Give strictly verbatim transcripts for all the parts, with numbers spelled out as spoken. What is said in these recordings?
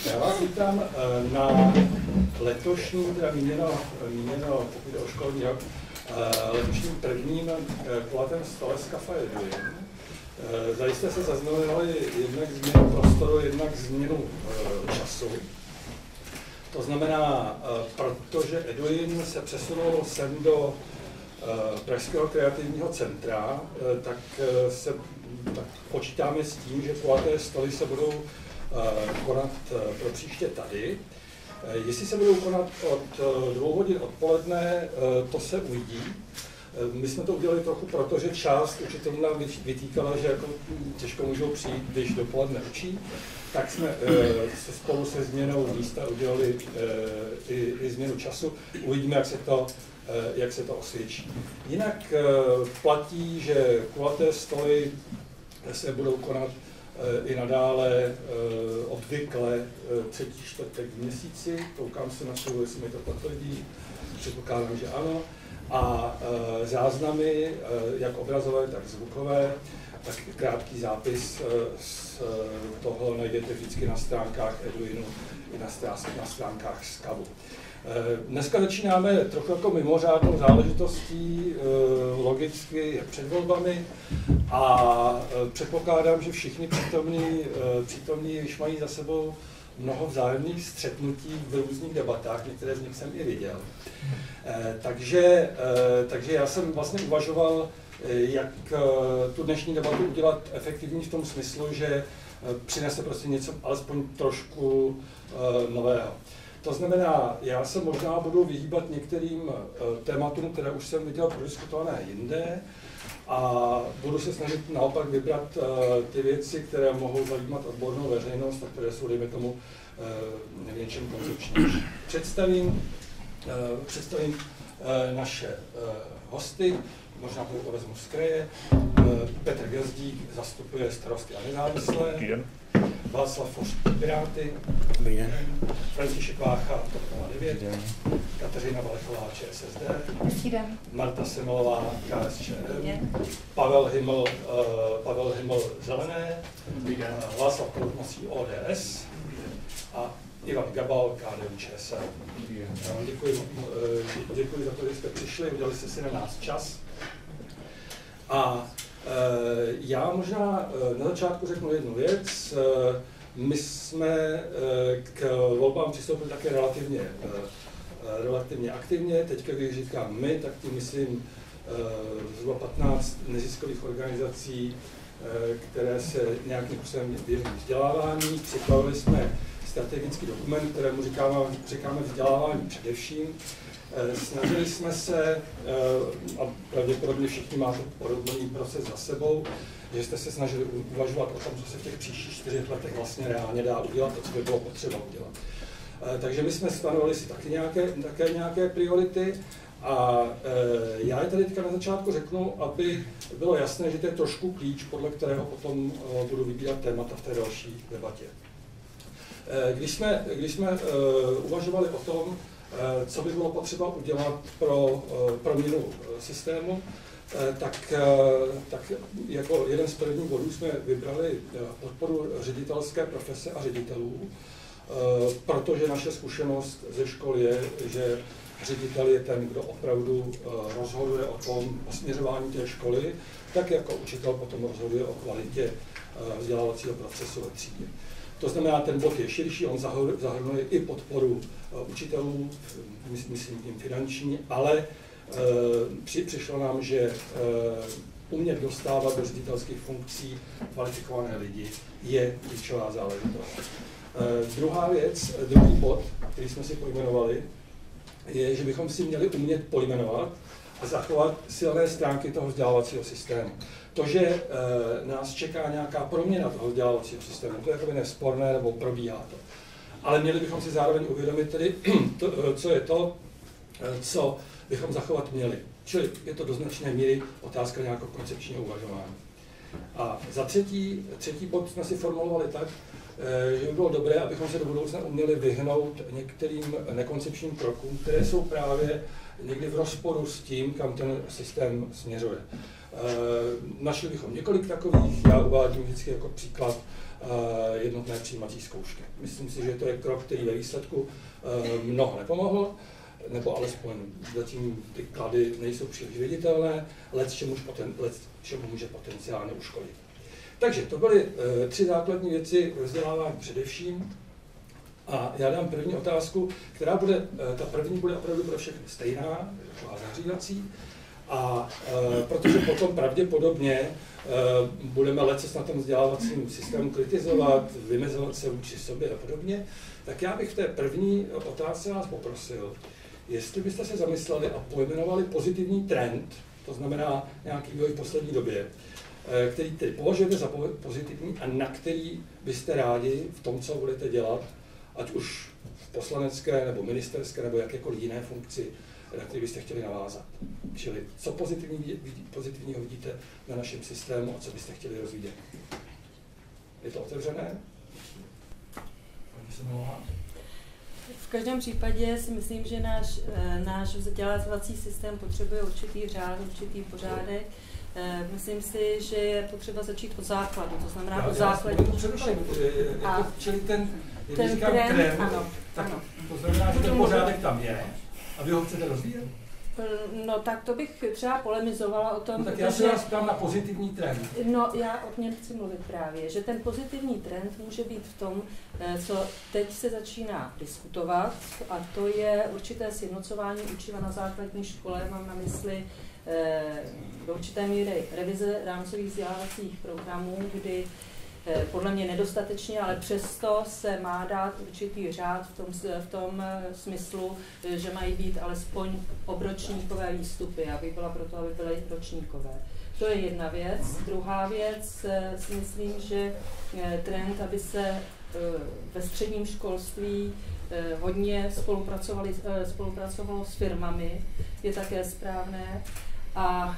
Já vás vítám na letošním, teda míněno, míněno pokud jde o školní rok, letošním prvním kulatém stole z Cafe Eduin. Zajisté se zaznamenali jednak změnu prostoru, jednak změnu času. To znamená, protože Eduin se přesunul sem do Pražského kreativního centra, tak se tak počítáme s tím, že kulaté stoly se budou konat pro příště tady. Jestli se budou konat od dvou hodin odpoledne, to se uvidí. My jsme to udělali trochu proto, že část učitelů nám vytýkala, že jako těžko můžou přijít, když dopoledne učí, tak jsme se spolu se změnou místa udělali i, i změnu času. Uvidíme, jak se to, jak se to osvědčí. Jinak platí, že kulaté stoly se budou konat i nadále obvykle třetí čtvrtek v měsíci. Koukám se na školu, jestli mi to potvrdí, předpokládám, že ano. A záznamy, jak obrazové, tak zvukové, tak krátký zápis z toho najdete vždycky na stránkách Eduinu i na stránkách Skavu. Dneska začínáme trochu jako mimořádnou záležitostí, logicky je před volbami a předpokládám, že všichni přítomní, přítomní již mají za sebou mnoho vzájemných střetnutí v různých debatách, některé z nich jsem i viděl. Takže, takže já jsem vlastně uvažoval, jak tu dnešní debatu udělat efektivní v tom smyslu, že přinese prostě něco alespoň trošku nového. To znamená, já se možná budu vyhýbat některým tématům, které už jsem viděl prodiskutované jinde, a budu se snažit naopak vybrat ty věci, které mohou zajímat odbornou veřejnost a které jsou, dejme tomu, v něčem koncepčnější. Představím, představím naše hosty, možná to vezmu z kraje. Petr Gazdík zastupuje Starosty a nezávislé. Václav Foř, Piráty. František Vácha, TOP nula devět. Kateřina Valechová, ČSSD. Marta Semelová, KSČM. Pavel Himmel, uh, Pavel Himmel, Zelené. Uh, Václav Koutmasý, O D S. A Ivan Gabal, K D U Č S L. Děkuji, uh, děkuji za to, že jste přišli, udělali jste si na nás čas. A já možná na začátku řeknu jednu věc. My jsme k volbám přistoupili také relativně, relativně aktivně. Teď, když říkám my, tak tím myslím zhruba patnáct neziskových organizací, které se nějakým způsobem věnují vzdělávání. Připravili jsme strategický dokument, kterému říkáme, říkáme vzdělávání především. Snažili jsme se, a pravděpodobně všichni máte podobný proces za sebou, že jste se snažili uvažovat o tom, co se v těch příštích čtyřech letech vlastně reálně dá udělat a co by bylo potřeba udělat. Takže my jsme stanovili si taky nějaké, také nějaké priority a já je tady teďka na začátku řeknu, aby bylo jasné, že to je trošku klíč, podle kterého potom budu vybírat témata v té další debatě. Když jsme, když jsme uvažovali o tom, co by bylo potřeba udělat pro proměnu systému, tak, tak jako jeden z prvních bodů jsme vybrali podporu ředitelské profese a ředitelů, protože naše zkušenost ze škol je, že ředitel je ten, kdo opravdu rozhoduje o tom o směřování té školy, tak jako učitel potom rozhoduje o kvalitě vzdělávacího procesu ve třídě. To znamená, ten bod je širší, on zahrnuje i podporu učitelů, myslím tím finanční, ale při, přišlo nám, že umět dostávat do ředitelských funkcí kvalifikované lidi je klíčová záležitost. Druhá věc, druhý bod, který jsme si pojmenovali, je, že bychom si měli umět pojmenovat a zachovat silné stránky toho vzdělávacího systému. To, že e, nás čeká nějaká proměna toho vzdělávacího systému, to je jako nesporné, nebo probíhá to. Ale měli bychom si zároveň uvědomit tedy, to, co je to, co bychom zachovat měli. Čili je to do značné míry otázka nějakého koncepčního uvažování. A za třetí, třetí bod jsme si formulovali tak, e, že by bylo dobré, abychom se do budoucna uměli vyhnout některým nekoncepčním krokům, které jsou právě někdy v rozporu s tím, kam ten systém směřuje. Našli bychom několik takových, já uvádím vždycky jako příklad jednotné přijímací zkoušky. Myslím si, že to je krok, který ve výsledku mnoho nepomohl, nebo alespoň zatím ty klady nejsou příliš viditelné, let čemu, poten, let čemu může potenciálně uškodit. Takže to byly tři základní věci vzdělávání především. A já dám první otázku, která bude, ta první bude opravdu pro všechny stejná, taková zařízací. A e, protože potom pravděpodobně e, budeme lecos na tom vzdělávacím systému kritizovat, vymezovat se vůči sobě a podobně, tak já bych v té první otázce vás poprosil, jestli byste se zamysleli a pojmenovali pozitivní trend, to znamená nějaký vývoj v poslední době, e, který tedy považujete za pozitivní a na který byste rádi v tom, co budete dělat, ať už v poslanecké nebo ministerské nebo jakékoliv jiné funkci, na který byste chtěli navázat. Čili co pozitivní, pozitivního vidíte na našem systému a co byste chtěli rozvíjet. Je to otevřené? V každém případě si myslím, že náš, náš vzdělávací systém potřebuje určitý řád, určitý pořádek. Myslím si, že je potřeba začít od základu, to znamená já, od základního školení. Čili ten, ten říkám, trend, trend, ano, tak ano. To znamená, že ten pořádek tam je a vy ho chcete rozvíjet? No tak to bych třeba polemizovala o tom, no, tak já se vás ptám na pozitivní trend. No já o něm chci mluvit právě, že ten pozitivní trend může být v tom, co teď se začíná diskutovat, a to je určité sjednocování učiva na základní škole, mám na mysli do určité míry revize rámcových vzdělávacích programů, kdy podle mě nedostatečně, ale přesto se má dát určitý řád v tom, v tom smyslu, že mají být alespoň obročníkové výstupy. Já bych byla proto, aby byly ročníkové. To je jedna věc. Druhá věc, si myslím, že trend, aby se ve středním školství hodně spolupracovali, spolupracovalo s firmami, je také správné. A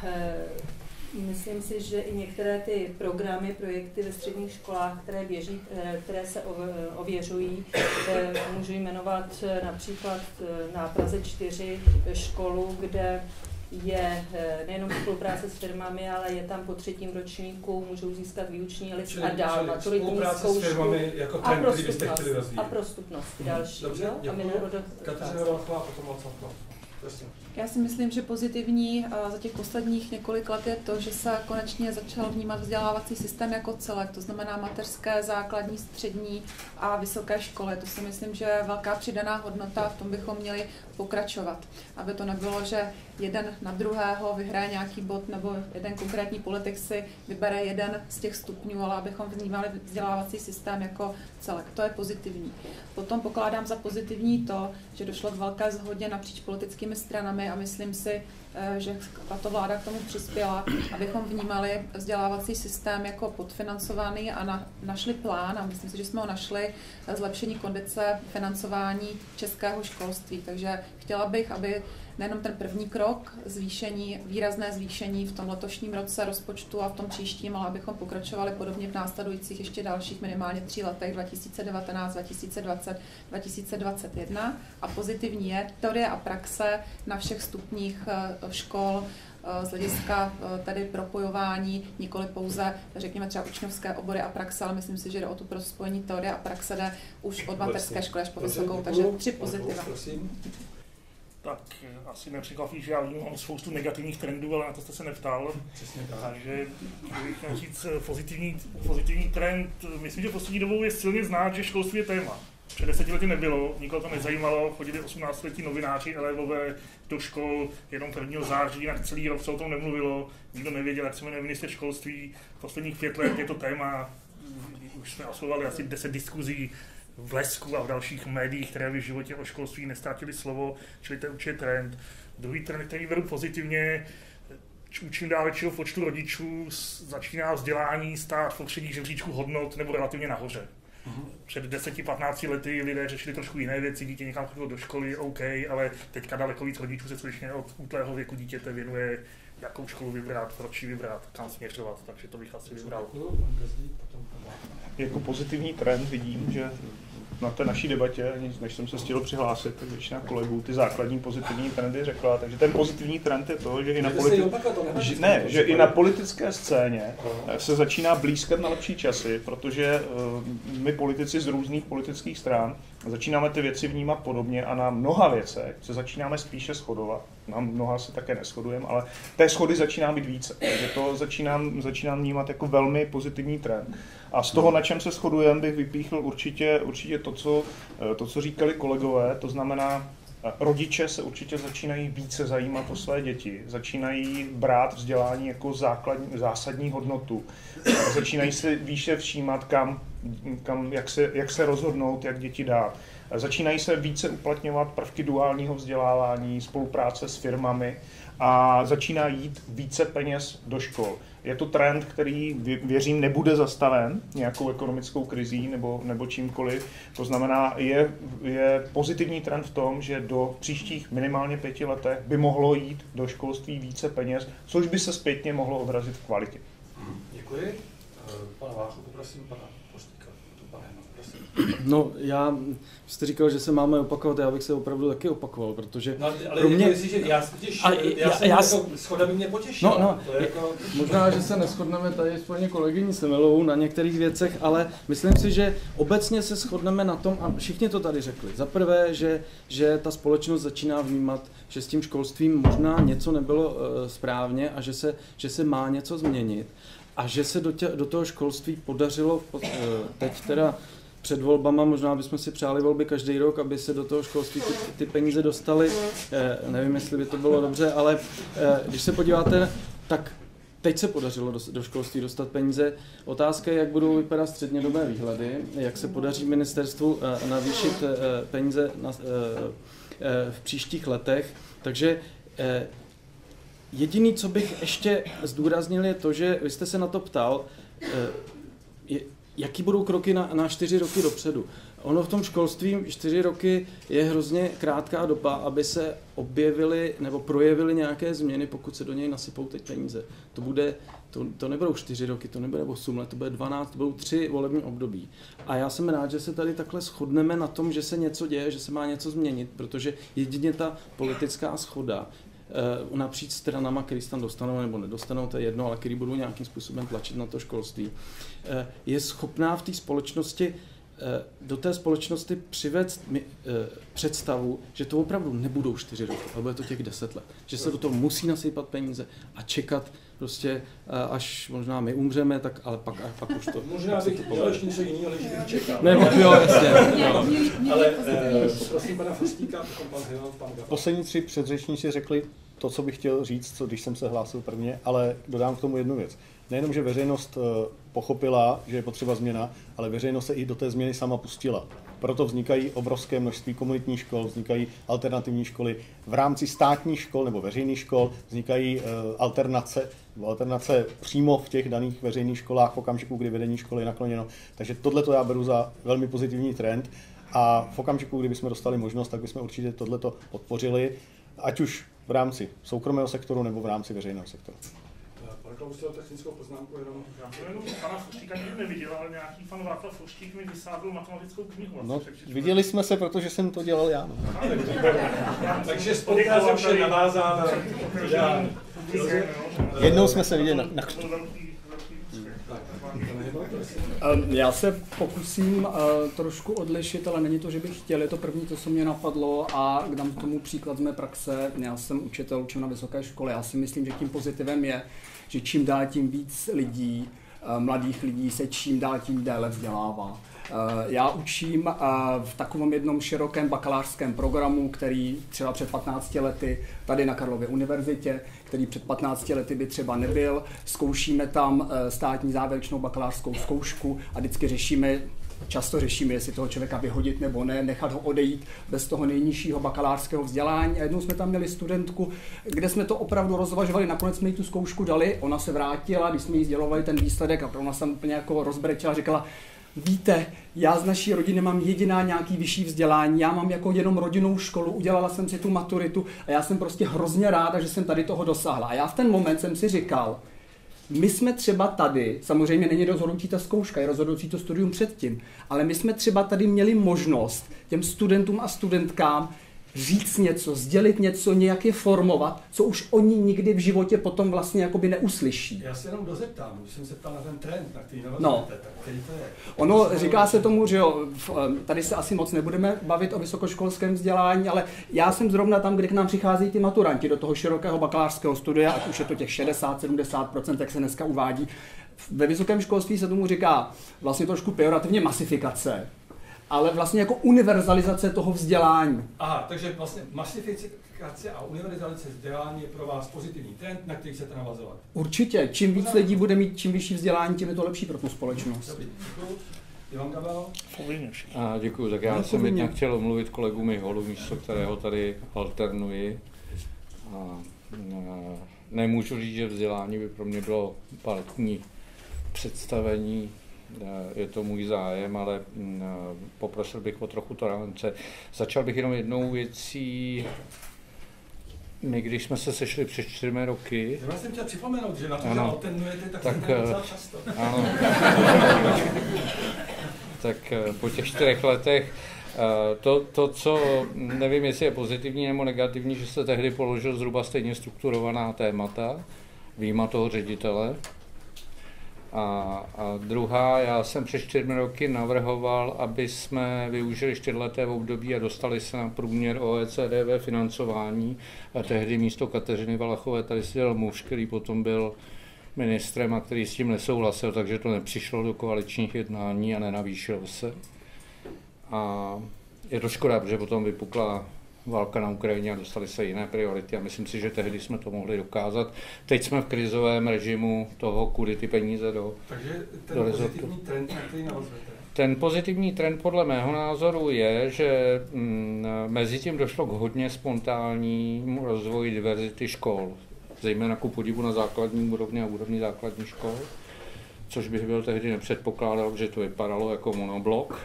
myslím si, že i některé ty programy, projekty ve středních školách, které běží, které se ověřují, můžu jmenovat například na Praze čtyři školu, kde je nejenom spolupráce s firmami, ale je tam po třetím ročníku, můžou získat výuční list čili, a dál maturitní zkoušku. S firmami jako ten, a prostupnost, a prostupnost další. Dobře, děkuji. Kateřina Valachová, potom Valachová. Já si myslím, že pozitivní za těch posledních několik let je to, že se konečně začal vnímat vzdělávací systém jako celek, to znamená mateřské, základní, střední a vysoké školy. To si myslím, že je velká přidaná hodnota, v tom bychom měli pokračovat. Aby to nebylo, že jeden na druhého vyhraje nějaký bod nebo jeden konkrétní politik si vybere jeden z těch stupňů, ale abychom vnímali vzdělávací systém jako celek. To je pozitivní. Potom pokládám za pozitivní to, že došlo k velké shodě napříč politickými stranami a myslím si, že tato vláda k tomu přispěla, abychom vnímali vzdělávací systém jako podfinancovaný a na, našli plán, a myslím si, že jsme ho našli, zlepšení kondice financování českého školství. Takže chtěla bych, aby nejenom ten první krok, zvýšení, výrazné zvýšení v tom letošním roce rozpočtu a v tom příštím, ale abychom pokračovali podobně v následujících ještě dalších minimálně tří letech dva tisíce devatenáct, dva tisíce dvacet, dva tisíce dvacet jedna. A pozitivní je teorie a praxe na všech stupních škol z hlediska tedy propojování, nikoli pouze, řekněme třeba učňovské obory a praxe, ale myslím si, že jde o tu spojení teorie a praxe jde už od mateřské školy až po vysokou, takže tři pozitiva. Tak asi nepřekvapí, že já mám spoustu negativních trendů, ale na to jste se neptal. Takže bych chtěl říct pozitivní, pozitivní trend. Myslím, že poslední dobou je silně znát, že školství je téma. Před deseti lety nebylo, nikoho to nezajímalo, chodili osmnáctiletí novináři, elevové do škol jenom prvního září, jinak celý rok se o tom nemluvilo, nikdo nevěděl, jak se jmenuje ministr školství. Posledních pět let je to téma, už jsme absolvovali asi deset diskuzí v Blesku a v dalších médiích, které by v životě o školství neztratili slovo, čili to je určitě trend. Druhý trend, který vedu pozitivně, čím dál většího počtu rodičů začíná vzdělání stát v popředí žebříčku hodnot nebo relativně nahoře. Před deseti patnácti lety lidé řešili trošku jiné věci, dítě někam chodilo do školy, OK, ale teďka daleko víc rodičů se skutečně od útlého věku dítěte věnuje, jakou školu vybrat, proč ji vybrat, kam směřovat, takže to bych asi vybral. Jako pozitivní trend vidím, že na té naší debatě, než jsem se stihl přihlásit, tak většina kolegů ty základní pozitivní trendy řekla. Takže ten pozitivní trend je to, že i na, politi- že, ne, že i na politické scéně se začíná blízkat na lepší časy, protože uh, my politici z různých politických stran začínáme ty věci vnímat podobně a na mnoha věcech se začínáme spíše shodovat. Na mnoha se také neshodujeme, ale té shody začíná být více. Takže to začínám, začínám vnímat jako velmi pozitivní trend. A z toho, na čem se shodujeme, bych vypíchl určitě, určitě to, co, to, co říkali kolegové, to znamená, rodiče se určitě začínají více zajímat o své děti, začínají brát vzdělání jako základní, zásadní hodnotu, začínají se výše všímat, kam, kam, jak, se, jak se rozhodnout, jak děti dát. Začínají se více uplatňovat prvky duálního vzdělávání, spolupráce s firmami a začíná jít více peněz do škol. Je to trend, který, věřím, nebude zastaven nějakou ekonomickou krizí nebo, nebo čímkoliv. To znamená, je, je pozitivní trend v tom, že do příštích minimálně pěti letech by mohlo jít do školství více peněz, což by se zpětně mohlo odrazit v kvalitě. Děkuji. Pana Váchu, poprosím pana Postíka. No, já jste říkal, že se máme opakovat, já bych se opravdu taky opakoval, protože no, ale pro mě... Jestli, že já, totiž, a, já, já, jsem já, jako, shoda by mě potěšila. No, no, to je jako... Možná, že se neshodneme tady s paní kolegyní Semelovou na některých věcech, ale myslím si, že obecně se shodneme na tom, a všichni to tady řekli. Za prvé, že, že ta společnost začíná vnímat, že s tím školstvím možná něco nebylo uh, správně a že se, že se má něco změnit. A že se do, tě, do toho školství podařilo uh, teď teda před volbama, možná bychom si přáli volby každý rok, aby se do toho školství ty, ty peníze dostaly. Eh, nevím, jestli by to bylo dobře, ale eh, když se podíváte, tak teď se podařilo do, do školství dostat peníze. Otázka je, jak budou vypadat střednědobé výhledy, jak se podaří ministerstvu eh, navýšit eh, peníze na, eh, eh, v příštích letech. Takže eh, jediný, co bych ještě zdůraznil, je to, že vy jste se na to ptal, eh, je, jaký budou kroky na, na čtyři roky dopředu. Ono v tom školství čtyři roky je hrozně krátká doba, aby se objevily nebo projevily nějaké změny, pokud se do něj nasypou teď peníze. To bude, to, to nebudou čtyři roky, to nebude osm let, to bude dvanáct, to budou tři volební období. A já jsem rád, že se tady takhle shodneme na tom, že se něco děje, že se má něco změnit, protože jedině ta politická shoda Uh, napříč stranama, který se tam dostanou nebo nedostanou, to je jedno, ale který budou nějakým způsobem tlačit na to školství, uh, je schopná v té společnosti, uh, do té společnosti přivést uh, představu, že to opravdu nebudou čtyři roky, ale bude to těch deset let. Že se do toho musí nasypat peníze a čekat prostě, uh, až možná my umřeme, tak, ale pak, a pak už to... Možná bych dělal ještě něco jiného, než bych čekal. Ne, jo, jasně. Ale prosím pana Fostíka, pan Hilan, pan Gaffa. Poslední tři předřečníci řekli to, co bych chtěl říct, co, když jsem se hlásil prvně, ale dodám k tomu jednu věc. Nejenom, že veřejnost pochopila, že je potřeba změna, ale veřejnost se i do té změny sama pustila. Proto vznikají obrovské množství komunitních škol, vznikají alternativní školy. V rámci státních škol nebo veřejných škol vznikají alternace, alternace přímo v těch daných veřejných školách v okamžiku, kdy vedení školy je nakloněno. Takže tohleto já beru za velmi pozitivní trend a v okamžiku, kdy bychom dostali možnost, tak bychom určitě tohleto podpořili, ať už v rámci soukromého sektoru nebo v rámci veřejného sektoru. Pane Klausel, technickou poznámku jenom. Já jsem jenom pana Foštíka nikdy neviděl, ale nějaký pan Václav Foštík mi vysávil matematickou knihu. No, viděli jsme se, protože jsem to dělal já. No. Takže spolupráce je navázána. Jednou jsme se viděli na, na Já se pokusím uh, trošku odlišit, ale není to, že bych chtěl, je to první, to, co mě napadlo a dám k tomu příklad z mé praxe. Já jsem učitel, učím na vysoké škole, já si myslím, že tím pozitivem je, že čím dál tím víc lidí, uh, mladých lidí se čím dál tím déle vzdělává. Já učím v takovém jednom širokém bakalářském programu, který třeba před patnácti lety tady na Karlově univerzitě, který před patnácti lety by třeba nebyl. Zkoušíme tam státní závěrečnou bakalářskou zkoušku a vždycky řešíme, často řešíme, jestli toho člověka vyhodit nebo ne, nechat ho odejít bez toho nejnižšího bakalářského vzdělání. A jednou jsme tam měli studentku, kde jsme to opravdu rozvažovali, nakonec jsme jí tu zkoušku dali, ona se vrátila, když jsme jí sdělovali ten výsledek a ona se úplně jako rozbrečela, říkala: víte, já z naší rodiny mám jediná nějaký vyšší vzdělání, já mám jako jenom rodinnou školu, udělala jsem si tu maturitu a já jsem prostě hrozně ráda, že jsem tady toho dosáhla. A já v ten moment jsem si říkal, My jsme třeba tady, samozřejmě není rozhodnutí ta zkouška, je rozhodnutí to studium předtím, ale my jsme třeba tady měli možnost těm studentům a studentkám říct něco, sdělit něco, nějak je formovat, co už oni nikdy v životě potom vlastně jakoby neuslyší. Já se jenom dozeptám, když jsem se ptal na ten trend, na který navazujete, no. tak který to je? Ono říká se tomu, že jo, tady se asi moc nebudeme bavit o vysokoškolském vzdělání, ale já jsem zrovna tam, kde k nám přicházejí ty maturanti do toho širokého bakalářského studia, ať už je to těch šedesát sedmdesát procent, jak se dneska uvádí. Ve vysokém školství se tomu říká vlastně trošku pejorativně masifikace, ale vlastně jako univerzalizace toho vzdělání. Aha, takže vlastně masifikace a univerzalizace vzdělání je pro vás pozitivní trend, na který chcete navazovat. Určitě. Čím víc lidí bude mít čím vyšší vzdělání, tím je to lepší pro tu společnost. Dobrý, děkuji. Ivan Gabal? A děkuji, tak já jsem jednak chtěl omluvit kolegu Miholu, místo kterého tady alternuji. A nemůžu říct, že vzdělání by pro mě bylo paletní představení, je to můj zájem, ale poprosil bych o trochu tolerance. Začal bych jenom jednou věcí. My, když jsme se sešli před čtyřmi roky... Já jsem chtěl připomenout, že na to, že alternujete, tak, tak jsem docela často. Ano. Tak po těch čtyřech letech to, to, co nevím, jestli je pozitivní nebo negativní, že se tehdy položil zhruba stejně strukturovaná témata, výjima toho ředitele. A, a druhá, já jsem před čtyřmi roky navrhoval, aby jsme využili čtyřleté období a dostali se na průměr O E C D ve financování. A tehdy místo Kateřiny Valachové tady seděl muž, který potom byl ministrem a který s tím nesouhlasil, takže to nepřišlo do koaličních jednání a nenavýšilo se. A je to škoda, protože potom vypukla válka na Ukrajině a dostali se jiné priority a myslím si, že tehdy jsme to mohli dokázat. Teď jsme v krizovém režimu toho, kudy ty peníze do Takže ten pozitivní trend, na který navazujete? Ten pozitivní trend podle mého názoru je, že mm, mezi tím došlo k hodně spontánnímu rozvoji diverzity škol, zejména ku podivu na základní úrovni a úrovni základních škol, což bych byl tehdy nepředpokládal, že to vypadalo jako monoblok.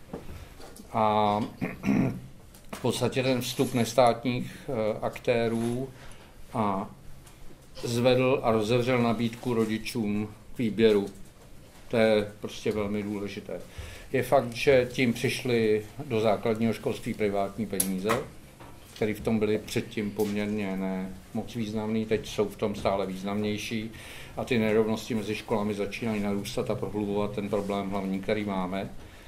A v podstatě ten vstup nestátních aktérů a zvedl a rozevřel nabídku rodičům k výběru. To je prostě velmi důležité. Je fakt, že tím přišly do základního školství privátní peníze, které v tom byly předtím poměrně ne moc významný, teď jsou v tom stále významnější a ty nerovnosti mezi školami začínají narůstat a prohlubovat ten problém hlavní, který máme.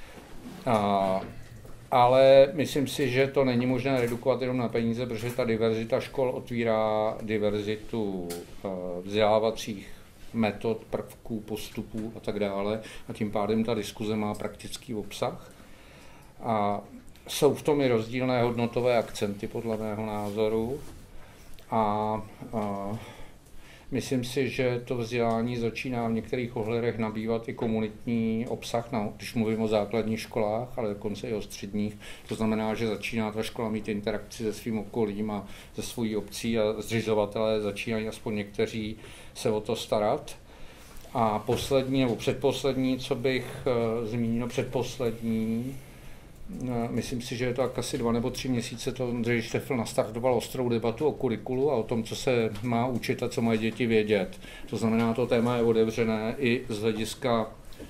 A Ale myslím si, že to není možné redukovat jenom na peníze, protože ta diverzita škol otvírá diverzitu vzdělávacích metod, prvků, postupů a tak dále. A tím pádem ta diskuze má praktický obsah. A jsou v tom i rozdílné hodnotové akcenty, podle mého názoru. A, a myslím si, že to vzdělání začíná v některých ohledech nabývat i komunitní obsah, no, když mluvím o základních školách, ale dokonce i o středních. To znamená, že začíná ta škola mít interakci se svým okolím a se svojí obcí a zřizovatelé začínají aspoň někteří se o to starat. A poslední nebo předposlední, co bych uh, zmínil, předposlední, myslím si, že je to asi dva nebo tři měsíce, to Ondřej Štefl nastartoval ostrou debatu o kurikulu a o tom, co se má učit a co mají děti vědět. To znamená, to téma je otevřené i z hlediska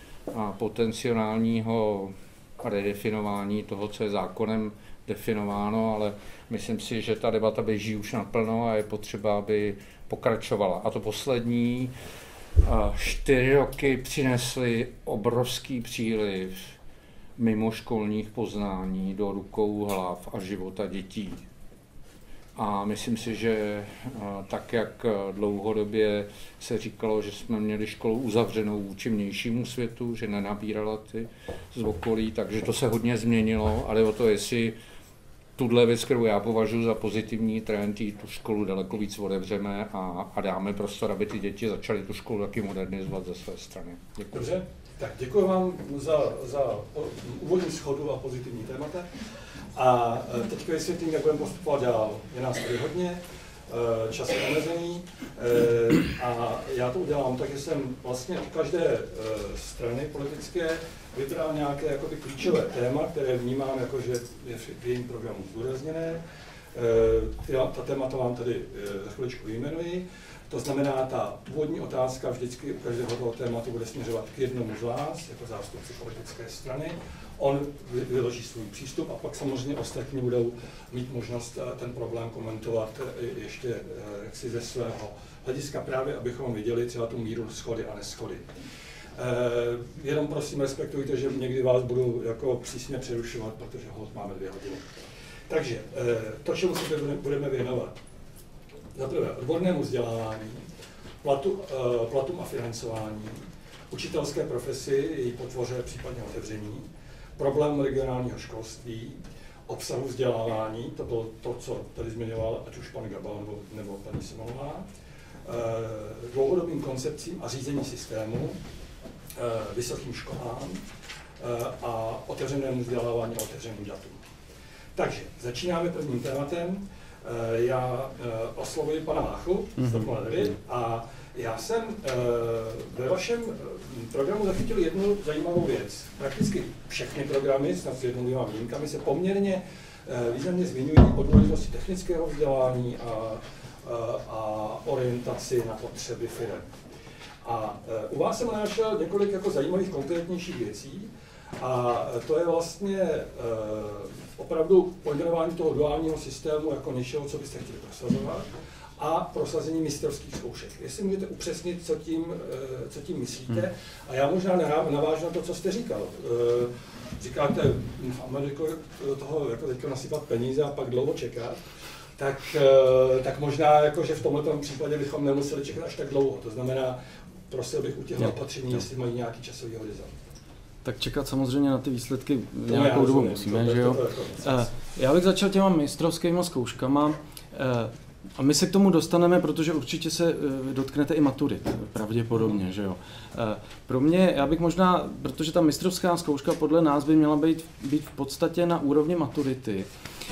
potenciálního redefinování toho, co je zákonem definováno, ale myslím si, že ta debata běží už naplno a je potřeba, aby pokračovala. A to poslední, čtyři roky přinesly obrovský příliv mimoškolních poznání do rukou, hlav a života dětí. A myslím si, že tak, jak dlouhodobě se říkalo, že jsme měli školu uzavřenou vůči vnějšímu světu, že nenabírala ty z okolí, takže to se hodně změnilo, ale o to, jestli tuhle věc, kterou já považuji za pozitivní trend, jí tu školu daleko víc otevřeme a, a dáme prostor, aby ty děti začaly tu školu taky modernizovat ze své strany. Děkuji. Dobře. Tak děkuji vám za, za úvodní shodu a pozitivní témata. A teďka vysvětlím, jak budeme postupovat dál. Je nás tady hodně, čas je omezený a já to udělám tak, že jsem vlastně u každé strany politické vybral nějaké jakoby klíčové téma, které vnímám jako, že je v jejím programu zdůrazněné. Ta témata vám tady za chviličku vyjmenuji. To znamená, ta úvodní otázka vždycky u každého toho tématu bude směřovat k jednomu z vás, jako zástupci politické strany. On vyloží svůj přístup a pak samozřejmě ostatní budou mít možnost ten problém komentovat ještě jaksi ze svého hlediska právě, abychom viděli třeba tu míru shody a neschody. Jenom prosím respektujte, že někdy vás budu jako přísně přerušovat, protože hod máme dvě hodiny. Takže to, čemu se budeme věnovat. Za prvé odbornému vzdělávání, platu, platům a financování, učitelské profesi, její potvoře, případně otevření, problém regionálního školství, obsahu vzdělávání, to bylo to, co tady zmiňoval ať už pan Gabal nebo, nebo paní Simonová, dlouhodobým koncepcím a řízení systému, vysokým školám a otevřenému vzdělávání a otevřeným datům. Takže začínáme prvním tématem. Já oslovuji pana Máchu z TOP nula devět a já jsem ve vašem programu zachytil jednu zajímavou věc. Prakticky všechny programy, snad s jednotlivými výjimkami, se poměrně významně zmiňují o důležitosti technického vzdělání a, a, a orientaci na potřeby firem. A u vás jsem našel několik jako zajímavých konkrétnějších věcí a to je vlastně opravdu pojmenování toho duálního systému jako něčeho, co byste chtěli prosazovat, a prosazení mistrovských zkoušek. Jestli můžete upřesnit, co tím, co tím myslíte. A já možná navážu na to, co jste říkal. Říkáte, v Ameriku do toho jako teďka nasypat peníze a pak dlouho čekat, tak, tak možná, jako, že v tomto případě bychom nemuseli čekat až tak dlouho. To znamená, prosil bych u těch opatření, jestli mají nějaký časový horizont. Tak čekat samozřejmě na ty výsledky nějakou dobu musíme, že jo? Já bych začal těma mistrovskýma zkouškama. A my se k tomu dostaneme, protože určitě se dotknete i maturit, pravděpodobně, že jo. Pro mě, já bych možná, protože ta mistrovská zkouška podle nás by měla být, být v podstatě na úrovni maturity.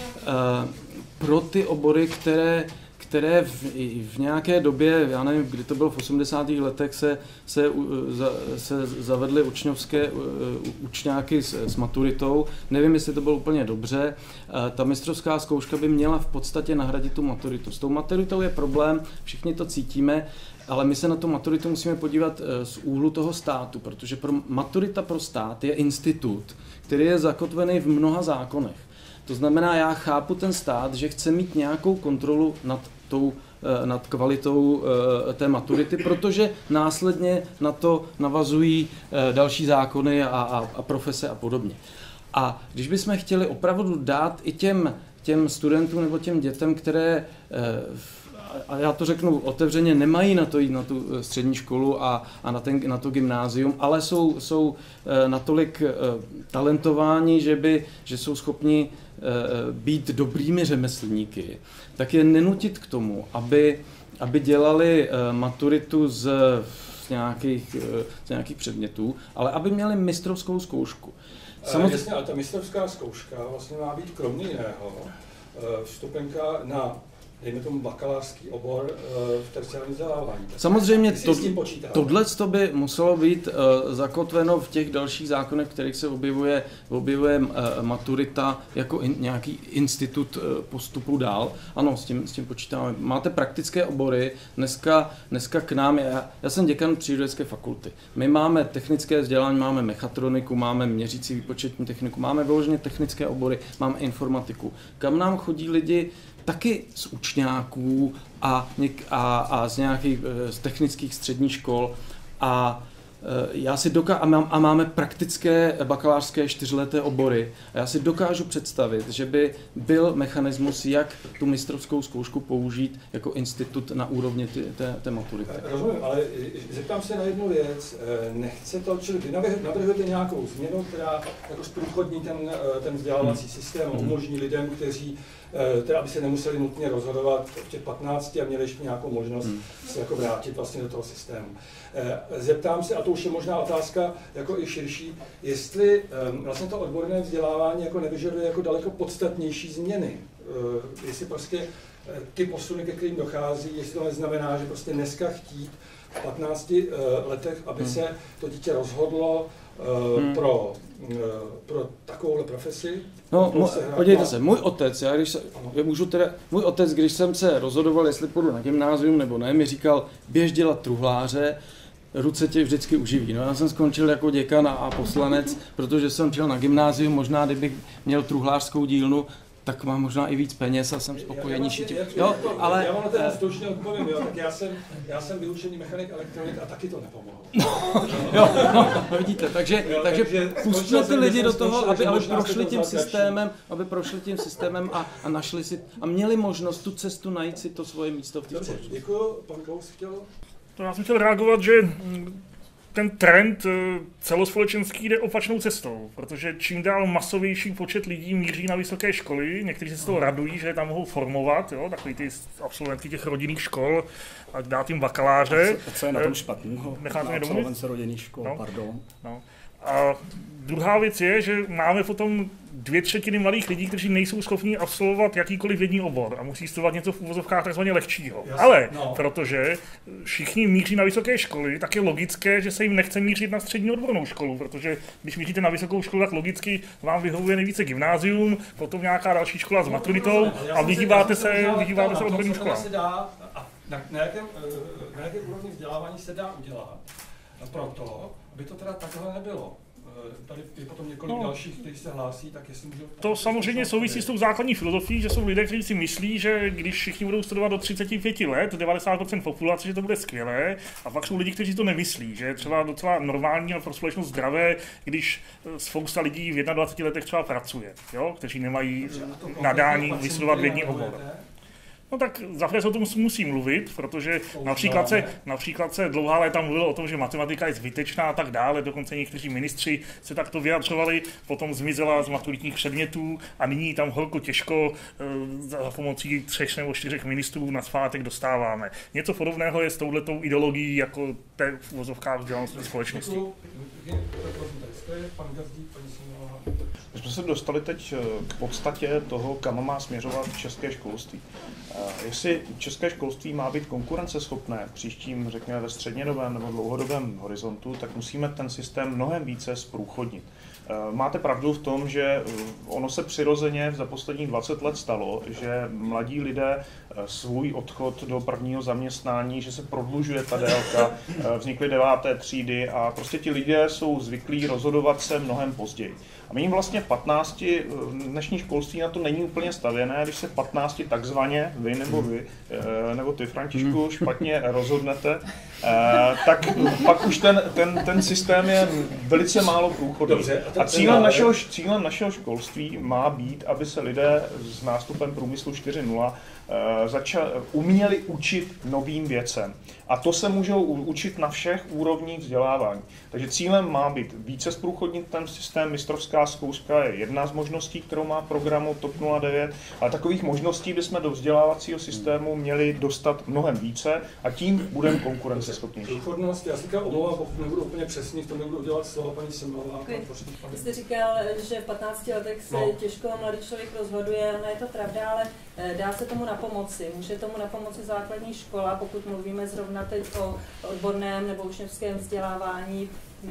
Pro ty obory, které, které v, v nějaké době, já nevím, kdy to bylo v osmdesátých letech, se, se, se zavedly učňovské učňáky s, s maturitou. Nevím, jestli to bylo úplně dobře. Ta mistrovská zkouška by měla v podstatě nahradit tu maturitu. S tou maturitou je problém, všichni to cítíme, ale my se na tu maturitu musíme podívat z úhlu toho státu, protože pro maturita pro stát je institut, který je zakotvený v mnoha zákonech. To znamená, já chápu ten stát, že chce mít nějakou kontrolu nad, tou, nad kvalitou té maturity, protože následně na to navazují další zákony a, a, a profese a podobně. A když bychom chtěli opravdu dát i těm, těm studentům nebo těm dětem, které, a já to řeknu otevřeně, nemají na to jít na tu střední školu a, a na, ten, na to gymnázium, ale jsou, jsou natolik talentováni, že, by, že jsou schopni být dobrými řemeslníky, tak je nenutit k tomu, aby, aby dělali maturitu z, z, nějakých, z nějakých předmětů, ale aby měli mistrovskou zkoušku. Samozřejmě... Jasně, ale ta mistrovská zkouška vlastně má být kromě jiného vstupenka na, dejme tomu, bakalářský obor v terciárním vzdělávání. Samozřejmě to, tohle by muselo být uh, zakotveno v těch dalších zákonech, v kterých se objevuje, objevuje uh, maturita jako in, nějaký institut uh, postupu dál. Ano, s tím, s tím počítáme. Máte praktické obory. Dneska, dneska k nám, já, já jsem děkan přírodovědecké fakulty. My máme technické vzdělání, máme mechatroniku, máme měřící výpočetní techniku, máme vyloženě technické obory, máme informatiku. Kam nám chodí lidi taky z učňáků a, a, a z nějakých z technických středních škol a já si doká- a, mám, a máme praktické bakalářské čtyřleté obory a já si dokážu představit, že by byl mechanismus, jak tu mistrovskou zkoušku použít jako institut na úrovni ty, té, té maturity. Rozumím, ale zeptám se na jednu věc. Nechce to, čili vy navrhujete nějakou změnu, která jako zprůchodní ten, ten vzdělávací systém a umožní lidem, kteří teda aby se nemuseli nutně rozhodovat v těch patnácti a měli ještě nějakou možnost hmm. se jako vrátit vlastně do toho systému. Zeptám se, a to už je možná otázka jako i širší, jestli vlastně to odborné vzdělávání jako nevyžaduje jako daleko podstatnější změny. Jestli prostě ty posuny, ke kterým dochází, jestli to neznamená, že prostě dneska chtít v patnácti letech, aby se to dítě rozhodlo hmm. pro, pro takovouhle profesi. No, mo, podívejte se, můj otec, já když se, já můžu teda, můj otec, když jsem se rozhodoval, jestli půjdu na gymnázium nebo ne, mi říkal, běž dělat truhláře, ruce tě vždycky uživí. No já jsem skončil jako děkan a poslanec, protože jsem šel na gymnázium, možná kdybych měl truhlářskou dílnu, tak mám možná i víc peněz a jsem spokojenější. Jo, ale já vám na ten stručně odpovím, jo, tak já jsem, já jsem vyučený mechanik elektronik a taky to nepomohlo. Jo, no, no vidíte, takže, jo, takže, takže pustíme ty lidi do toho, aby, aby prošli tím systémem, aby prošli tím systémem a, a našli si, a měli možnost tu cestu najít si to svoje místo v té společnosti. Děkuji, pan Klaus chtěl. To já jsem chtěl reagovat, že ten trend celospolečenský jde opačnou cestou, protože čím dál masovější počet lidí míří na vysoké školy, někteří se z toho radují, že tam mohou formovat, jo, takový ty absolventy těch rodinných škol a dát jim bakaláře. A co je na tom špatného? Necháte mě domluvit? Absolvence rodinných škol, no, pardon. No. A druhá věc je, že máme potom dvě třetiny mladých lidí, kteří nejsou schopni absolvovat jakýkoliv vědní obor a musí studovat něco v uvozovkách takzvaně lehčího. Jasně, ale no. Protože všichni míří na vysoké školy, tak je logické, že se jim nechce mířit na střední odbornou školu, protože když míříte na vysokou školu, tak logicky vám vyhovuje nejvíce gymnázium, potom nějaká další škola s maturitou a vyhýbáte se, vyhýbáte se odborným školám. Na, na, jakém, na jaké úrovni vzdělávání se dá udělat proto, aby to teda takhle nebylo. Tady je potom několik no. dalších, kteří se hlásí, tak jestli můžu... To samozřejmě souvisí s tou základní filozofií, že jsou lidé, kteří si myslí, že když všichni budou studovat do třicet pět let, devadesát procent populace, že to bude skvělé, a pak jsou lidi, kteří to nemyslí, že je třeba docela normální a pro společnost zdravé, když spousta lidí v dvaceti jedné letech třeba pracuje, jo? Kteří nemají nadání vystudovat vědní obor. No tak zaprvé se o tom musí mluvit, protože například se, například se dlouhá léta mluvilo o tom, že matematika je zbytečná a tak dále, dokonce někteří ministři se takto vyjadřovali, potom zmizela z maturitních předmětů a nyní tam horko těžko za pomocí třech nebo čtyřech ministrů na zpátek dostáváme. Něco podobného je s touhletou ideologií jako té v uvozovkách vzdělanosti společnosti. My jsme se dostali teď k podstatě toho, kam má směřovat české školství. Jestli české školství má být konkurenceschopné v příštím, řekněme, ve střednědobém nebo dlouhodobém horizontu, tak musíme ten systém mnohem více zprůchodnit. Máte pravdu v tom, že ono se přirozeně za posledních dvacet let stalo, že mladí lidé svůj odchod do prvního zaměstnání, že se prodlužuje ta délka, vznikly deváté třídy a prostě ti lidé jsou zvyklí rozhodovat se mnohem později. A my jim vlastně v patnácti, dnešní školství na to není úplně stavěné, když se v patnácti takzvaně, vy nebo vy, nebo ty, Františku, špatně rozhodnete, tak pak už ten, ten, ten systém je velice málo průchodný. A cílem našeho, cílem našeho školství má být, aby se lidé s nástupem průmyslu čtyři nula začali, uměli učit novým věcem. A to se můžou učit na všech úrovních vzdělávání. Takže cílem má být více zprůchodnit ten systém. Mistrovská zkouška je jedna z možností, kterou má programu TOP nula devět, ale takových možností bychom do vzdělávacího systému měli dostat mnohem více a tím budeme konkurenceschopnější. Průchodnost, já si říkám, omlouvám, pokud nebudu úplně přesný, v tom nebudu dělat slovo paní Semlová. Vy jste říkal, že v patnácti letech se no. těžko mladý člověk rozhoduje, ale je to pravda, ale dá se tomu napomoci. Může tomu napomoci základní škola, pokud mluvíme zrovna teď o odborném nebo učňovském vzdělávání.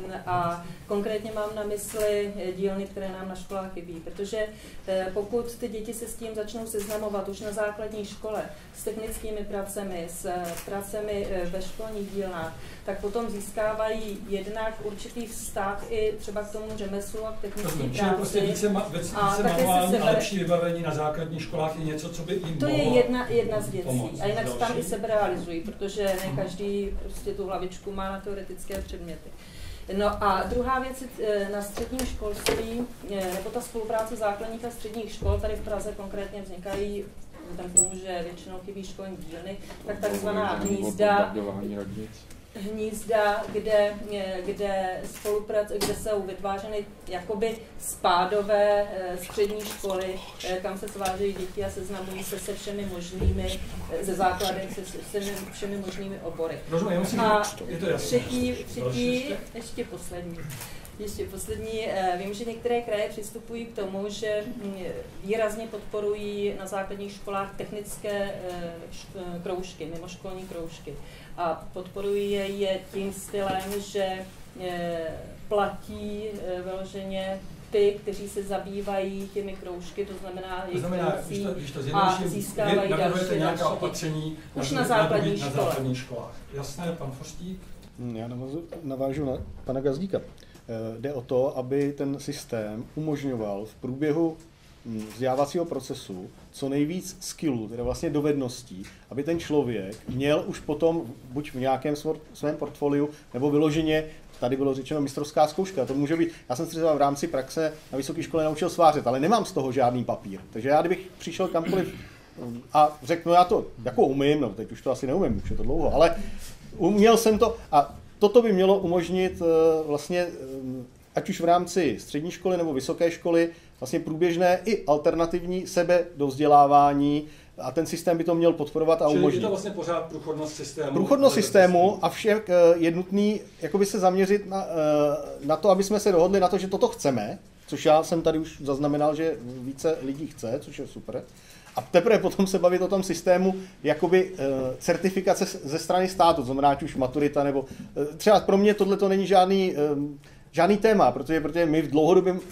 A konkrétně mám na mysli dílny, které nám na školách chybí, protože pokud ty děti se s tím začnou seznamovat už na základní škole, s technickými pracemi, s pracemi ve školních dílnách, tak potom získávají jednak určitý vztah i třeba k tomu řemeslu a k technické práci. Prostě více, ma, více manuální a lepší vybavení na základních školách je něco, co by jim To mohlo je jedna, jedna z věcí. Pomoct. A jinak se tam Další. i seberealizují, protože ne každý prostě tu hlavičku má na teoretické předměty. No a druhá věc na středním školství, nebo ta spolupráce základních a středních škol, tady v Praze konkrétně vznikají, vzhledem k tomu, že většinou chybí školní dílny, tak takzvaná hnízda, hnízda, kde, kde, spolupráce, kde jsou vytvářeny jakoby spádové střední školy, kam se svážejí děti a seznamují se se všemi možnými, ze základem se, se všemi možnými obory. A třetí, třetí, ještě poslední. Ještě poslední, vím, že některé kraje přistupují k tomu, že výrazně podporují na základních školách technické kroužky, mimoškolní kroužky. A podporují je tím stylem, že platí vyloženě ty, kteří se zabývají těmi kroužky, to znamená jejich prací a získávají další nějaká opatření už na, na základní škole. Na základních školách. Jasné, pan Forstík? Já navážu na pana Gazdíka. Jde o to, aby ten systém umožňoval v průběhu vzdělávacího procesu co nejvíc skillů, teda vlastně dovedností, aby ten člověk měl už potom buď v nějakém svém portfoliu, nebo vyloženě, tady bylo řečeno mistrovská zkouška, to může být, já jsem se třeba v rámci praxe na vysoké škole naučil svářet, ale nemám z toho žádný papír, takže já kdybych přišel kamkoliv a řekl, no já to jako umím, no teď už to asi neumím, už je to dlouho, ale uměl jsem to a toto by mělo umožnit vlastně, ať už v rámci střední školy nebo vysoké školy, vlastně průběžné i alternativní sebedovzdělávání a ten systém by to měl podporovat a Čili umožnit. je to vlastně pořád průchodnost systému. Průchodnost systému, avšak je nutný jakoby se zaměřit na, na to, aby jsme se dohodli na to, že toto chceme, což já jsem tady už zaznamenal, že více lidí chce, což je super. A teprve potom se bavit o tom systému jakoby certifikace ze strany státu, to znamená ať už maturita nebo třeba pro mě tohle to není žádný, žádný téma, protože, protože my v dlouhodobém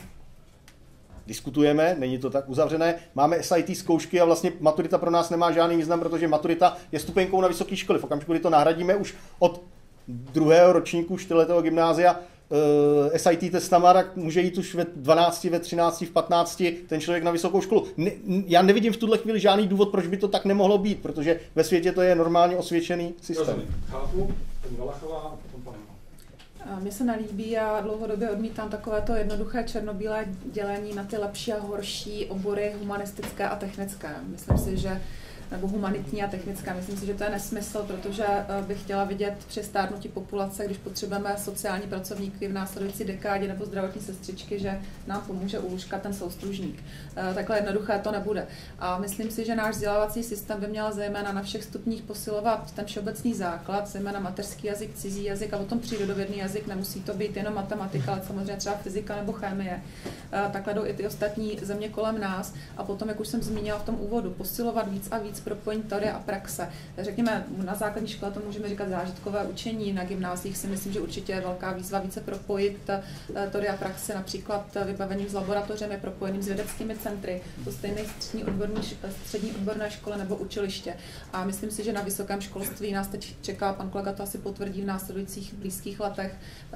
diskutujeme, není to tak uzavřené, máme S I T zkoušky a vlastně maturita pro nás nemá žádný význam, protože maturita je stupenkou na vysoké školy. V okamžiku, kdy to nahradíme už od druhého ročníku čtyřletého gymnázia uh, S I T testama, tak může jít už ve dvanácti, ve třinácti, v patnácti ten člověk na vysokou školu. Ne, já nevidím v tuhle chvíli žádný důvod, proč by to tak nemohlo být, protože ve světě to je normálně osvědčený systém. Rozumím. Chápu, paní Valachová, potom pan. Mně se nelíbí a dlouhodobě odmítám takovéto jednoduché černobílé dělení na ty lepší a horší obory humanistické a technické. Myslím si, že nebo humanitní a technická. Myslím si, že to je nesmysl, protože bych chtěla vidět při stárnutí populace, když potřebujeme sociální pracovníky v následující dekádě nebo zdravotní sestřičky, že nám pomůže u lůžka ten soustružník. Takhle jednoduché to nebude. A myslím si, že náš vzdělávací systém by měl zejména na všech stupních posilovat ten všeobecný základ, zejména mateřský jazyk, cizí jazyk a potom přírodovědný jazyk. Nemusí to být jenom matematika, ale samozřejmě třeba fyzika nebo chemie. Takhle jdou i ty ostatní země kolem nás. A potom, jak už jsem zmínila v tom úvodu, posilovat víc a víc propojení teorie a praxe. Řekněme, na základní škole to můžeme říkat zážitkové učení, na gymnáziích si myslím, že určitě je velká výzva více propojit teorie a praxe, například vybavením s laboratořemi, propojeným s vědeckými centry, to stejné střední, odborní, střední odborné školy nebo učiliště. A myslím si, že na vysokém školství nás teď čeká, pan kolega to asi potvrdí v následujících blízkých letech,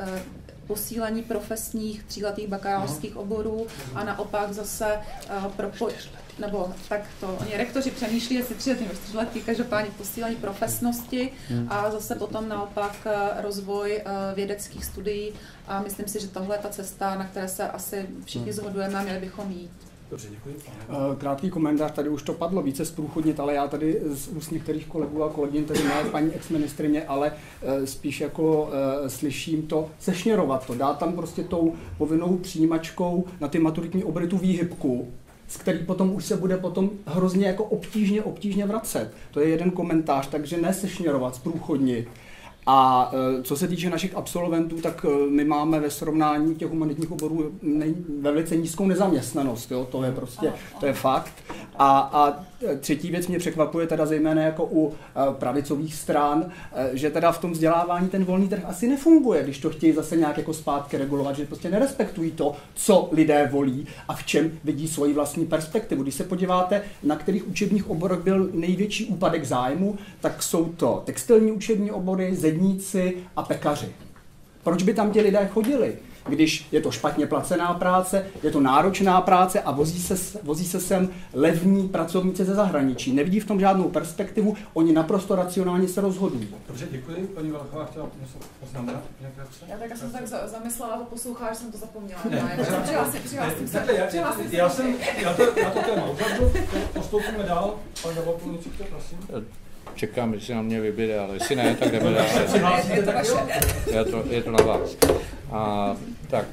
posílení profesních tříletých bakalářských oborů a naopak zase propojit nebo tak to, oni rektoři přemýšlí, jestli tři nebo čtyřletí, každopádně posílení profesnosti a zase potom naopak rozvoj vědeckých studií a myslím si, že tohle je ta cesta, na které se asi všichni shodujeme a měli bychom jít. Dobře, děkuji. Krátký komentář, tady už to padlo více zprůchodnit, ale já tady z úst některých kolegů a kolegyň, tedy ne paní exministrině, ale spíš jako uh, slyším to sešněrovat to, dát tam prostě tou povinnou přijímačkou na ty maturitní obory tu výhybku, z který potom už se bude potom hrozně jako obtížně, obtížně vracet. To je jeden komentář, takže ne sešněrovat, zprůchodnit. A co se týče našich absolventů, tak my máme ve srovnání těch humanitních oborů velice nízkou nezaměstnanost, jo? To je prostě, to je fakt. A, a třetí věc mě překvapuje teda zejména jako u pravicových stran, že teda v tom vzdělávání ten volný trh asi nefunguje, když to chtějí zase nějak jako zpátky regulovat, že prostě nerespektují to, co lidé volí a v čem vidí svoji vlastní perspektivu. Když se podíváte, na kterých učebních oborech byl největší úpadek zájmu, tak jsou to textilní učební obory, zedníci a pekaři. Proč by tam ti lidé chodili? Když je to špatně placená práce, je to náročná práce a vozí se, vozí se sem levní pracovníci ze zahraničí. Nevidí v tom žádnou perspektivu, oni naprosto racionálně se rozhodují. Dobře, děkuji. Paní Valachová chtěla něco poznamenat? Já tak jsem tak zamyslela, to posloucháš, že jsem to zapomněla. Ne, ne, přihlásím, přihlásím se. Já, já, já, jsem, já to, já to téma uzavřu, postoupíme dál. Pan Gabalku, něco chtěl, prosím. Čekám, jestli na mě vybíde, ale jestli ne, tak jdeme dál. Je to vaše. Je to, je to na vás. A tak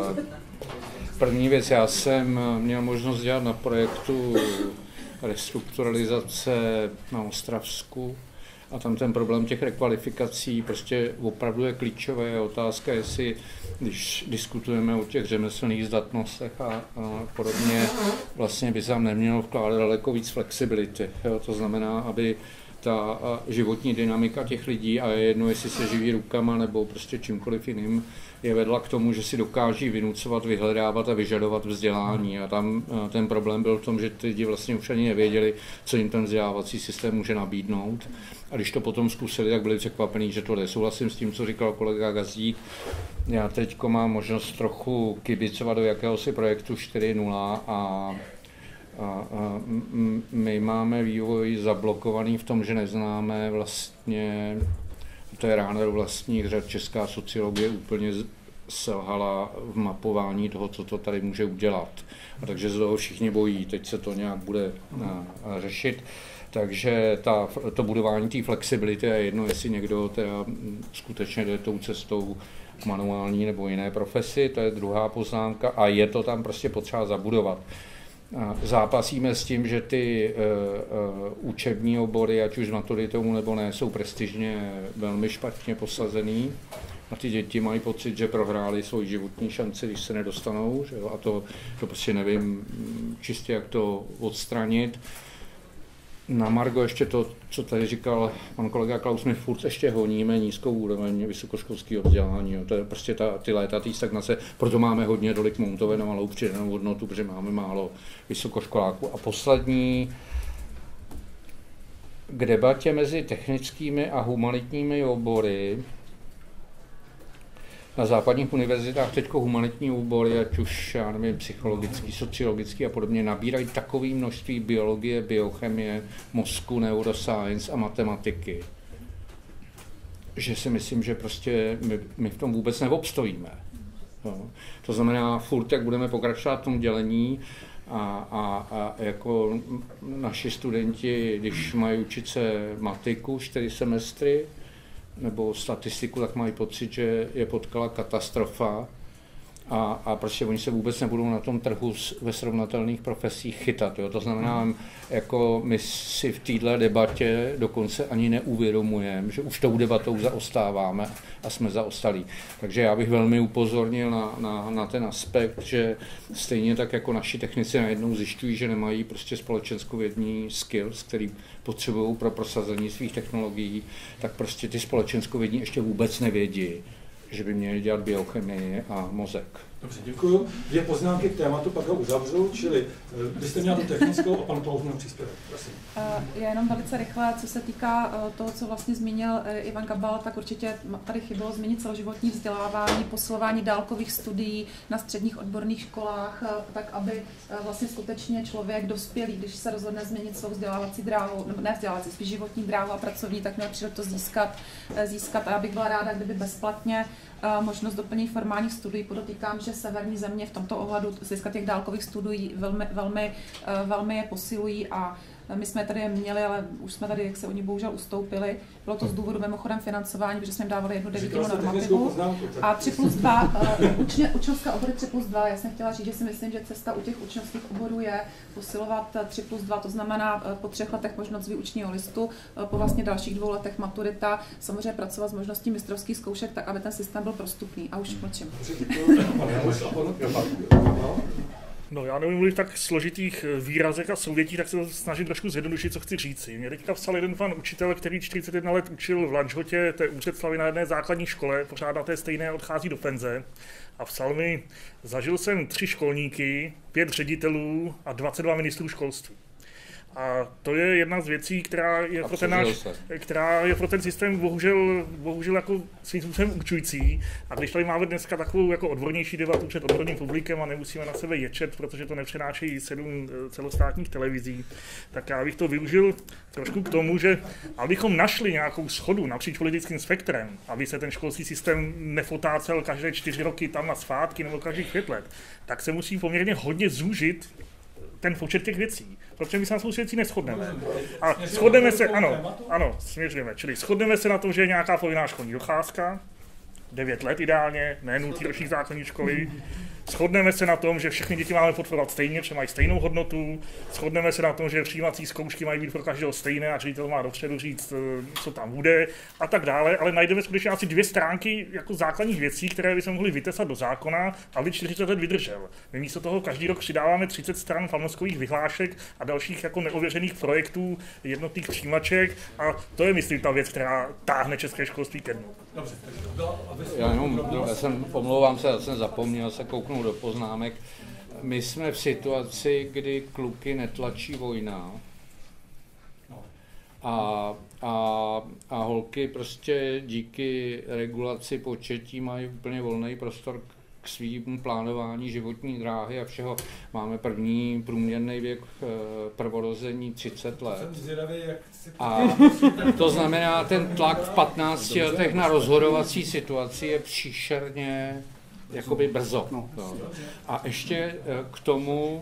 první věc, já jsem měl možnost dělat na projektu restrukturalizace na Ostravsku a tam ten problém těch rekvalifikací prostě opravdu je klíčové. Je otázka, jestli, když diskutujeme o těch řemeslných zdatnostech a, a podobně, vlastně by se tam nemělo vkládat daleko víc flexibility. Jo? To znamená, aby ta životní dynamika těch lidí a je jedno, jestli se živí rukama nebo prostě čímkoliv jiným, je vedla k tomu, že si dokáží vynucovat, vyhledávat a vyžadovat vzdělání. A tam ten problém byl v tom, že ty lidi vlastně už ani nevěděli, co jim ten vzdělávací systém může nabídnout. A když to potom zkusili, tak byli překvapení, že to jde. Souhlasím s tím, co říkal kolega Gazdík. Já teď mám možnost trochu kibicovat do jakéhosi projektu čtyři nula a, a, a my máme vývoj zablokovaný v tom, že neznáme vlastně, to je rána do vlastních řad, česká sociologie úplně selhala v mapování toho, co to tady může udělat. A takže se toho všichni bojí, teď se to nějak bude a, a řešit. Takže ta, to budování té flexibility je jedno, jestli někdo teda skutečně jde tou cestou manuální nebo jiné profesi, to je druhá poznámka a je to tam prostě potřeba zabudovat. Zápasíme s tím, že ty uh, uh, učební obory, ať už s maturitou nebo ne, jsou prestižně velmi špatně posazený a ty děti mají pocit, že prohráli svoji životní šanci, když se nedostanou, že jo? A to, to prostě nevím čistě, jak to odstranit. Na margo ještě to, co tady říkal pan kolega Klaus, my furt ještě honíme nízkou úroveň vysokoškolského vzdělání. Jo. To je prostě ta, ty léta té stagnace, proto máme hodně tolik Mountové na malou přidanou hodnotu, protože máme málo vysokoškoláků. A poslední k debatě mezi technickými a humanitními obory. Na západních univerzitách teď humanitní obory, ať už já nevím, psychologický, sociologický a podobně, nabírají takové množství biologie, biochemie, mozku, neuroscience a matematiky, že si myslím, že prostě my, my v tom vůbec neobstojíme. No. To znamená, furt, jak budeme pokračovat v tom dělení a, a, a jako naši studenti, když mají učit se matiku čtyři semestry, nebo statistiku, tak mají pocit, že je potkala katastrofa a, a prostě oni se vůbec nebudou na tom trhu ve srovnatelných profesích chytat. Jo? To znamená, jako my si v této debatě dokonce ani neuvědomujeme, že už tou debatou zaostáváme a jsme zaostalí. Takže já bych velmi upozornil na, na, na ten aspekt, že stejně tak jako naši technici najednou zjišťují, že nemají prostě společenskovědní skills, který potřebují pro prosazení svých technologií, tak prostě ty společenskovědní ještě vůbec nevědí, že by měli dělat biochemii a mozek. Dobře, děkuju. Dvě poznámky k tématu, pak ho uzavřu, čili vy jste měl tu technickou a pan Klaus měl příspěvek. Prosím. Já jenom velice rychle, co se týká toho, co vlastně zmínil Ivan Gabal, tak určitě tady chybělo zmínit celoživotní vzdělávání, posilování dálkových studií na středních odborných školách, tak aby vlastně skutečně člověk dospělý, když se rozhodne změnit svou vzdělávací dráhu, nebo ne vzdělávací, spíš životní dráhu a pracovní, tak měl příležitost získat, získat. A já bych byla ráda, kdyby bezplatně možnost doplnění formálních studií. Podotýkám, že severní země v tomto ohledu získat těch dálkových studií velmi, velmi, velmi je posilují a my jsme tady měli, ale už jsme tady, jak se oni bohužel ustoupili. Bylo to z důvodu mimochodem financování, protože jsme jim dávali jednu devítinu normativu. A tři plus dva, učně, učňovské obory tři plus dva, já jsem chtěla říct, že si myslím, že cesta u těch učňovských oborů je posilovat tři plus dva, to znamená po třech letech možnost výučního listu, po vlastně dalších dvou letech maturita, samozřejmě pracovat s možností mistrovských zkoušek, tak aby ten systém byl prostupný. A už mlčím. No, já nevím mluvit tak složitých výrazech a souvětí, tak se to snažím trošku zjednodušit, co chci říci. Mě teďka psal jeden pan učitel, který čtyřicet jedna let učil v Lanžhotě, to je úřad Slavy na jedné základní škole, pořád na té stejné odchází do penze. A psal mi, zažil jsem tři školníky, pět ředitelů a dvacet dva ministrů školství. A to je jedna z věcí, která je, pro ten, náš, která je pro ten systém bohužel, bohužel jako svým způsobem určující. A když tady máme dneska takovou jako odbornější debatu před odborným publikem a nemusíme na sebe ječet, protože to nepřenášejí sedm celostátních televizí, tak já bych to využil trošku k tomu, že abychom našli nějakou shodu napříč politickým spektrem, aby se ten školský systém nefotácel každé čtyři roky tam na svátky nebo každých pět let, tak se musí poměrně hodně zúžit ten počet těch věcí, protože my se na spoustu věcí neshodneme. A shodneme se, ano, ano, směřujeme, čili shodneme se na tom, že je nějaká povinná školní docházka, devět let ideálně, ne nultý ročník základní školy, Shodneme se na tom, že všechny děti máme podporovat stejně, že mají stejnou hodnotu, shodneme se na tom, že přijímací zkoušky mají být pro každého stejné a ředitel má dopředu říct, co tam bude a tak dále, ale najdeme skutečně asi dvě stránky jako základních věcí, které bychom mohli vytesat do zákona, aby čtyřicet let vydržel. My místo toho každý rok přidáváme třicet stran pamlskových vyhlášek a dalších jako neověřených projektů jednotných přijímaček a to je, myslím, ta věc, která táhne české školství ke dnu. Dobře, takže byla, já jenom, já jsem, pomlouvám se, já jsem zapomněl se kouknout do poznámek. My jsme v situaci, kdy kluky netlačí vojna a, a, a holky prostě díky regulaci početí mají úplně volný prostor k svým plánování životní dráhy a všeho. Máme první průměrný věk prvorození třicet let. A to znamená, ten tlak v patnácti letech na rozhodovací situaci je příšerně jakoby brzo. No. A ještě k tomu,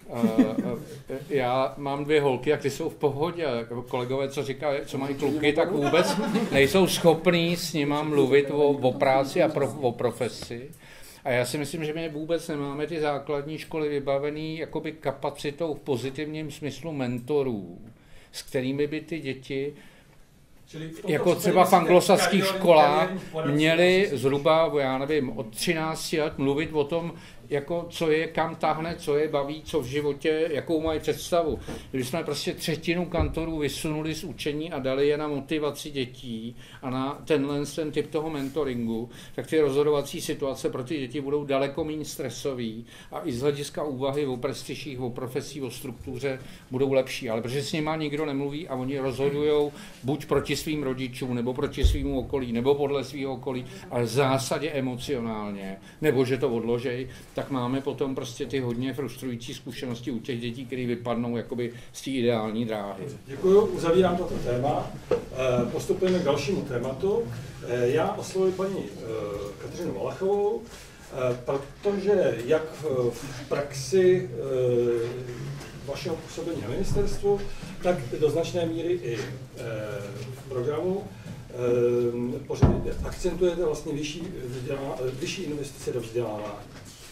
já mám dvě holky a ty jsou v pohodě. Kolegové, co říkají, co mají kluky, tak vůbec nejsou schopní s nima mluvit o, o práci a pro, o profesi. A já si myslím, že my vůbec nemáme ty základní školy vybavený jakoby kapacitou v pozitivním smyslu mentorů, s kterými by ty děti, jako třeba v anglosaských školách, měly zhruba, já nevím, od třinácti let mluvit o tom, jako co je, kam tahne, co je baví, co v životě, jakou mají představu. Když jsme prostě třetinu kantorů vysunuli z učení a dali je na motivaci dětí a na tenhle ten typ toho mentoringu, tak ty rozhodovací situace pro ty děti budou daleko méně stresový a i z hlediska úvahy o prestižích, o profesí, o struktuře budou lepší. Ale protože s nima nikdo nemluví a oni rozhodujou buď proti svým rodičům, nebo proti svýmu okolí, nebo podle svého okolí, ale v zásadě emocionálně, nebo že to odložej, tak máme potom prostě ty hodně frustrující zkušenosti u těch dětí, které vypadnou jakoby z té ideální dráhy. Děkuji, uzavírám toto téma. Postupujeme k dalšímu tématu. Já oslovuji paní Kateřinu Valachovou, protože jak v praxi vašeho působení na ministerstvu, tak do značné míry i v programu akcentujete vlastně vyšší, vyšší investice do vzdělávání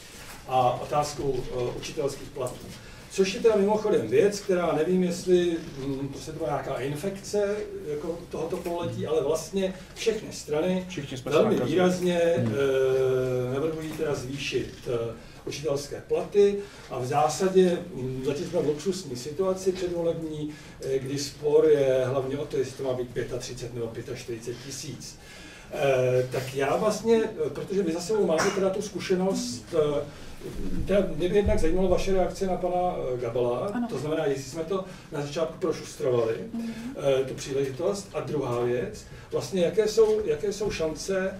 a otázku uh, učitelských platů. Což je teda mimochodem věc, která nevím, jestli hm, to se to nějaká infekce jako tohoto poletí, ale vlastně všechny strany velmi výrazně uh, navrhují teda zvýšit uh, učitelské platy a v zásadě hm, zatím jsme v luxusní situaci předvolební, kdy spor je hlavně o to, jestli to má být třicet pět nebo čtyřicet pět tisíc. Uh, tak já vlastně, protože vy za sebou máte teda tu zkušenost, uh, Teda mě by jednak zajímalo vaše reakce na pana Gabala, ano. To znamená, jestli jsme to na začátku prošustrovali, mm-hmm. tu příležitost. A druhá věc, vlastně jaké jsou, jaké jsou šance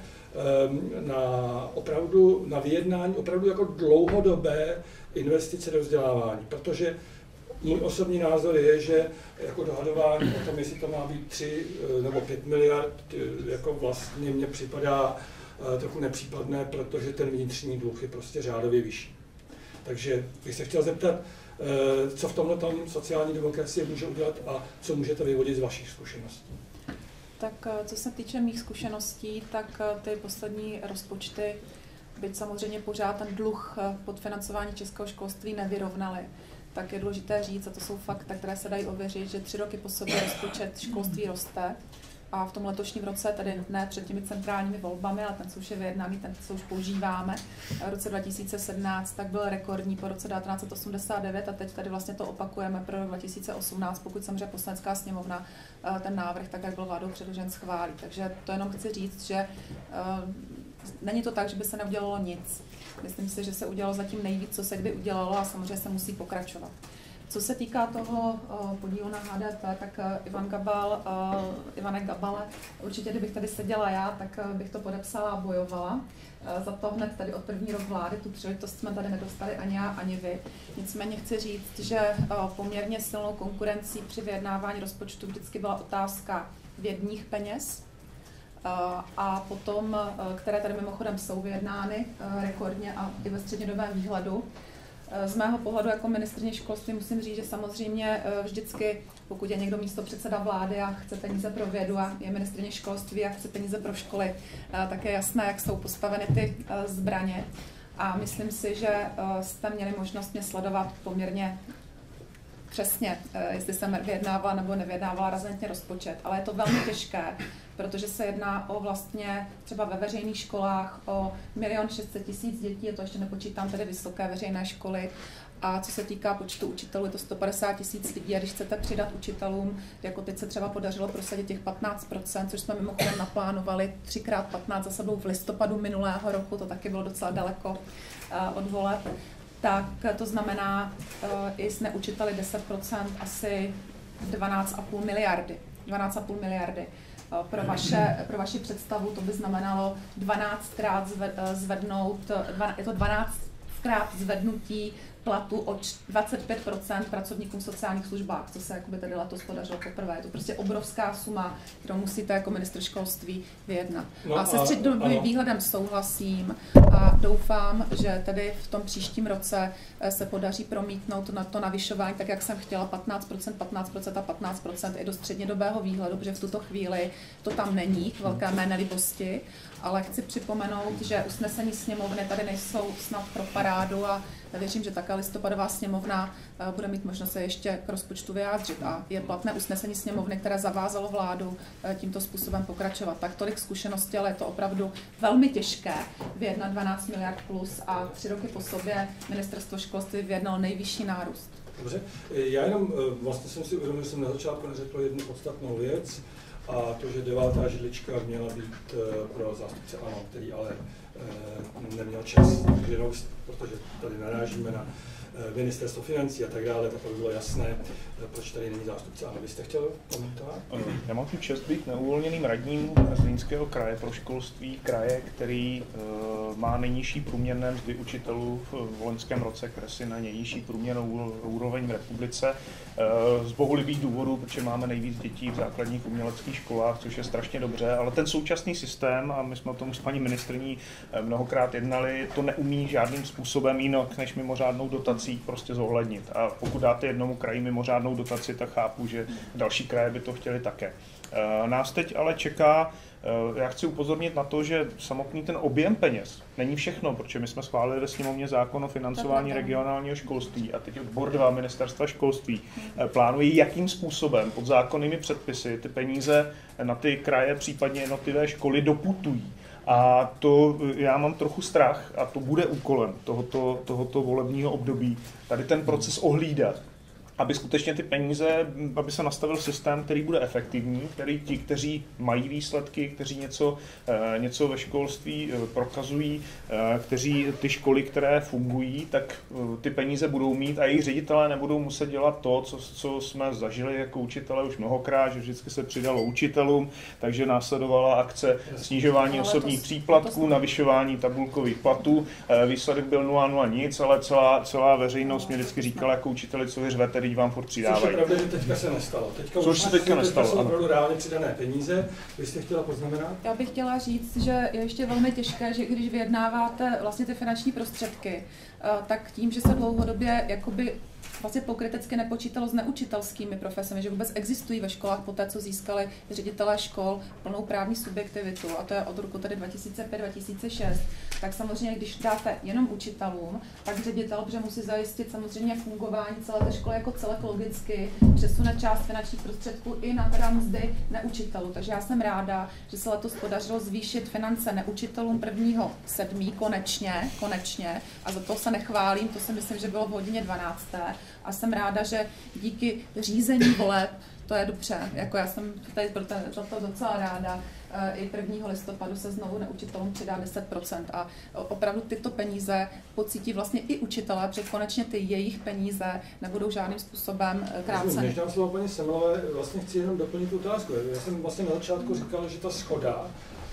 na opravdu, na vyjednání opravdu jako dlouhodobé investice do vzdělávání, protože můj osobní názor je, že jako dohadování o tom, jestli to má být tři nebo pět miliard, jako vlastně mně připadá trochu nepřípadné, protože ten vnitřní dluh je prostě řádově vyšší. Takže bych se chtěl zeptat, co v tomhle tom sociální demokracie může udělat a co můžete vyvodit z vašich zkušeností. Tak co se týče mých zkušeností, tak ty poslední rozpočty, byť samozřejmě pořád ten dluh podfinancování českého školství nevyrovnaly, tak je důležité říct, a to jsou fakta, které se dají ověřit, že tři roky po sobě rozpočet školství roste. A v tom letošním roce, tedy ne před těmi centrálními volbami, ale ten, co už je vyjednaný, ten, co už používáme, v roce dva tisíce sedmnáct, tak byl rekordní po roce devatenáct set osmdesát devět a teď tady vlastně to opakujeme pro rok dva tisíce osmnáct, pokud samozřejmě Poslanecká sněmovna ten návrh, tak jak byl vládou předložen, schválí. Takže to jenom chci říct, že uh, není to tak, že by se neudělalo nic. Myslím si, že se udělalo zatím nejvíc, co se kdy udělalo a samozřejmě se musí pokračovat. Co se týká toho uh, podílu na H D P, tak uh, Ivan Gabal, uh, Ivane Gabale, určitě kdybych tady seděla já, tak uh, bych to podepsala a bojovala. Uh, za to hned tady od první rok vlády, tu příležitost jsme tady nedostali ani já, ani vy. Nicméně chci říct, že uh, poměrně silnou konkurencí při vyjednávání rozpočtu vždycky byla otázka vědních peněz, uh, a potom, uh, které tady mimochodem jsou vyjednány uh, rekordně a i ve střednědobém výhledu. Z mého pohledu jako ministryně školství musím říct, že samozřejmě vždycky, pokud je někdo místopředseda vlády a chce peníze pro vědu a je ministryně školství a chce peníze pro školy, tak je jasné, jak jsou postaveny ty zbraně. A myslím si, že jste měli možnost mě sledovat poměrně přesně, jestli jsem vyjednávala nebo nevyjednávala razantně rozpočet, ale je to velmi těžké, protože se jedná o vlastně třeba ve veřejných školách o milion šest set tisíc dětí, a to ještě nepočítám tedy vysoké veřejné školy. A co se týká počtu učitelů, je to sto padesát tisíc lidí a když chcete přidat učitelům, jako teď se třeba podařilo prosadit těch patnáct procent, což jsme mimochodem naplánovali třikrát patnáct za sebou v listopadu minulého roku, to taky bylo docela daleko od voleb, tak to znamená i s neučiteli deset procent asi dvanáct a půl miliardy. dvanáct a půl miliardy. Pro, vaše, pro vaši představu to by znamenalo dvanáctkrát zvednout, je to dvanáctkrát zvednutí platu o dvacet pět procent pracovníkům v sociálních službách, co se jakoby tedy letos podařilo poprvé. Je to prostě obrovská suma, kterou musíte jako ministr školství vyjednat. No a se střednědobým výhledem souhlasím a doufám, že tedy v tom příštím roce se podaří promítnout na to navyšování, tak jak jsem chtěla, patnáct procent, patnáct procent a patnáct procent i do střednědobého výhledu, protože v tuto chvíli to tam není, k velké mé nelibosti, ale chci připomenout, že usnesení sněmovny tady nejsou snad pro parádu a věřím, že také listopadová sněmovna bude mít možnost se ještě k rozpočtu vyjádřit a je platné usnesení sněmovny, které zavázalo vládu tímto způsobem pokračovat. Tak tolik zkušeností, ale je to opravdu velmi těžké vyjednat dvanáct miliard plus a tři roky po sobě ministerstvo školství vyjednalo nejvyšší nárůst. Dobře, já jenom vlastně jsem si uvědomil, že jsem na začátku neřekl jednu podstatnou věc, a to, že devátá židlička měla být pro zástupce ANO, který ale neměl čas, protože tady narážíme na ministerstvo financí a tak dále, tak to by bylo jasné, proč tady není zástupce. Ano, byste chtěl komentovat? Já mám tu čest být neuvolněným radním Zlínského kraje pro školství, kraje, který uh, má nejnižší průměrné mzdy učitelů v loňském roce, kresy na nejnižší průměrnou úroveň v republice. Uh, z bohulibých důvodů, protože máme nejvíc dětí v základních uměleckých školách, což je strašně dobře, ale ten současný systém, a my jsme o tom s paní ministryní mnohokrát jednali, to neumí žádným způsobem jinak než mimořádnou dotací prostě zohlednit. A pokud dáte jednomu kraji mimořádnou dotaci, tak chápu, že další kraje by to chtěli také. Nás teď ale čeká, já chci upozornit na to, že samotný ten objem peněz není všechno, protože my jsme schválili ve sněmovně zákon o financování regionálního školství a teď odbor dva ministerstva školství plánuje, jakým způsobem pod zákonnými předpisy ty peníze na ty kraje, případně jednotlivé školy doputují. A to já mám trochu strach a to bude úkolem tohoto, tohoto volebního období, tady ten proces ohlídat, aby skutečně ty peníze, aby se nastavil systém, který bude efektivní, který ti, kteří mají výsledky, kteří něco, něco ve školství prokazují, kteří ty školy, které fungují, tak ty peníze budou mít a jejich ředitelé nebudou muset dělat to, co, co jsme zažili jako učitelé už mnohokrát, že vždycky se přidalo učitelům, takže následovala akce snižování osobních příplatků, navyšování tabulkových platů. Výsledek byl nula nula nic, ale celá, celá veřejnost mě vždycky říkala jako učiteli, co vy řvete, vám furt přidávají. Což je pravda, že teďka se nestalo. Teďka Což se teďka nestalo, jsou opravdu reálně přidané peníze. Vy jste chtěla poznamenat? Já bych chtěla říct, že je ještě velmi těžké, že když vyjednáváte vlastně ty finanční prostředky, tak tím, že se dlouhodobě jakoby vlastně pokrytecky nepočítalo s neučitelskými profesemi, že vůbec existují ve školách po té, co získali ředitelé škol plnou právní subjektivitu, a to je od roku tedy dva tisíce pět dva tisíce šest, tak samozřejmě, když dáte jenom učitelům, tak ředitel, protože musí zajistit samozřejmě fungování celé té školy jako celek logicky, přesune část finančních prostředků i na teda mzdy neučitelů. Takže já jsem ráda, že se letos podařilo zvýšit finance neučitelům prvního sedmí konečně, konečně, a za to se nechválím, to si myslím, že bylo v hodině dvanácté. A jsem ráda, že díky řízení voleb, to je dobře, jako já jsem tady pro to docela ráda, i prvního listopadu se znovu neučitelům přidá deset procent a opravdu tyto peníze pocítí vlastně i učitelé, protože konečně ty jejich peníze nebudou žádným způsobem kráceny. Než dám slovo paní Semmelové, vlastně chci jenom doplnit tu otázku. Já jsem vlastně na začátku říkal, že ta shoda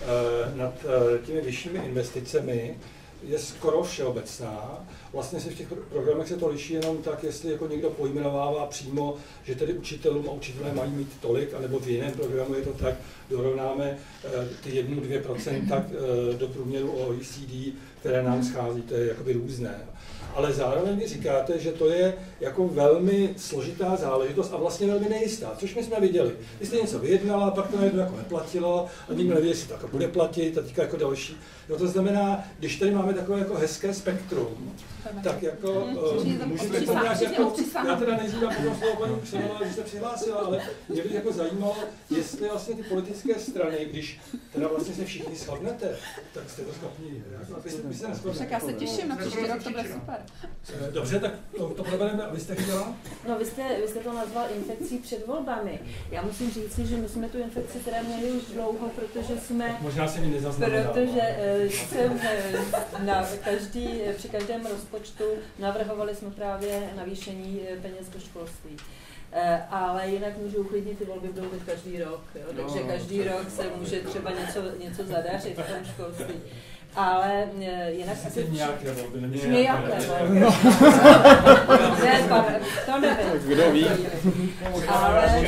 nad těmi vyššími investicemi je skoro všeobecná. Vlastně se v těch programech se to liší jenom tak, jestli jako někdo pojmenovává přímo, že tedy učitelům a učitelé mají mít tolik, anebo v jiném programu je to tak, dorovnáme ty jedno až dvě procenta do průměru O E C D, které nám schází, to je jakoby různé. Ale zároveň vy říkáte, že to je jako velmi složitá záležitost a vlastně velmi nejistá, což my jsme viděli. Vy jste něco vyjednala, pak to najednou jako neplatilo a nikdo neví, jestli to jako bude platit a teďka jako další. No to znamená, když tady máme takové jako hezké spektrum, tak jako uh, můžete to nějak jako, já teda nejdřív dám potom slovo paní Převalová, když se přihlásila, ale mě by jako zajímalo, jestli vlastně ty politické strany, když teda vlastně se všichni shodnete, tak jste to schopni reagovat. Vy se neschodnete. Tak já se těším na příští rok, to bude super. Dobře, tak to, to probereme, a vy jste chtěla? No, vy jste, vy jste to nazval infekcí před volbami. Já musím říct, že my jsme tu infekci teda měli už dlouho, protože jsme... Tak možná se mi nezaznamená. Protože uh, jsem uh, na každý, při každém rozpočtu navrhovali jsme právě navýšení peněz do školství. Uh, ale jinak můžu uklidnit, ty volby budou teď každý rok, jo? Takže každý rok se může třeba něco, něco zadařit v tom školství. Ale jinak asi... Nějaké volby, neměl nějaké volby. Ne, pane, to nevím. Kdo ví? Ale,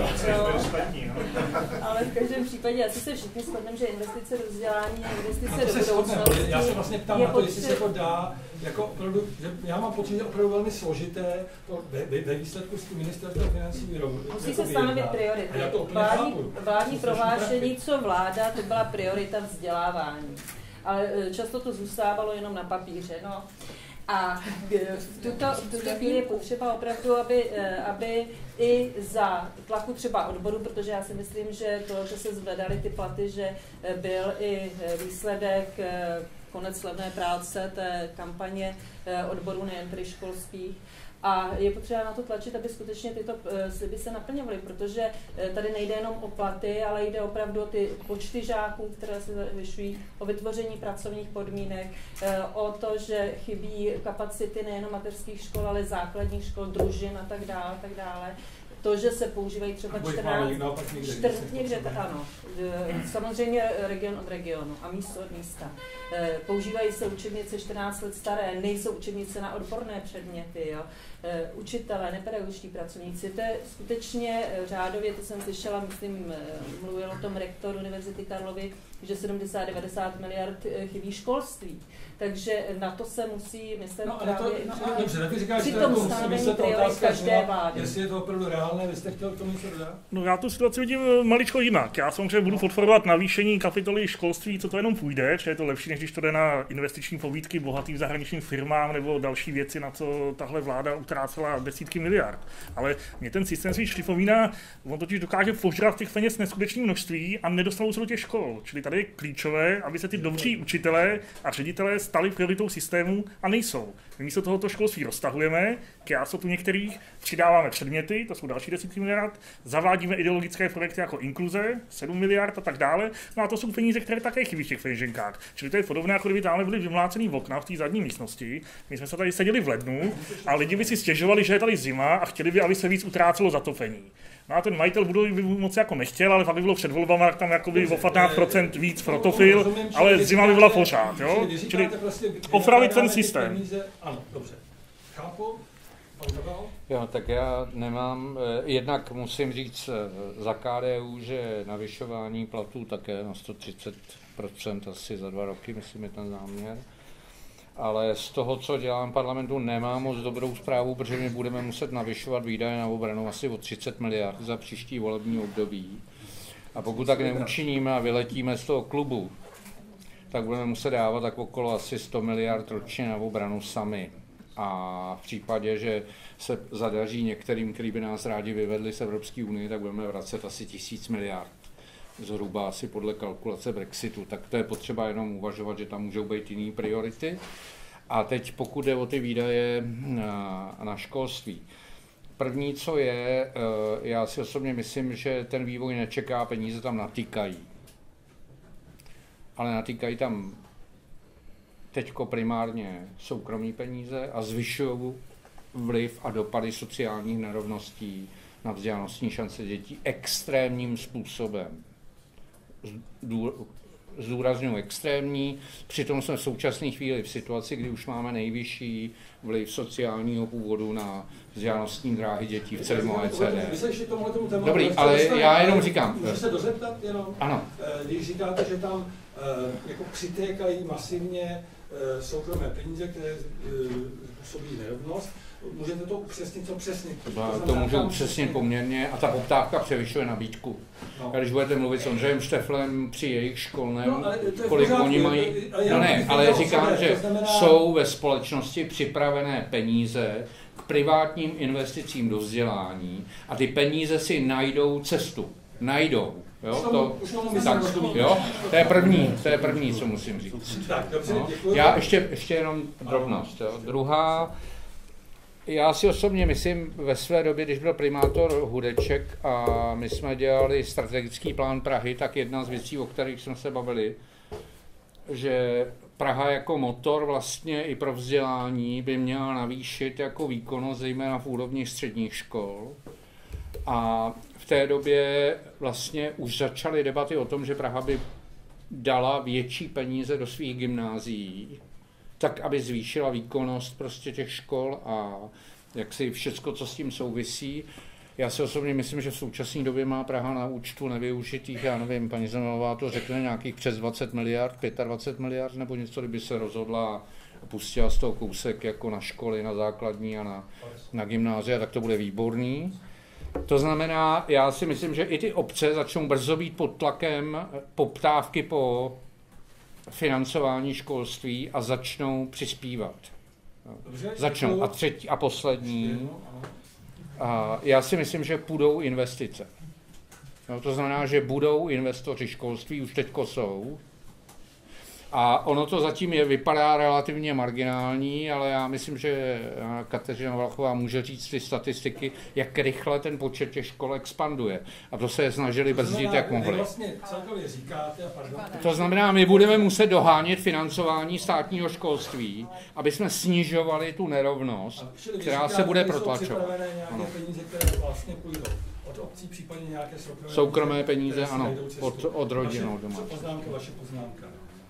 ale v každém případě asi se všichni shodneme, že investice do vzdělání a investice do budoucnosti. Já se vlastně ptám na to, jestli se to dá, jako opravdu, že já mám pocit, že opravdu velmi složité to ve, ve výsledku s tím ministerstvem financí vyrovnat. Musí se stanovit priority. Vládní, vládní prohlášení, co vláda, to byla priorita vzdělávání. Ale často to zůstávalo jenom na papíře. No. A v tuto, v tuto chvíli je potřeba opravdu, aby, aby i za tlaku třeba odboru, protože já si myslím, že to, že se zvedaly ty platy, že byl i výsledek konec levné práce té kampaně odborů nejen tedy školských. A je potřeba na to tlačit, aby skutečně tyto sliby se naplňovaly, protože tady nejde jenom o platy, ale jde opravdu o ty počty žáků, které se zvyšují, o vytvoření pracovních podmínek, o to, že chybí kapacity nejenom mateřských škol, ale základních škol, družin a tak dále, tak dále. To, že se používají třeba čtrnáct, čtrnáct někde, ano, samozřejmě region od regionu a místo od místa. Používají se učebnice čtrnáct let staré, nejsou učebnice na odborné předměty, jo. Učitelé, nepedagogičtí pracovníci, to je skutečně řádově, to jsem slyšela, myslím, mluvil o tom rektor Univerzity Karlovy, že sedmdesát devadesát miliard chybí školství. Takže na to se musí myslet no, právě to, no, no, dobře, taky říkáš, při že tom to musí myslet otázka, každé vlády. Jestli je to opravdu reálné, vy jste chtěl k tomu něco dodat? No já tu situaci vidím maličko jinak. Já samozřejmě budu podporovat navýšení kapitoly školství, co to jenom půjde, protože je to lepší, než když to jde na investiční pobídky bohatým zahraničním firmám nebo další věci, na co tahle vláda utrácela desítky miliard. Ale mě ten systém spíš připomíná, on totiž dokáže požrat těch peněz neskutečné množství a nedostanou se do těch škol. Čili tady je klíčové, aby se ty dobří učitelé a ředitelé stali prioritou systému a nejsou. My místo tohoto školství roztahujeme, k jásotu některých, přidáváme předměty, to jsou další desítky miliard, zavádíme ideologické projekty jako inkluze, sedm miliard a tak dále, no a to jsou peníze, které také chybí v těch peněženkách. Čili to je podobné, jako kdyby tamhle byly vymlácený v okna v té zadní místnosti. My jsme se tady seděli v lednu a lidi by si stěžovali, že je tady zima a chtěli by, aby se víc utrácelo zatopení. No a ten majitel budovy by moc jako nechtěl, ale pak by bylo před volbama, tak tam jakoby o patnáct procent víc protofil, ale zima by byla pořád, jo? Čili opravit ten systém. Ano, dobře. Chápu? Jo, tak já nemám, jednak musím říct za K D U, že navyšování platů také na sto třicet procent asi za dva roky, myslím, je ten záměr. Ale z toho, co dělám v parlamentu, nemám moc dobrou zprávu, protože my budeme muset navyšovat výdaje na obranu asi o třicet miliard za příští volební období. A pokud tak neučiníme a vyletíme z toho klubu, tak budeme muset dávat tak okolo asi sto miliard ročně na obranu sami. A v případě, že se zadaří některým, kteří by nás rádi vyvedli z Evropské unie, tak budeme vracet asi tisíc miliard. Zhruba asi podle kalkulace Brexitu, tak to je potřeba jenom uvažovat, že tam můžou být jiné priority. A teď pokud jde o ty výdaje na, na školství. První, co je, já si osobně myslím, že ten vývoj nečeká, peníze tam natýkají. Ale natýkají tam teďko primárně soukromí peníze a zvyšují vliv a dopady sociálních nerovností na vzdělanostní šance dětí extrémním způsobem. Zdůrazňuji extrémní, přitom jsme v současné chvíli v situaci, kdy už máme nejvyšší vliv sociálního původu na vzdělanostní dráhy dětí v celém O E C D. Dobrý, ale já jenom říkám. Můžu se dozeptat jenom? Ano. Když říkáte, že tam jako přitékají masivně soukromé peníze, které způsobí nerovnost, Můžete to upřesnit, co přesně? To, to můžu upřesnit poměrně a ta poptávka převyšuje nabídku. No. Když budete mluvit s Ondřejem Šteflem při jejich školném, no, kolik oni mají... No ne, ale říkám, že znamená... jsou ve společnosti připravené peníze k privátním investicím do vzdělání a ty peníze si najdou cestu. Najdou. Jo, to, tak, jo, to je první, to je první, co musím říct. No. Já ještě, ještě jenom drobnost. Jo. Druhá, já si osobně myslím, ve své době, když byl primátor Hudeček a my jsme dělali strategický plán Prahy, tak jedna z věcí, o kterých jsme se bavili, že Praha jako motor vlastně i pro vzdělání by měla navýšit jako výkonnost, zejména v úrovni středních škol. A v té době vlastně už začaly debaty o tom, že Praha by dala větší peníze do svých gymnázií, tak aby zvýšila výkonnost prostě těch škol a jak si všecko, co s tím souvisí. Já si osobně myslím, že v současné době má Praha na účtu nevyužitých, já nevím, paní Zemelová to řekne, nějakých přes dvacet miliard, dvacet pět miliard nebo něco, kdyby se rozhodla a pustila z toho kousek jako na školy, na základní a na, na gymnázia, tak to bude výborný. To znamená, já si myslím, že i ty obce začnou brzo být pod tlakem poptávky po financování školství a začnou přispívat. Dobře, začnou. A třetí a poslední. A já si myslím, že půjdou investice. No, to znamená, že budou investoři školství, už teďko jsou. A ono to zatím je, vypadá relativně marginální, ale já myslím, že Kateřina Valachová může říct ty statistiky, jak rychle ten počet těch škol expanduje. A to se snažili brzdit, jak mohli. Vlastně celkově říkáte, pardon. To znamená, my budeme muset dohánět financování státního školství, aby jsme snižovali tu nerovnost, která se bude protlačovat. Nějaké peníze, které vlastně půjdou od obcí, případně nějaké soukromé, soukromé peníze, ano, od, od rodin. Poznámka, vaše poznámka.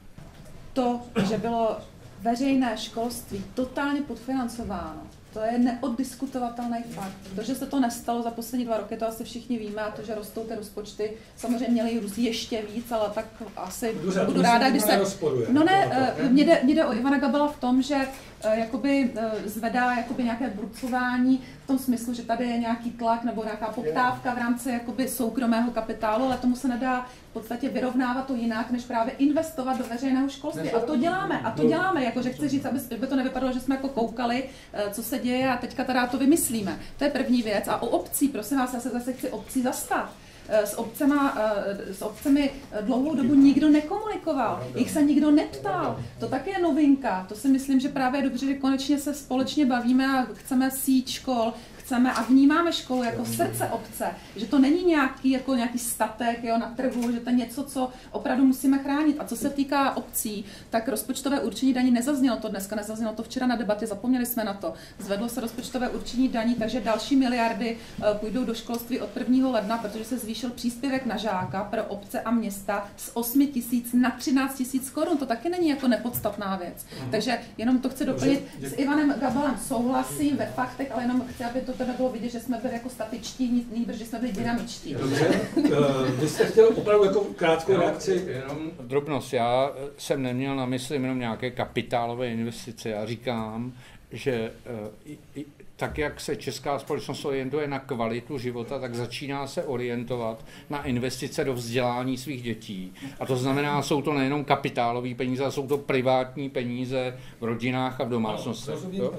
To, že bylo veřejné školství totálně podfinancováno, to je neoddiskutovatelný fakt. To, že se to nestalo za poslední dva roky, to asi všichni víme, a to, že rostou ty rozpočty, samozřejmě měly růst ještě víc, ale tak asi Dobře, budu ráda, když se... No ne, mě jde, mě jde o Ivana Gabela v tom, že jakoby zvedá jakoby nějaké burcování v tom smyslu, že tady je nějaký tlak nebo nějaká poptávka v rámci jakoby soukromého kapitálu, ale tomu se nedá v podstatě vyrovnávat to jinak, než právě investovat do veřejného školství. A to děláme, a to děláme, jako že chci říct, aby to nevypadalo, že jsme jako koukali, co se děje a teďka teda to vymyslíme. To je první věc. A u obcí, prosím vás, já se zase chci obcí zastat. S, obcema, s obcemi dlouhou dobu nikdo nekomunikoval, jich se nikdo neptal. To také je novinka. To si myslím, že právě je dobře, že konečně se společně bavíme a chceme síť škol, chceme a vnímáme školu jako srdce obce, že to není nějaký, jako nějaký statek jo, na trhu, že to je něco, co opravdu musíme chránit. A co se týká obcí, tak rozpočtové určení daní nezaznělo to dneska, nezaznělo to včera na debatě, zapomněli jsme na to. Zvedlo se rozpočtové určení daní, takže další miliardy půjdou do školství od prvního ledna, protože se zvýšil příspěvek na žáka pro obce a města z osmi tisíc na třináct tisíc korun. To taky není jako nepodstatná věc. Takže jenom to chci doplnit. S Ivanem Gabalem souhlasím ve faktech, ale jenom chci, aby to to nebylo vidět, že jsme byli jako statičtí, nýbrž, že jsme byli dynamičtí. Dobře, vy jste chtěl opravdu jako krátkou reakci? Jenom drobnost, já jsem neměl na mysli jenom nějaké kapitálové investice, já říkám, že tak, jak se česká společnost orientuje na kvalitu života, tak začíná se orientovat na investice do vzdělání svých dětí. A to znamená, jsou to nejenom kapitálové peníze, ale jsou to privátní peníze v rodinách a v domácnostech.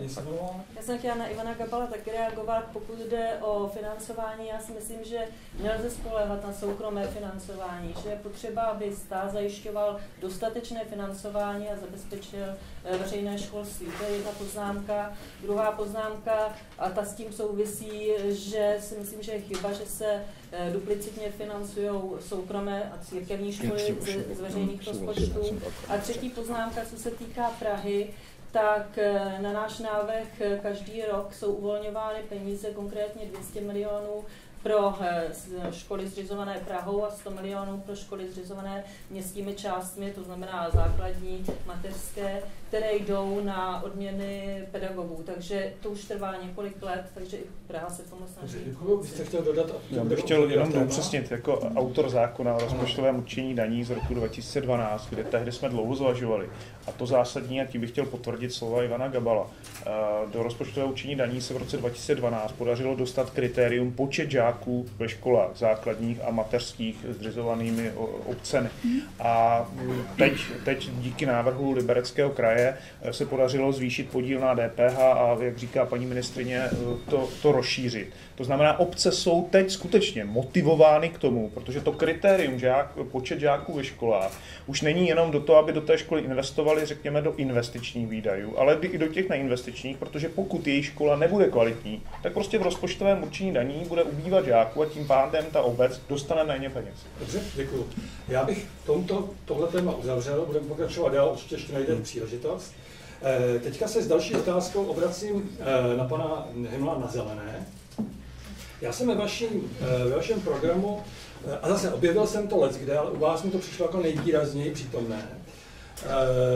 Já jsem chtěla na Ivana Gabala taky reagovat, pokud jde o financování. Já si myslím, že nelze spoléhat na soukromé financování, že je potřeba, aby stát zajišťoval dostatečné financování a zabezpečil veřejné školství. To je jedna poznámka. Druhá poznámka, a ta s tím souvisí, že si myslím, že je chyba, že se duplicitně financují soukromé a církevní školy z, z veřejných rozpočtů. A třetí poznámka, co se týká Prahy, tak na náš návrh každý rok jsou uvolňovány peníze, konkrétně dvě stě milionů pro školy zřizované Prahou a sto milionů pro školy zřizované městskými částmi, to znamená základní, mateřské, které jdou na odměny pedagogů. Takže to už trvá několik let, takže i Praha se tomu snaží. Děkuji, vy jste chtěl dodat? Já bych chtěl jenom upřesnit, jako autor zákona o rozpočtovém určení daní z roku dva tisíce dvanáct, kde tehdy jsme dlouho zvažovali. A to zásadní, a tím bych chtěl potvrdit slova Ivana Gabala. Do rozpočtového určení daní se v roce dva tisíce dvanáct podařilo dostat kritérium počet žáků ve školách základních a mateřských zřizovanými obcemi. A teď, teď díky návrhu Libereckého kraje se podařilo zvýšit podíl na D P H a, jak říká paní ministryně, to, to rozšířit. To znamená, obce jsou teď skutečně motivovány k tomu, protože to kritérium žák, počet žáků ve školách už není jenom do toho, aby do té školy investovali, řekněme, do investičních výdajů, ale i do těch neinvestičních, protože pokud její škola nebude kvalitní, tak prostě v rozpočtovém určení daní bude ubývat žáků a tím pádem ta obec dostane méně peněz. Dobře, děkuji. Já bych tomto, tohle téma uzavřel, budeme pokračovat dál, určitě ještě najdeme příležitost. E, teďka se s další otázkou obracím e, na pana Hymla na Zelené. Já jsem ve vaším, e, ve vašem programu, e, a zase objevil jsem to leckde, ale u vás mi to přišlo jako nejvýrazněji přítomné, e,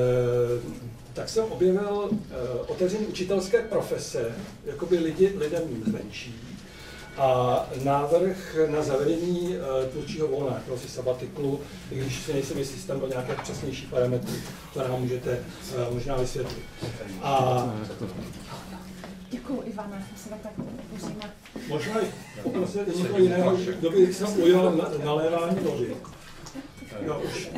tak jsem objevil e, otevření učitelské profese, jakoby lidi, lidem zvenčí, a návrh na zavedení uh, tvůrčího volna, jako si sabatiklu, i když si nejsem jistý, tam do nějaké přesnější parametry, to nám můžete uh, možná vysvětlit. A... Děkuji, Ivana, se tak musíme. Možná poprosit někoho jiného, kdo by se ujal na, nalévání vody. Jo, už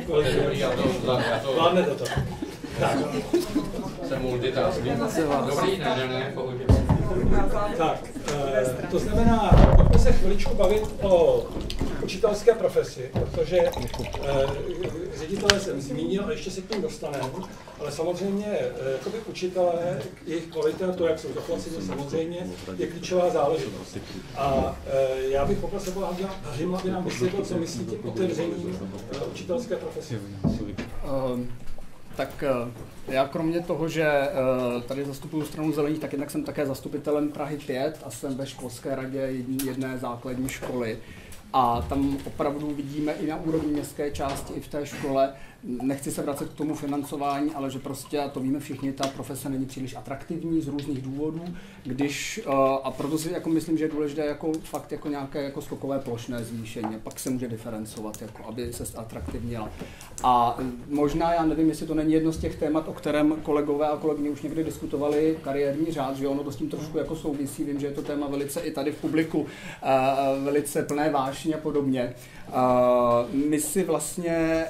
vládne to tak. Tak. Jsem multitasking. Dobrý, ne, ne, ne, pohodě. Tak, e, to znamená, pojďme se chviličku bavit o učitelské profesi, protože e, ředitele jsem zmínil a ještě se k tím dostaneme, ale samozřejmě e, jakoby učitelé, jejich kvalita, to, jak jsou zaplaceni, samozřejmě je klíčová záležitost. A e, já bych poprosil pana Hymla, aby nám vysvětlil, co myslí tím otevřením e, učitelské profese. Um. Tak já kromě toho, že tady zastupuju stranu Zelených, tak jednak jsem také zastupitelem Prahy pět a jsem ve školské radě jedné základní školy. A tam opravdu vidíme i na úrovni městské části, i v té škole, nechci se vracet k tomu financování, ale že prostě, a to víme všichni, ta profese není příliš atraktivní z různých důvodů, když, a proto si jako myslím, že je důležité jako fakt jako nějaké jako skokové plošné zvýšení, pak se může diferencovat, jako aby se atraktivnila. A možná, já nevím, jestli to není jedno z těch témat, o kterém kolegové a kolegyně už někdy diskutovali, kariérní řád, že ono to s tím trošku jako souvisí, vím, že je to téma velice i tady v publiku, velice plné vášně a podobně. My si vlastně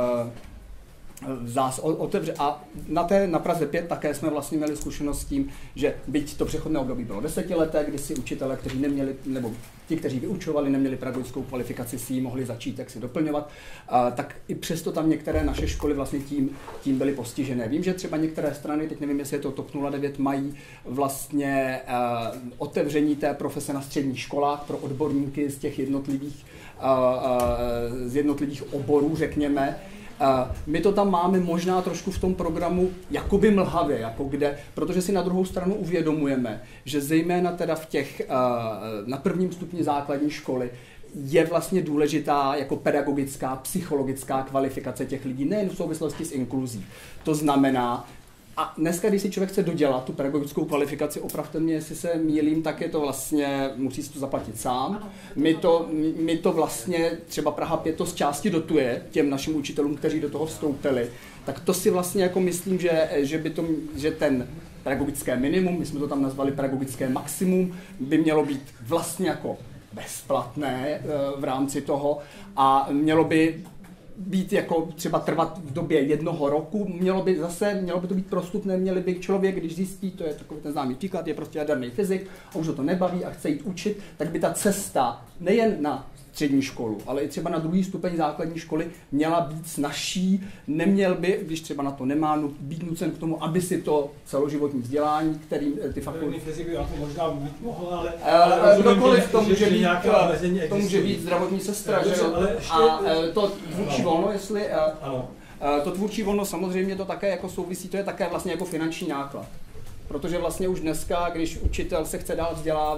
Zás, otevře, a na, té, na Praze pět také jsme vlastně měli zkušenost s tím, že byť to přechodné období bylo desetileté, kdy si učitelé, kteří neměli, nebo ti, kteří vyučovali, neměli pedagogickou kvalifikaci, si ji mohli začít jak si doplňovat, a, tak i přesto tam některé naše školy vlastně tím, tím byly postižené. Vím, že třeba některé strany, teď nevím, jestli je to TOP nula devět, mají vlastně a, otevření té profese na středních školách pro odborníky z těch jednotlivých, a, a, z jednotlivých oborů, řekněme. Uh, my to tam máme možná trošku v tom programu jakoby mlhavě, jako kde, protože si na druhou stranu uvědomujeme, že zejména teda v těch uh, na prvním stupni základní školy je vlastně důležitá jako pedagogická, psychologická kvalifikace těch lidí, nejen v souvislosti s inkluzí. To znamená, a dneska, když si člověk chce dodělat tu pedagogickou kvalifikaci, opravdu mě, jestli se mýlím, tak je to vlastně, musí si to zaplatit sám. My to, my to vlastně, třeba Praha pět to z části dotuje těm našim učitelům, kteří do toho vstoupili. Tak to si vlastně jako myslím, že, že, by to, že ten pedagogické minimum, my jsme to tam nazvali pedagogické maximum, by mělo být vlastně jako bezplatné v rámci toho a mělo by být jako třeba trvat v době jednoho roku, mělo by zase, mělo by to být prostupné, měli by člověk, když zjistí, to je takový ten známý příklad, je prostě jaderný fyzik a už ho to nebaví a chce jít učit, tak by ta cesta nejen na střední školu, ale i třeba na druhý stupeň základní školy měla být snazší, neměl by, když třeba na to nemá, být nucen k tomu, aby si to celoživotní vzdělání, kterým ty fakulty... fyzik by to možná být mohl, ale... ale kdokoliv to může být, to může být zdravotní sestra, že jo? A to tvůrčí volno, jestli... Ano. To tvůrčí volno samozřejmě to také jako souvisí, to je také vlastně jako finanční náklad. Protože vlastně už dneska, když učitel se chce dál vzdělávat,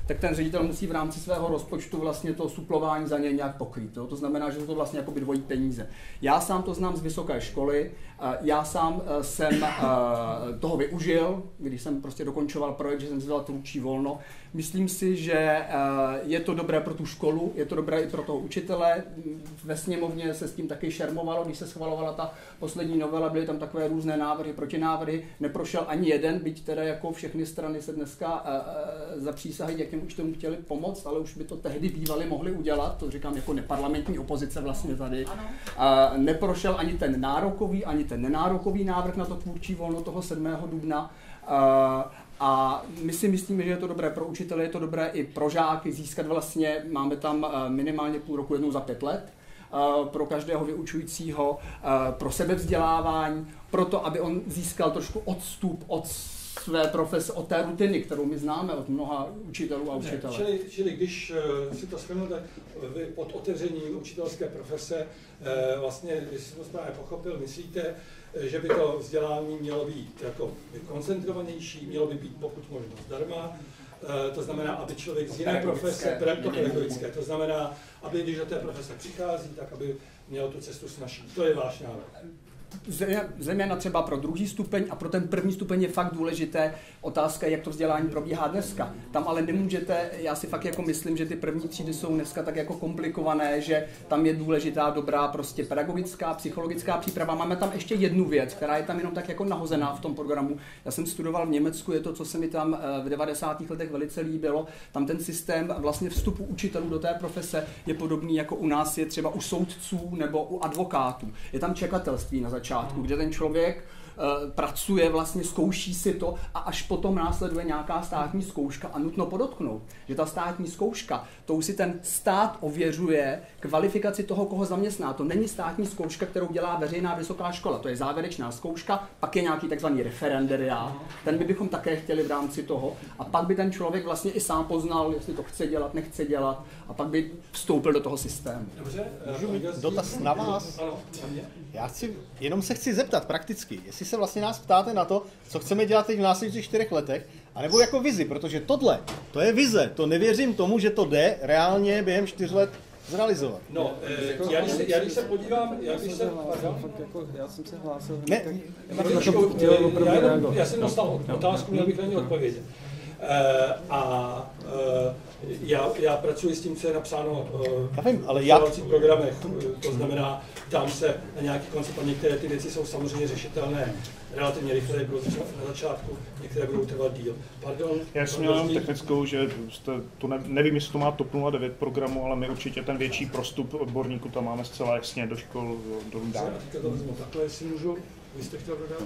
tak ten ředitel musí v rámci svého rozpočtu vlastně to suplování za něj nějak pokrýt. Jo? To znamená, že to vlastně jakoby dvojí peníze. Já sám to znám z vysoké školy, já sám jsem toho využil, když jsem prostě dokončoval projekt, že jsem vzal tvůrčí volno. Myslím si, že je to dobré pro tu školu, je to dobré i pro toho učitele. Ve sněmovně se s tím taky šermovalo, když se schvalovala ta poslední novela, byly tam takové různé návrhy, protinávrhy. Neprošel ani jeden, byť teda jako všechny strany se dneska zapřísahají, jak těm učitelům chtěli pomoct, ale už by to tehdy bývali mohli udělat, to říkám jako neparlamentní opozice vlastně tady. Neprošel ani ten nárokový, ani ten nenárokový návrh na to tvůrčí volno toho sedmého dubna. A my si myslíme, že je to dobré pro učitele, je to dobré i pro žáky získat vlastně, máme tam minimálně půl roku jednou za pět let, pro každého vyučujícího, pro sebevzdělávání, proto aby on získal trošku odstup od své profese, od té rutiny, kterou my známe od mnoha učitelů a učitelů. Čili, čili když si to shrnu, tak vy pod otevřením učitelské profese vlastně, když jsem to správně pochopil, myslíte, že by to vzdělání mělo být jako koncentrovanější, mělo by být pokud možno zdarma, to znamená, aby člověk z jiné profese, to pedagogické, to znamená, aby když do té profese přichází, tak aby měl tu cestu snazší. To je váš návrh. Zejména třeba pro druhý stupeň a pro ten první stupeň je fakt důležité otázka, jak to vzdělání probíhá dneska. Tam ale nemůžete, já si fakt jako myslím, že ty první třídy jsou dneska tak jako komplikované, že tam je důležitá dobrá prostě pedagogická, psychologická příprava. Máme tam ještě jednu věc, která je tam jenom tak jako nahozená v tom programu. Já jsem studoval v Německu, je to, co se mi tam v devadesátých letech velice líbilo. Tam ten systém vlastně vstupu učitelů do té profese je podobný jako u nás je třeba u soudců nebo u advokátů. Je tam čekatelství na začátku, kde ten člověk uh, pracuje, vlastně zkouší si to a až potom následuje nějaká státní zkouška a nutno podotknout, že ta státní zkouška, to už si ten stát ověřuje kvalifikaci toho, koho zaměstná. To není státní zkouška, kterou dělá veřejná vysoká škola, to je závěrečná zkouška, pak je nějaký takzvaný referendariát, ten by bychom také chtěli v rámci toho a pak by ten člověk vlastně i sám poznal, jestli to chce dělat, nechce dělat a pak by vstoupil do toho systému. Dobře, můžu mít dotaz na vás? Ano, na mě. Já chci, jenom se chci zeptat prakticky, jestli se vlastně nás ptáte na to, co chceme dělat teď v následujících čtyřech letech, anebo jako vizi, protože tohle, to je vize, to nevěřím tomu, že to jde reálně během čtyř let zrealizovat. No, e, já, když se, já když se podívám, já když se... Jako, já jsem se hlásil. Ne, já, já, já jsem dostal otázku, měl bych na ní odpovědět. E, a e, já, já pracuji s tím, co je napsáno v vzdělávacích programech, to znamená, ptám se na nějaký koncept a některé ty věci jsou samozřejmě řešitelné relativně rychle, budou na začátku, některé budou trvat díl. Pardon. Já jsem měl jenom technickou, že jste, to ne, nevím, jestli to má TOP nula devět programu, ale my určitě ten větší prostup odborníků tam máme zcela jasně do škol, do dál. Takhle, jestli můžu, vy jste chtěl dodat?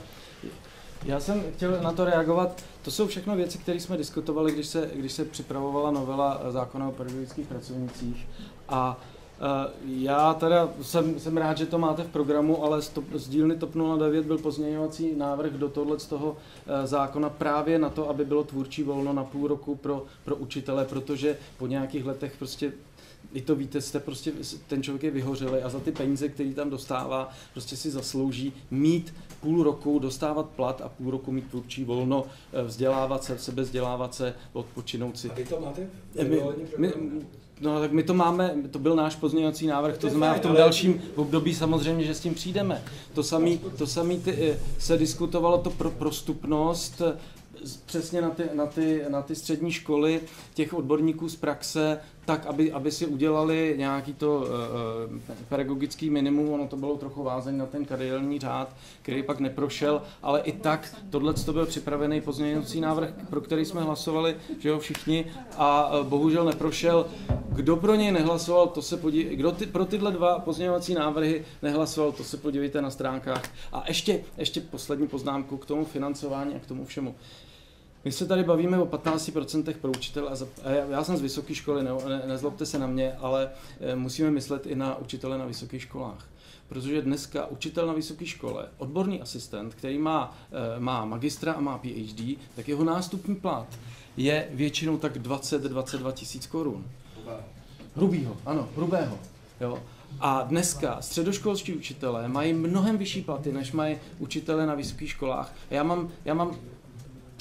Já jsem chtěl na to reagovat. To jsou všechno věci, které jsme diskutovali, když se, když se připravovala novela zákona o pedagogických pracovnících. A uh, já teda jsem, jsem rád, že to máte v programu, ale z, to, z dílny TOP nula devět byl pozměňovací návrh do tohle z toho uh, zákona právě na to, aby bylo tvůrčí volno na půl roku pro, pro učitele, protože po nějakých letech prostě vy to víte, jste prostě, ten člověk je vyhořelý a za ty peníze, který tam dostává, prostě si zaslouží mít půl roku, dostávat plat a půl roku mít tvůrčí volno, vzdělávat se, sebezdělávat se, odpočinout si. A vy to máte? My, my, no tak my to máme, to byl náš pozměňovací návrh, to znamená v tom dalším období samozřejmě, že s tím přijdeme. To samé to samý ty, se diskutovalo to pro prostupnost, přesně na ty, na, ty, na ty střední školy těch odborníků z praxe, tak, aby, aby si udělali nějaký to uh, pedagogický minimum, ono to bylo trochu vázané na ten kariérní řád, který pak neprošel, ale i tak tohle to byl připravený pozměňovací návrh, pro který jsme hlasovali, že jo, všichni, a uh, bohužel neprošel. Kdo pro něj nehlasoval, to se podívejte, kdo ty, pro tyhle dva pozměňovací návrhy nehlasoval, to se podívejte na stránkách. A ještě, ještě poslední poznámku k tomu financování a k tomu všemu. My se tady bavíme o patnáct procent pro učitele a já jsem z vysoké školy, ne, ne, nezlobte se na mě, ale musíme myslet i na učitele na vysokých školách. Protože dneska učitel na vysoké škole, odborný asistent, který má, má magistra a má PhD, tak jeho nástupní plat je většinou tak dvacet až dvacet dva tisíc korun. Hrubýho, ano, hrubého. Jo. A dneska středoškolští učitelé mají mnohem vyšší platy, než mají učitelé na vysokých školách. Já mám, já mám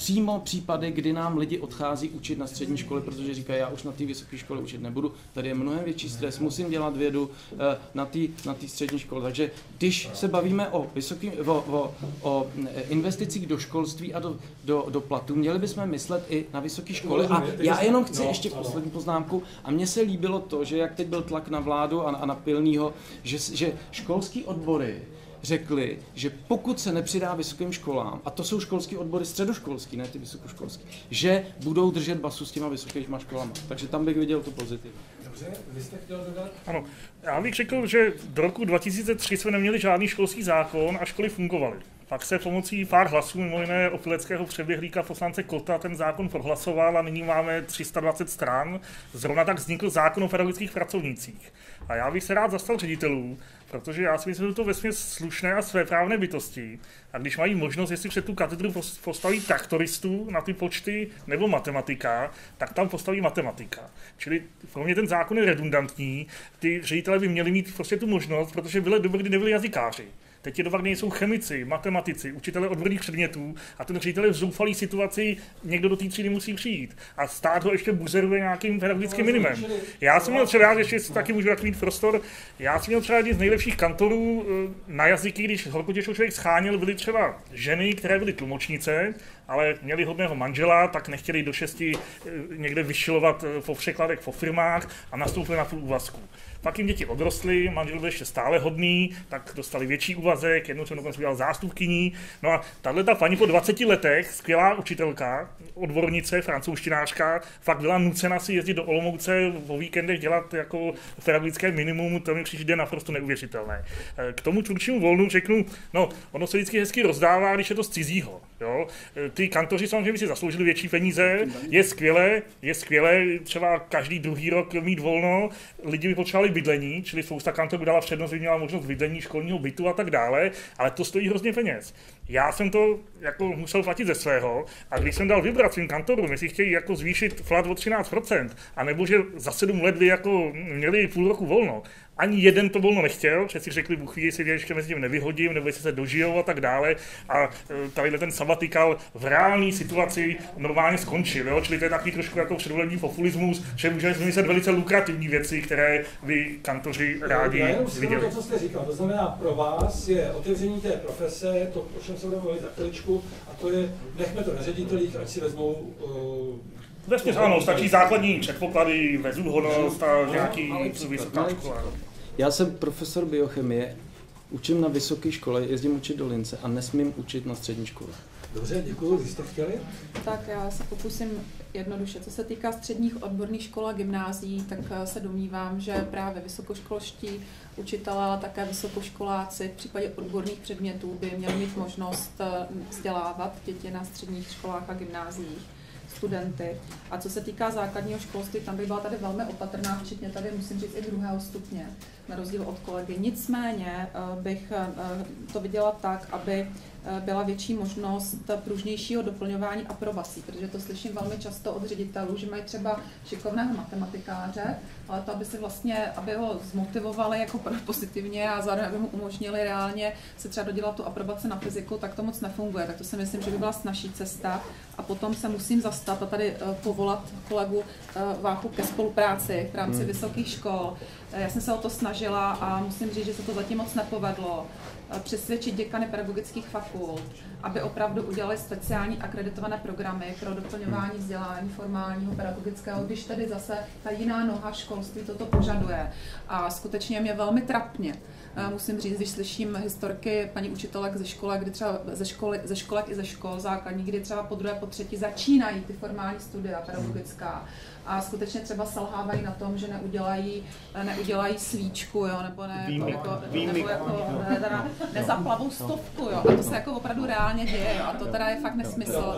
přímo případy, kdy nám lidi odchází učit na střední školy, protože říkají, já už na té vysoké škole učit nebudu, tady je mnohem větší stres, musím dělat vědu na té na té střední škole. Takže když se bavíme o, vysoký, o, o, o investicích do školství a do, do, do platů, měli bychom myslet i na vysoké školy. A já jenom chci ještě poslední poznámku, a mně se líbilo to, že jak teď byl tlak na vládu a, a na Pilnýho, že, že školský odbory řekli, že pokud se nepřidá vysokým školám, a to jsou školský odbory středoškolský, ne ty vysokoškolský, že budou držet basu s těma vysokýma školama. Takže tam bych viděl tu pozitivu. Dobře, vy jste chtěl dodat? Ano, já bych řekl, že do roku dva tisíce tři jsme neměli žádný školský zákon a školy fungovaly. Pak se pomocí pár hlasů, mimo jiné opileckého přeběhlíka poslance Kotta, ten zákon prohlasoval a nyní máme tři sta dvacet stran. Zrovna tak vznikl zákon o pedagogických pracovnících. A já bych se rád zastal ředitelů, protože já si myslím, že to vesměs slušné a svéprávné bytosti. A když mají možnost, jestli před tu katedru postaví traktoristů na ty počty nebo matematika, tak tam postaví matematika. Čili pro mě ten zákon je redundantní. Ty ředitelé by měli mít prostě tu možnost, protože byly doby, kdy nebyli jazykáři. Teď je doba, kdy jsou chemici, matematici, učitelé odborných předmětů a ten ředitel v zoufalý situaci někdo do té třídy musí přijít. A stát ho ještě buzeruje nějakým pedagogickým minimem. Já jsem měl třeba, ještě taky můžu mít prostor, já jsem měl třeba jedni z nejlepších kantorů na jazyky, když horko těžko člověk scháněl, byly třeba ženy, které byly tlumočnice, ale měli hodného manžela, tak nechtěli do šesti někde vyšilovat po překladech po firmách a nastoupili na půl úvazku. Pak jim děti odrostly, manžel byl ještě stále hodný, tak dostali větší úvazek, jednou jsem dokonce udělal zástupkyní. No a tahle ta paní po dvaceti letech, skvělá učitelka, odbornice, francouzštinářka, fakt byla nucena si jezdit do Olomouce o víkendech dělat jako pedagogické minimum, to mi přijde naprosto neuvěřitelné. K tomu tvůrčímu volnu řeknu, no, ono se vždycky hezky rozdává, když je to z cizího. Jo? Ty kantoři samozřejmě si zasloužili větší peníze, je skvělé, je skvělé třeba každý druhý rok mít volno, lidi by potřebovali bydlení, čili spousta kantorů dala přednost, by měla možnost bydlení, školního bytu a tak dále, ale to stojí hrozně peněz. Já jsem to jako musel platit ze svého a když jsem dal vybrat svým kantorům, jestli chtějí jako zvýšit plat o třináct procent, anebo že za sedm let by jako měli půl roku volno, ani jeden to volno nechtěl, protože si řekli, Bůh ví, jestli ještě mezi tím nevyhodím, nebo jestli se dožijou a tak dále. A tadyhle ten sabatikal v reálné situaci normálně skončil. Jo? Čili to je takový trošku jako předvolební populismus, že můžeme vymyslet velice lukrativní věci, které by kantoři rádi já jenom viděli. To, co jste říkal, to znamená pro vás je otevření té profese, to, o čem se budeme mluvit za chviličku, a to je, nechme to na ředitelích, ať si vezmou uh, Vesměs ano, stačí základní předpoklady, bezúhonnost a nějaký vysoká škola. Já jsem profesor biochemie, učím na vysoké škole, jezdím učit do Lince a nesmím učit na střední škole. Dobře, děkuji, vy jste chtěli? Tak já se pokusím jednoduše. Co se týká středních odborných škol a gymnázií, tak se domnívám, že právě vysokoškolští učitelé, ale také vysokoškoláci v případě odborných předmětů by měli mít možnost vzdělávat děti na středních školách a gymnáziích, studenty. A co se týká základního školství, tam bych byla tady velmi opatrná, včetně tady musím říct i druhého stupně, na rozdíl od kolegy. Nicméně bych to viděla tak, aby byla větší možnost pružnějšího doplňování aprobací, protože to slyším velmi často od ředitelů, že mají třeba šikovného matematikáře, ale to, aby si vlastně, aby ho zmotivovali jako pozitivně a zároveň, aby mu umožnili reálně se třeba dodělat tu aprobaci na fyziku, tak to moc nefunguje. Tak to si myslím, že by byla snazší cesta. A potom se musím zastat a tady povolat kolegu Váchu ke spolupráci v rámci hmm. vysokých škol. Já jsem se o to snažila a musím říct, že se to zatím moc nepovedlo. Přesvědčit děkany pedagogických fakult, aby opravdu udělali speciální akreditované programy pro doplňování vzdělání formálního pedagogického, když tedy zase ta jiná noha školství toto požaduje. A skutečně mě velmi trapně. Musím říct, když slyším historky paní učitelek ze školek, kdy třeba ze, školy, ze školek i ze škol základní, kdy třeba po druhé, po třetí začínají ty formální studia pedagogická a skutečně třeba selhávají na tom, že neudělají, neudělají svíčku, jo, nebo ne, jako, jako, nebo jako ne, teda nezaplavou stovku, jo, a to se jako opravdu reálně děje, jo, a to teda je fakt nesmysl.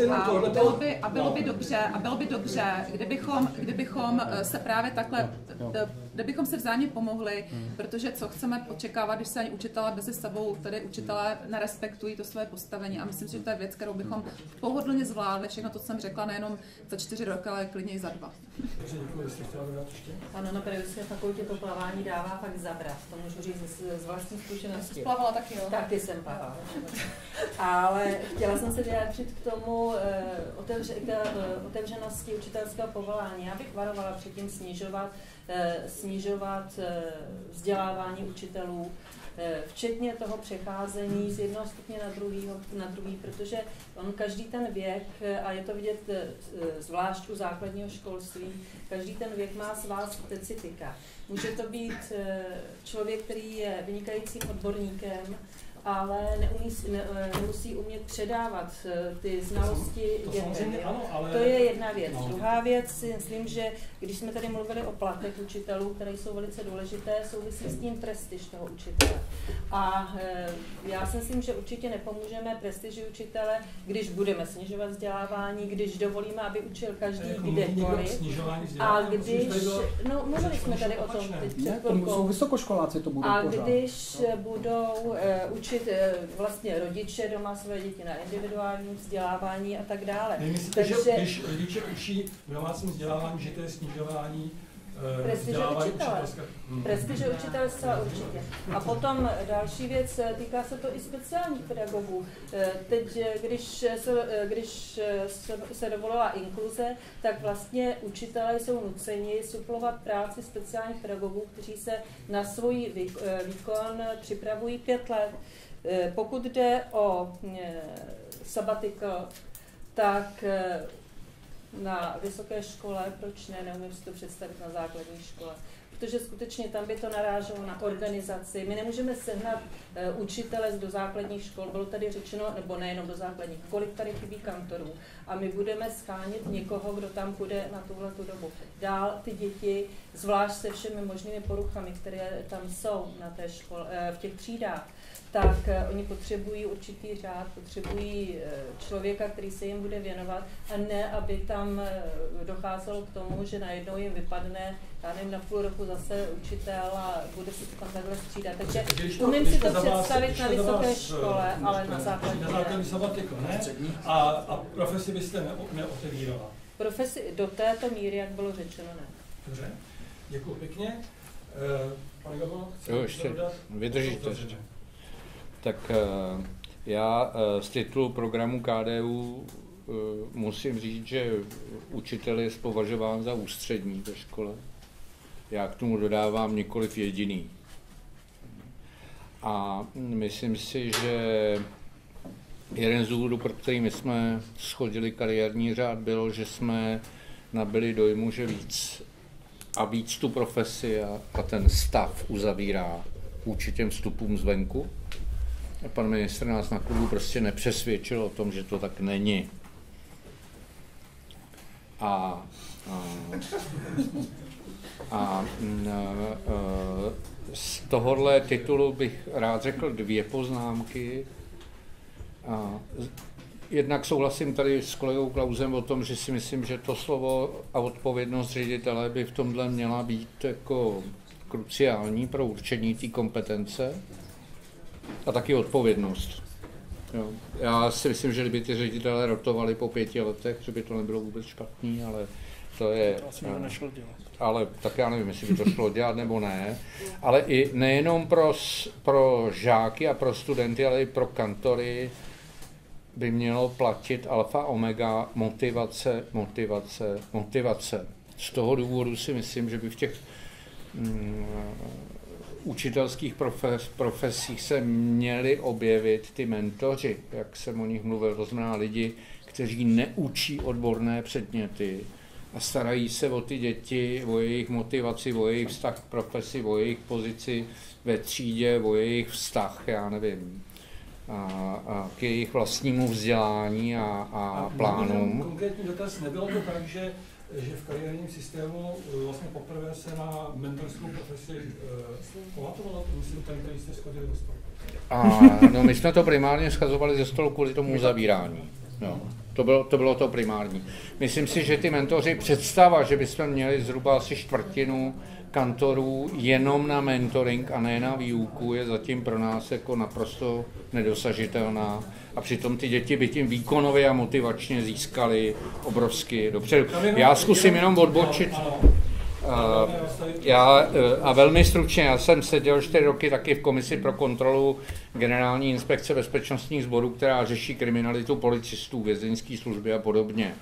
A bylo by, a bylo by dobře, a bylo by dobře, kdybychom, kdybychom se právě takhle, kdybychom se vzájemně pomohli, protože co chceme očekávat, když se ani učitelé mezi sebou, tedy učitelé nerespektují to své postavení, a myslím si, že to je věc, kterou bychom pohodlně zvládli, všechno to, co jsem řekla, nejenom za čtyři roky, ale klidně i za dva. Ano, na pedagogické fakultě to plavání dává fakt zabrat, to můžu říct z, z vlastní zkušenosti. Plavala taky, jo? Taky jsem plavala. Ale chtěla jsem se vyjádřit k tomu otevře, k otevřenosti učitelského povolání. Já bych varovala předtím snižovat, snižovat vzdělávání učitelů, včetně toho přecházení z jednoho stupně na druhý, na druhý, protože on každý ten věk, a je to vidět zvlášť u základního školství, každý ten věk má svá specifika. Může to být člověk, který je vynikajícím odborníkem, ale neumí, ne, nemusí umět předávat ty znalosti dětem. To je jedna věc. No. Druhá věc si myslím, že když jsme tady mluvili o platech učitelů, které jsou velice důležité, souvisí s tím prestiž toho učitele. A e, já si myslím, že určitě nepomůžeme prestiži učitele, když budeme snižovat vzdělávání, když dovolíme, aby učil každý kdekoliv. A když, no mluvili jsme tady o tom teď před chvilkou. Vysokoškoláci to budou A pořád. když budou e, učit vlastně rodiče doma své děti na individuálním vzdělávání a tak dále. Nemyslíte, že když rodiče učí v domácím vzdělávání, že to je snižování prestiže učitele. Hmm. Prestiže učitele zcela určitě. A potom další věc, týká se to i speciálních pedagogů. Teď, když se, když se dovolila inkluze, tak vlastně učitelé jsou nuceni suplovat práci speciálních pedagogů, kteří se na svůj výkon připravují pět let. Pokud jde o sabbatical, tak na vysoké škole, proč ne, neumím si to představit na základní škole, protože skutečně tam by to naráželo na organizaci. My nemůžeme sehnat uh, učitele do základních škol, bylo tady řečeno, nebo nejenom do základních, kolik tady chybí kantorů. A my budeme schánět někoho, kdo tam půjde na tuhletu dobu. Dál ty děti, zvlášť se všemi možnými poruchami, které tam jsou na té škole, uh, v těch třídách, tak uh, oni potřebují určitý řád, potřebují uh, člověka, který se jim bude věnovat, a ne, aby tam uh, docházelo k tomu, že najednou jim vypadne, já nevím, na půl roku zase učitel a bude se to tam takhle střídat. Takže umím si to představit na vysoké škole, ale na základní. Na základní sabbatical, ne? A, a profesi byste ne, neotevívala? Profesi do této míry, jak bylo řečeno, ne. Dobře, děkuji pěkně. Pane Gabo, jo, ještě vydržíte ještě. Tak já z titulu programu K D U musím říct, že učitel je považován za ústřední ve škole. Já k tomu dodávám nikoliv jediný. A myslím si, že jeden z důvodů, pro který my jsme shodili kariérní řád, bylo, že jsme nabili dojmu, že víc a víc tu profesi a, a ten stav uzavírá vůči těm vstupům zvenku. A pan ministr nás na klubu prostě nepřesvědčil o tom, že to tak není. A, a, a, a z tohohle titulu bych rád řekl dvě poznámky. A jednak souhlasím tady s kolegou Klausem o tom, že si myslím, že to slovo a odpovědnost ředitele by v tomhle měla být jako kruciální pro určení té kompetence a taky odpovědnost. Jo. Já si myslím, že kdyby ty ředitelé rotovali po pěti letech, že by to nebylo vůbec špatný, ale to je... To asi nešlo dělat. Ale tak já nevím, jestli by to šlo dělat nebo ne. Ale i nejenom pro, pro žáky a pro studenty, ale i pro kantory by mělo platit alfa omega motivace, motivace, motivace. Z toho důvodu si myslím, že by v těch mm, učitelských profes, profesích se měli objevit ty mentoři, jak jsem o nich mluvil, to znamená lidi, kteří neučí odborné předměty a starají se o ty děti, o jejich motivaci, o jejich vztah k profesi, o jejich pozici ve třídě, o jejich vztah, já nevím, a, a k jejich vlastnímu vzdělání a, a, a plánům. Konkrétní dotaz, nebylo to tak, že že v kariérním systému vlastně poprvé se na mentorskou profesi pamatovalo, myslím, ten, který jste schodili do stolu. A no, my jsme to primárně schazovali ze stolu kvůli tomu uzavírání. No, to bylo, to bylo to primární. Myslím si, že ty mentoři, představa, že bychom měli zhruba asi čtvrtinu kantorů jenom na mentoring a ne na výuku, je zatím pro nás jako naprosto nedosažitelná. A přitom ty děti by tím výkonově a motivačně získali obrovsky dopředu. Já zkusím jenom odbočit. Já a velmi stručně, já jsem seděl čtyři roky taky v komisi pro kontrolu Generální inspekce bezpečnostních sborů, která řeší kriminalitu policistů, vězeňské služby a podobně.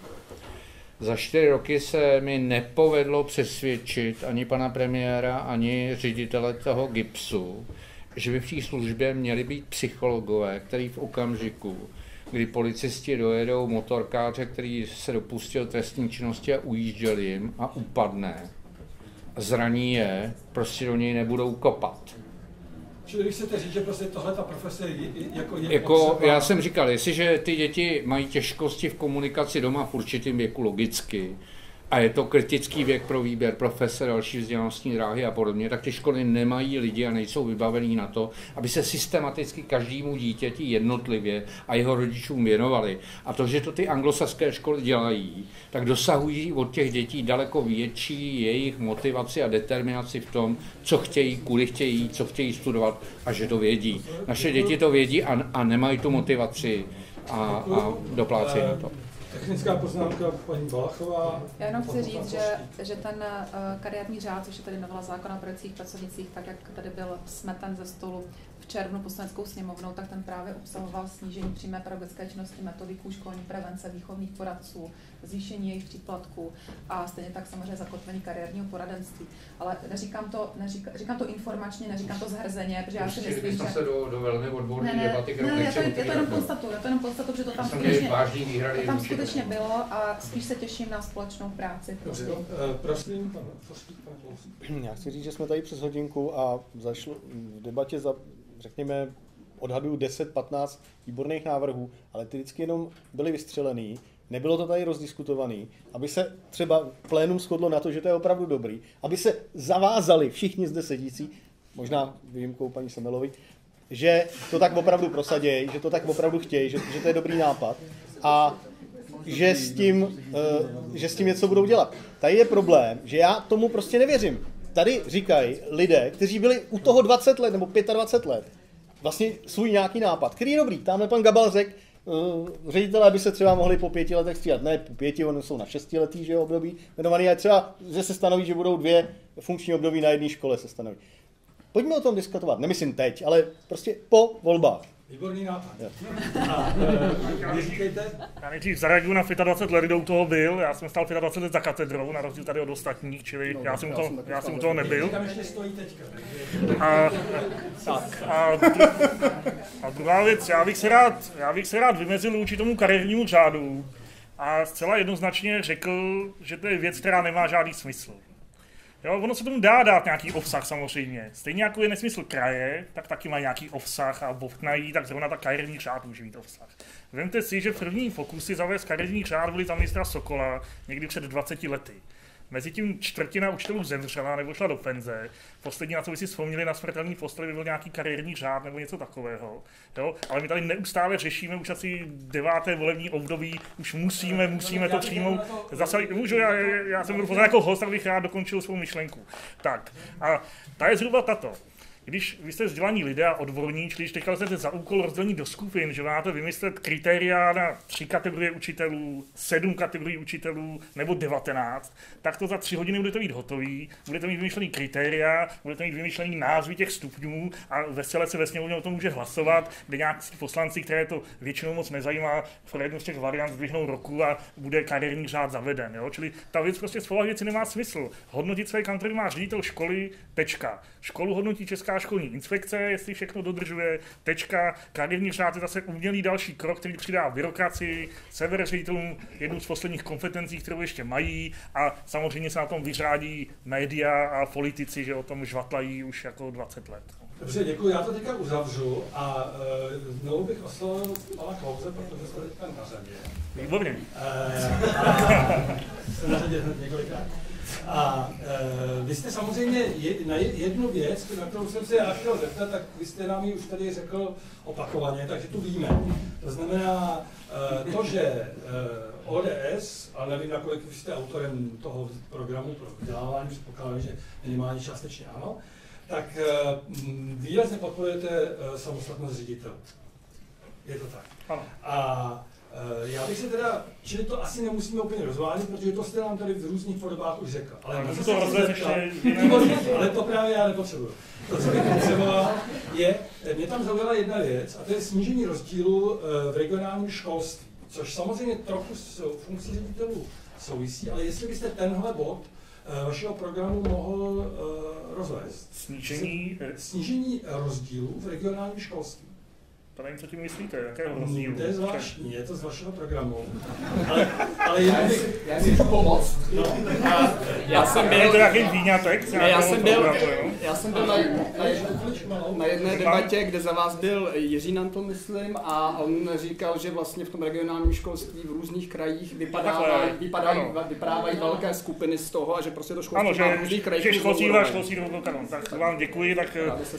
Za čtyři roky se mi nepovedlo přesvědčit ani pana premiéra, ani ředitele toho GIBSu, že by v té službě měli být psychologové, který v okamžiku, kdy policisti dojedou motorkáře, který se dopustil trestní činnosti a ujížděl jim a upadne, zraní je, prostě do něj nebudou kopat. Čili když chcete říct, že prostě tohle ta profese je, jako je jako potřeba... Já jsem říkal, jestliže ty děti mají těžkosti v komunikaci doma v určitém věku logicky, a je to kritický věk pro výběr profese, další vzdělanostní dráhy a podobně, tak ty školy nemají lidi a nejsou vybavení na to, aby se systematicky každému dítěti jednotlivě a jeho rodičům věnovali. A to, že to ty anglosaské školy dělají, tak dosahují od těch dětí daleko větší jejich motivaci a determinaci v tom, co chtějí, kudy chtějí, co chtějí studovat a že to vědí. Naše děti to vědí a, a nemají tu motivaci a, a doplácejí na to. Technická poznámka, paní Balachová. Já jenom chci říct, že, že ten uh, kariérní řád, což je tady novela zákona o pedagogických pracovnicích, tak jak tady byl smeten ze stolu v červnu poslaneckou sněmovnou, tak ten právě obsahoval snížení přímé pedagogické činnosti metodiků, školní prevence, výchovných poradců, zvýšení jejich příplatků a stejně tak samozřejmě zakotvení kariérního poradenství. Ale neříkám to, neříkám, říkám to informačně, neříkám to zhrzeně, protože já si myslím, že... se do, do velmi odborné ne, debaty, kterou ne, nechci... Ne, já to jenom konstatuju, já to jenom konstatuju, že to tam skutečně, to tam skutečně bylo a spíš se těším na společnou práci. Dobře, no, prosím, pan, pan Já chci říct, že jsme tady přes hodinku a zašlo v debatě za, řekněme, odhaduju deset patnáct výborných návrhů, ale ty vždycky jenom byly vystřelený. Nebylo to tady rozdiskutovaný, aby se třeba plénum shodlo na to, že to je opravdu dobrý, aby se zavázali všichni zde sedící, možná výjimkou paní Semelovi, že to tak opravdu prosadějí, že to tak opravdu chtějí, že, že to je dobrý nápad a že s tím, uh, že s tím něco budou dělat. Tady je problém, že já tomu prostě nevěřím. Tady říkají lidé, kteří byli u toho dvacet let nebo dvacet pět let, vlastně svůj nějaký nápad, který je dobrý. Tamhle pan Gabal řekl, Uh, ředitelé by se třeba mohli po pěti letech střídat. Ne po pěti, oni jsou na šestiletý, že jo, období jmenovaný, ale třeba, že se stanoví, že budou dvě funkční období na jedné škole se stanoví. Pojďme o tom diskutovat, nemyslím teď, ale prostě po volbách. Výborný nápad. A, e, říkejte. Já nejdřív zareaguju na dvacet pět let, kdo u toho byl. Já jsem stál dvacet pět let za katedrou, na rozdíl tady od ostatních, čili no, já jsem u toho, já jsem u toho nebyl. Tam ještě stojí teďka. A, tak, a, a druhá věc, já bych se rád, já bych se rád vymezil vůči tomu kariérnímu řádu a zcela jednoznačně řekl, že to je věc, která nemá žádný smysl. Jo, ono se tomu dá dát nějaký obsah samozřejmě. Stejně jako je nesmysl kraje, tak taky mají nějaký obsah a bobtnají, tak zrovna ta kariérní řád může mít obsah. Vemte si, že první pokusy zavést kariérní řád byly za ministra Sokola někdy před dvaceti lety. Mezitím čtvrtina učitelů zemřela nebo šla do penze. Poslední, na co by si vzpomněli na smrtelný posteli, by byl nějaký kariérní řád nebo něco takového. Jo? Ale my tady neustále řešíme už asi deváté volební období, už musíme, musíme to přijmout. Zase, můžu, já, já jsem byl pozorný jako host, tak bych rád dokončil svou myšlenku. Tak, a ta je zhruba tato. Když vy jste vzdělaní lidé a odborní, čili když teďka jste za úkol rozdělení do skupin, že máte vymyslet kritéria na tři kategorie učitelů, sedm kategorií učitelů nebo devatenáct, tak to za tři hodiny budete mít hotový, budete mít vymyšlený kritéria, budete mít vymyšlený názvy těch stupňů a vesele se ve sněmovně o tom může hlasovat, kde nějaký poslanci, které to většinou moc nezajímá, pro jednu z těch variant zdvihnou roku a bude kariérní řád zaveden. Jo? Čili ta věc prostě z povahy věci nemá smysl. Hodnotit své kantory má ředitel školy, tečka. Školu hodnotí Česká školní inspekce, jestli všechno dodržuje, tečka. Kariérní řád je zase umělý další krok, který přidá byrokracii, sebere ředitelům jednu z posledních kompetencí, kterou ještě mají a samozřejmě se na tom vyřádí média a politici, že o tom žvatlají už jako dvacet let. Dobře, děkuji, já to teďka uzavřu a uh, znovu bych oslovil pana Klause, protože jste teďka na řadě. Výborně. Jsem na řadě hned několikrát. A e, vy jste samozřejmě je, na jednu věc, na kterou jsem se já chtěl zeptat, tak vy jste nám ji už tady řekl opakovaně, takže tu víme. To znamená e, to, že e, O D S, a nevím, nakolik vy jste autorem toho programu pro vzdělávání, předpokládám, že minimálně částečně ano, tak e, výrazně podporujete e, samostatnost ředitelů. Je to tak. Ano. A Já bych se teda, čili to asi nemusíme úplně rozvádět, protože to jste nám tady v různých podobách už řekl. Ale, to to ještě... ale to právě já nepotřebuju. To, co bych potřeboval, je, mě tam zaujala jedna věc, a to je snížení rozdílu v regionálním školství, což samozřejmě trochu s funkcí ředitelů souvisí, ale jestli byste tenhle bod vašeho programu mohl uh, rozvést. Snížení... Snížení rozdílů v regionálním školství. To nevím, co tím myslíte, jakého rozdílu? To je zvláštní, je to z vašeho programu. Ale, ale já bych... Já si můžu pomoct. No, a já jsem byl... Je to nějaký výňatek? Já jsem byl, já jsem byl na, na, na jedné debatě, kde za vás byl Jiří Nantl, myslím, a on říkal, že vlastně v tom regionálním školství v různých krajích vypadávají, vypadají, vypadávají velké skupiny z toho a že prostě to školství ano, má v různých krajích. Ano, že školství má školství do kanon. Tak vám děkuji, tak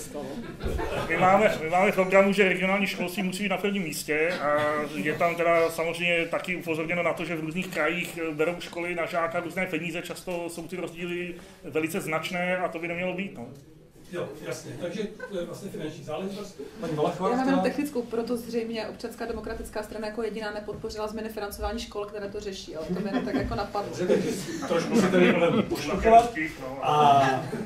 my máme, my máme v programu, že regionální školství musí být na prvním místě a je tam teda samozřejmě taky upozorněno na to, že v různých krajích berou školy na žáka různé peníze, často jsou ty rozdíly velice značné a to by nemělo být. No. Jo, jasně, takže to je vlastně finanční záležitost. Paní Valachová, já mám jenom technickou, proto zřejmě Občanská demokratická strana jako jediná nepodpořila změny financování škol, které to řeší, ale to mě tak jako napadlo. Trošku si tady budeme pošlukovat. A,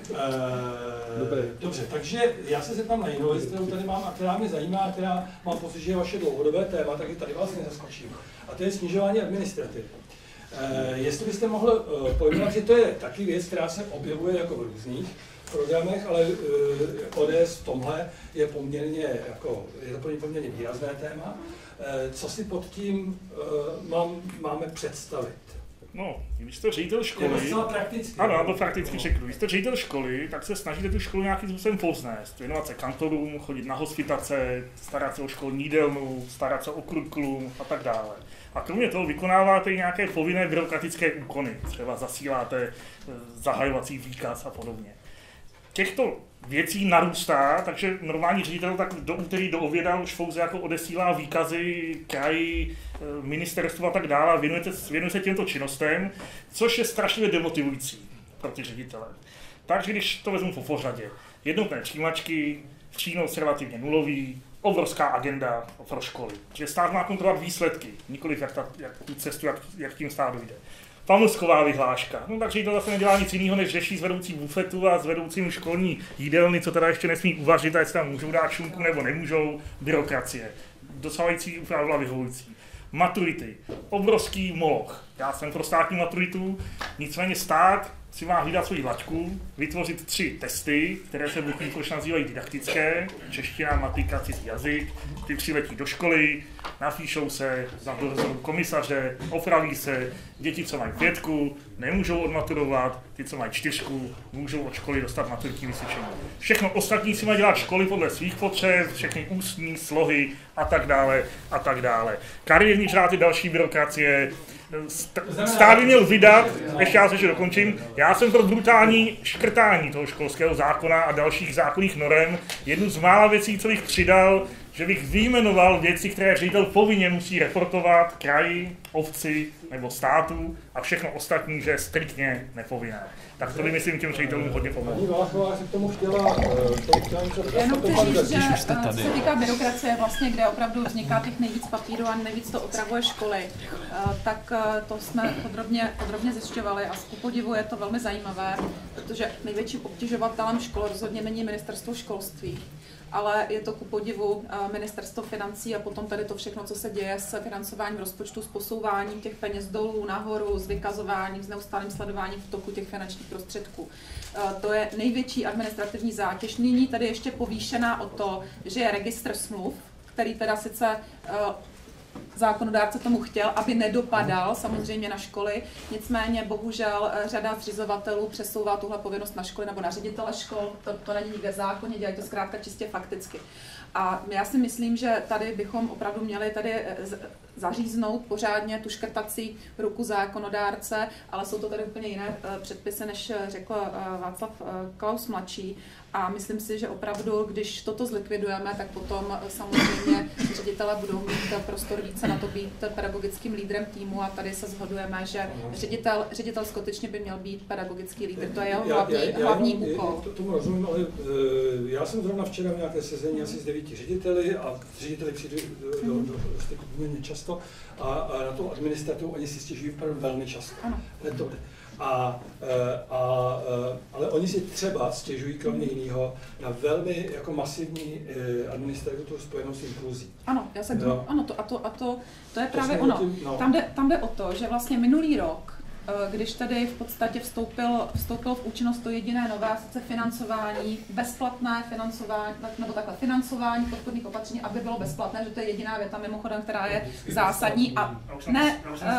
e, dobře, takže já se zeptám na jinou věc, kterou tady mám a která mě zajímá, a která mám pocit, že je vaše dlouhodobé téma, takže tady vás nezaskočím. A to je snižování administrativy. E, jestli byste mohl e, pojmenovat, že to je taky věc, která se objevuje jako v různých programech, ale uh, O D S v tomhle je poměrně, jako, je to poměrně výrazné téma. Uh, co si pod tím uh, mám, máme představit? No, když jste ředitel školy, je to prakticky, ano, to prakticky řeknu, když jste ředitel školy, tak se snažíte tu školu nějakým způsobem povznést, věnovat se kantorům, chodit na hospitace, starat se o školní jídelnu, starat se o kurikulum a tak dále. A kromě toho vykonáváte i nějaké povinné byrokratické úkony, třeba zasíláte zahajovací výkaz a podobně. Těchto věcí narůstá, takže normální ředitel tak do úterý do oběda už pouze jako odesílá výkazy kraji, ministerstvu a tak dále a věnuje, věnuje se těmto činnostem, což je strašně demotivující pro ty ředitele. Takže když to vezmu po pořadě, jednotné přijímačky, přínos relativně nulový, obrovská agenda pro školy, že stát má kontrolovat výsledky, nikoliv jak, ta, jak tu cestu, jak, jak tím stát dojde. Pamlsková vyhláška. No takže to zase nedělá nic jiného, než řeší s vedoucí bufetu a s vedoucím školní jídelny, co teda ještě nesmí uvařit, a jestli tam můžou dát šunku nebo nemůžou, byrokracie. Dosávající úprava byla vyhovující. Maturity. Obrovský moloch. Já jsem pro státní maturitu, nicméně stát si má hlídat svoji laťku, vytvořit tři testy, které se buď nazývají didaktické, čeština, matika, cizí jazyk, ty přiletí do školy, napíšou se za dozoru komisaře, opraví se, děti, co mají pětku, nemůžou odmaturovat, ty, co mají čtyřku, můžou od školy dostat maturitní vysvědčení. Všechno ostatní si mají dělat školy podle svých potřeb, všechny ústní, slohy a tak dále a tak dále. Kariérní řád je další byrokracie. Stát by měl vydat, ještě já se ještě dokončím, já jsem pro brutální škrtání toho školského zákona a dalších zákonných norem. Jednu z mála věcí, co bych přidal, že bych vyjmenoval věci, které ředitel povinně musí reportovat kraji, obci nebo státu a všechno ostatní, že je striktně nepovinné. Tak to by, myslím, těm ředitelům hodně pomohlo. Paní Valachová se k tomu chtěla... Jenom chci říct, že co se týká byrokracie, vlastně, kde opravdu vzniká těch nejvíc papíru a nejvíc to otravuje školy, tak to jsme podrobně, podrobně zjišťovali a ku podivu je to velmi zajímavé, protože největším obtěžovatelem škol rozhodně není ministerstvo školství, ale je to ku podivu ministerstvo financí a potom tady to všechno, co se děje s financováním rozpočtu, s posouváním těch peněz dolů, nahoru, s vykazováním, s neustálým sledováním v toku těch finančních prostředků. To je největší administrativní zátěž. Nyní tady ještě povýšená o to, že je registr smluv, který teda sice zákonodárce tomu chtěl, aby nedopadal samozřejmě na školy, nicméně bohužel řada zřizovatelů přesouvá tuhle povinnost na školy nebo na ředitele škol, to, to není nikde v zákoně, dělají to zkrátka čistě fakticky. A já si myslím, že tady bychom opravdu měli tady zaříznout pořádně tu škrtací ruku zákonodárce, ale jsou to tady úplně jiné předpisy, než řekl Václav Klaus mladší. A myslím si, že opravdu, když toto zlikvidujeme, tak potom samozřejmě ředitelé budou mít prostor více na to být pedagogickým lídrem týmu a tady se shodujeme, že ředitel, ředitel skutečně by měl být pedagogický lídr. To je jeho hlavní, já, já, hlavní já, úkol. Já tomu rozumím, ale uh, já jsem zrovna včera v nějaké sezení asi s devíti řediteli a řediteli přijdu do, do, do, do styku poměrně často a, a na tu administrativu oni si stěžují velmi často. Ano. A, a, ale oni si třeba stěžují kromě jiného na velmi jako masivní administrativu spojenou s inkluzí. Ano, já jsem to, ano, to, a, to, a to, to je právě ono. Tím, no. tam, jde, tam jde o to, že vlastně minulý rok, když tady v podstatě vstoupil, vstoupil v účinnost to jediné nové, sice financování, bezplatné financování, nebo takhle financování podpůrných opatření, aby bylo bezplatné, že to je jediná věta mimochodem, která je zásadní a ne,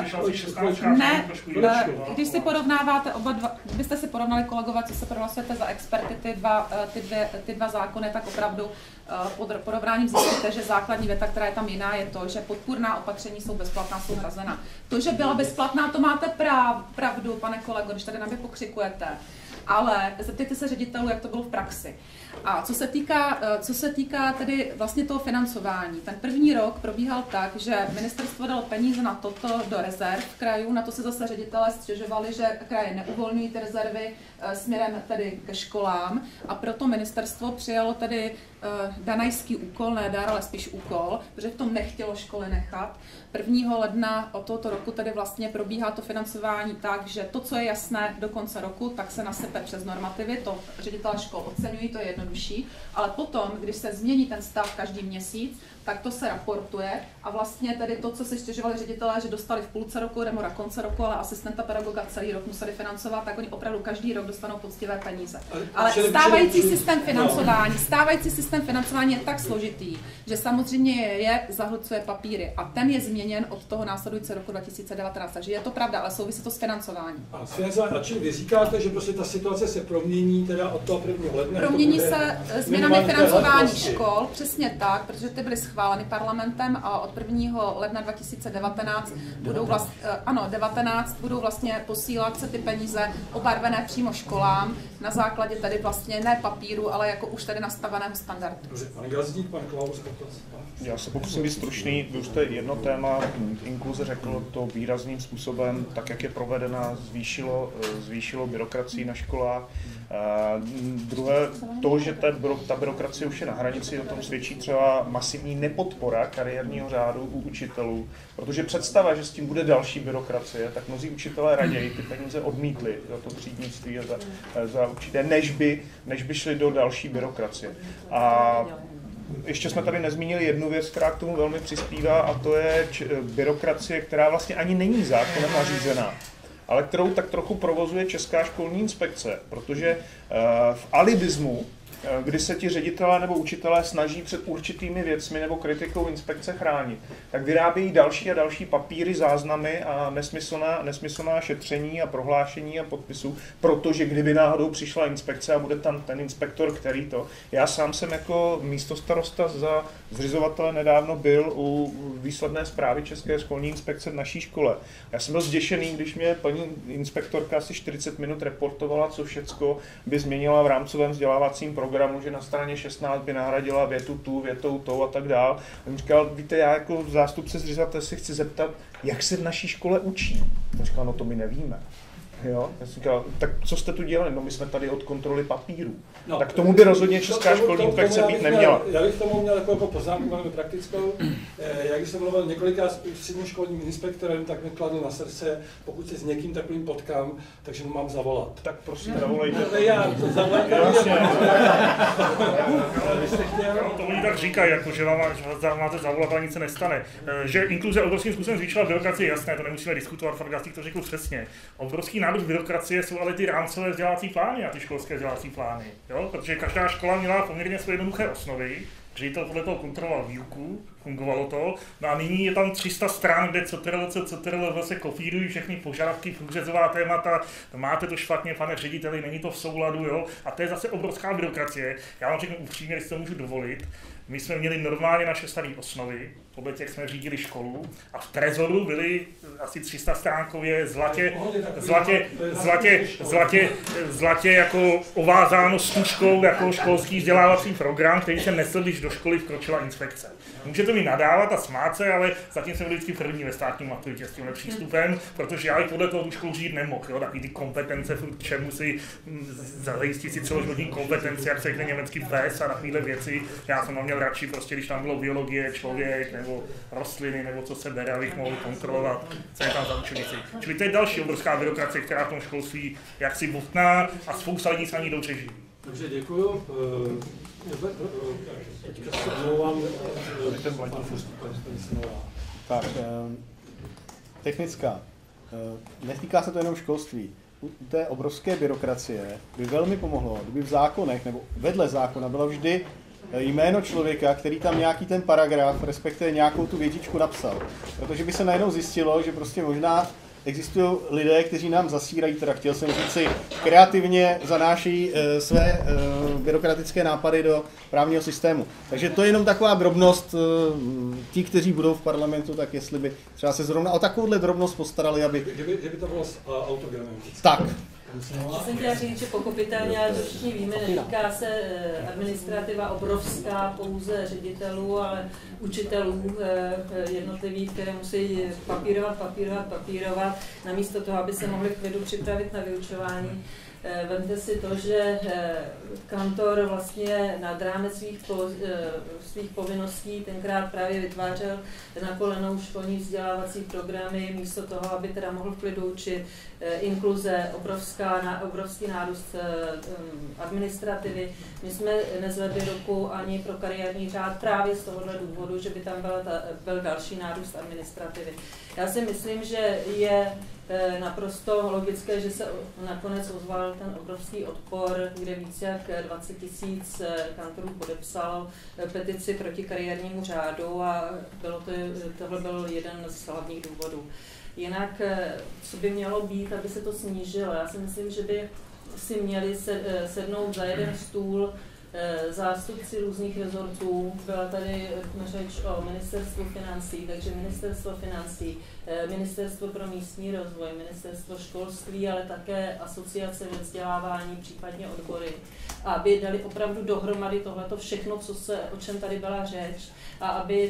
ne, když si porovnáváte oba dva, kdybyste si porovnali kolegové, co se prohlasujete za experty, ty dva, ty, dvě, ty dva zákony, tak opravdu pod porovnáním zjistíte, že základní věta, která je tam jiná, je to, že podpůrná opatření jsou bezplatná, jsou hrazena. To, že byla bezplatná, to máte práv, pravdu, pane kolego, když tady na mě pokřikujete, ale zeptejte se ředitelů, jak to bylo v praxi. A co se týká, co se týká tedy vlastně toho financování, ten první rok probíhal tak, že ministerstvo dalo peníze na toto do rezerv krajů, na to se zase ředitelé stěžovali, že kraje neuvolňují ty rezervy směrem tedy ke školám a proto ministerstvo přijalo tedy danajský úkol, ne dar, ale spíš úkol, protože v tom nechtělo školy nechat. prvního ledna od tohoto roku tedy vlastně probíhá to financování tak, že to, co je jasné do konce roku, tak se nasype přes normativy, to ředitelé škol oceňují, to je jednodušší, ale potom, když se změní ten stav každý měsíc, tak to se raportuje a vlastně tedy to, co si stěžovali ředitelé, že dostali v půlce roku nebo na konce roku, ale asistenta pedagoga celý rok museli financovat, tak oni opravdu každý rok dostanou poctivé peníze. Ale stávající systém financování, stávající systém financování je tak složitý, že samozřejmě je, je zahlcuje papíry a ten je změněn od toho následujícího roku dva tisíce devatenáct, takže je to pravda, ale souvisí to s financováním. A s financováním, a čili vy říkáte, že prostě ta situace se promění teda od toho prvního ledna? Promění se změnami financování škol, přesně tak, protože ty byly schváleny parlamentem a od prvního ledna dva tisíce devatenáct budou vlastně, ano, devatenáct budou vlastně posílat se ty peníze obarvené přímo školám na základě tady vlastně ne papíru, ale jako už tady nastaveného standardu. Pan Gazdík, pan Klaus, já se pokusím být stručný, vy už jste jedno téma inkluze řekl to výrazným způsobem, tak jak je provedena, zvýšilo, zvýšilo byrokracii na školách. Uh, druhé, to, že ta, ta byrokracie už je na hranici, o tom svědčí třeba masivní nepodpora kariérního řádu u učitelů, protože představa, že s tím bude další byrokracie, tak mnozí učitelé raději ty peníze odmítli za to třídnictví a za, za určité, než by, než by šli do další byrokracie. A ještě jsme tady nezmínili jednu věc, která k tomu velmi přispívá, a to je č- byrokracie, která vlastně ani není zákonem nařízená, ale kterou tak trochu provozuje Česká školní inspekce, protože v alibismu, kdy se ti ředitelé nebo učitelé snaží před určitými věcmi nebo kritikou inspekce chránit, tak vyrábějí další a další papíry, záznamy a nesmyslná, nesmyslná šetření a prohlášení a podpisů, protože kdyby náhodou přišla inspekce a bude tam ten inspektor, který to... Já sám jsem jako místostarosta za zřizovatele nedávno byl u výsledné zprávy České školní inspekce v naší škole. Já jsem byl zděšený, když mě paní inspektorka asi čtyřicet minut reportovala, co všecko by změnila v rámcovém vzdělávacím programu, že na straně šestnáct by nahradila větu tu, větou tou a tak dál. A on říkal, víte, já jako zástupce zřizovatele si chci zeptat, jak se v naší škole učí. On říkal, no to my nevíme. Jo? Já jsem říkal, tak co jste tu dělali? No my jsme tady od kontroly papíru. No, tak tomu by rozhodně Česká to, školní inspekce být neměla. Já bych tomu měl jako, jako poznámku velmi praktickou. Jak když jsem mluvil několikrát s středním školním inspektorem, tak mi kladl na srdce, pokud se s někým takovým potkám, takže mu mám zavolat. Tak prosím, zavolejte. No, já to zavolejte. To oni tak říkají, jako, že vám máte zavolat a nic se nestane. Že inkluze obrovským způsobem zvýšila byrokracii, jasné, to nemusíme diskutovat, Fargastík to řekl přesně. Obrovský nárůst byrokracie jsou ale ty rámcové vzdělávací plány a ty školské vzdělávací plány. Jo? Protože každá škola měla poměrně své jednoduché osnovy, ředitel podle toho kontroloval výuku, fungovalo to, no a nyní je tam tři sta stran, kde C T R L C, C T R L se kopírují všechny požadavky, průřezová témata, máte to špatně, pane řediteli, není to v souladu, jo? A to je zase obrovská byrokracie. Já vám řeknu upřímně, když to můžu dovolit, My jsme měli normálně naše staré osnovy, podle těch jsme řídili školu a v trezoru byly asi tři sta stránkově zlatě, zlatě, zlatě, zlatě, zlatě jako ovázáno stužkou jako školský vzdělávací program, který se nesl, když do školy vkročila inspekce. Můžete mi nadávat a smát se, ale zatím jsem byl vždycky první ve státní maturitě s tímhle přístupem, protože já i podle toho tu školu řídit nemohl. Jo? Takový ty kompetence, k čemu si zajistit si celoživotní kompetence, jak se řekne německý pes a takovéhle věci. Já jsem měl radši prostě, když tam bylo biologie, člověk nebo rostliny, nebo co se bere, abych mohl kontrolovat, co je tam za učenici. Čili to je další obrovská byrokracie, která v tom školství jaksi butná a spousta lidí se ani dobře živí. Takže děkuju. Teďka se omlouvám. Tak, technická. Netýká se to jenom školství. U té obrovské byrokracie by velmi pomohlo, kdyby v zákonech nebo vedle zákona bylo vždy jméno člověka, který tam nějaký ten paragraf, respektive nějakou tu větičku napsal. Protože by se najednou zjistilo, že prostě možná existují lidé, kteří nám zasírají, teda chtěl jsem říct si, kreativně zanáší e, své e, byrokratické nápady do právního systému. Takže to je jenom taková drobnost. E, ti, kteří budou v parlamentu, tak jestli by třeba se zrovna o takovouhle drobnost postarali, aby... Kdyby, kdyby to bylo autogramem. Tak. Já jsem chtěla říct, že pochopitelně, ale to všichni víme, netýká se administrativa obrovská pouze ředitelů, ale učitelů jednotlivých, které musí papírovat, papírovat, papírovat, namísto toho, aby se mohli v klidu připravit na vyučování. Vemte si to, že kantor vlastně nad rámec svých, po, svých povinností tenkrát právě vytvářel na kolenou školní vzdělávací programy, místo toho, aby teda mohl v klidu učit. Inkluze, obrovská, obrovský nárůst administrativy. My jsme nezvedli ruku ani pro kariérní řád právě z tohohle důvodu, že by tam byl, ta, byl další nárůst administrativy. Já si myslím, že je naprosto logické, že se nakonec ozval ten obrovský odpor, kde více jak dvacet tisíc kantorů podepsalo petici proti kariérnímu řádu a bylo to, tohle byl jeden z hlavních důvodů. Jinak, co by mělo být, aby se to snížilo? Já si myslím, že by si měli sednout za jeden stůl zástupci různých rezortů. Byla tady řeč o ministerstvu financí, takže ministerstvo financí, ministerstvo pro místní rozvoj, ministerstvo školství, ale také asociace ve vzdělávání, případně odbory. Aby dali opravdu dohromady tohleto všechno, co se, o čem tady byla řeč, a aby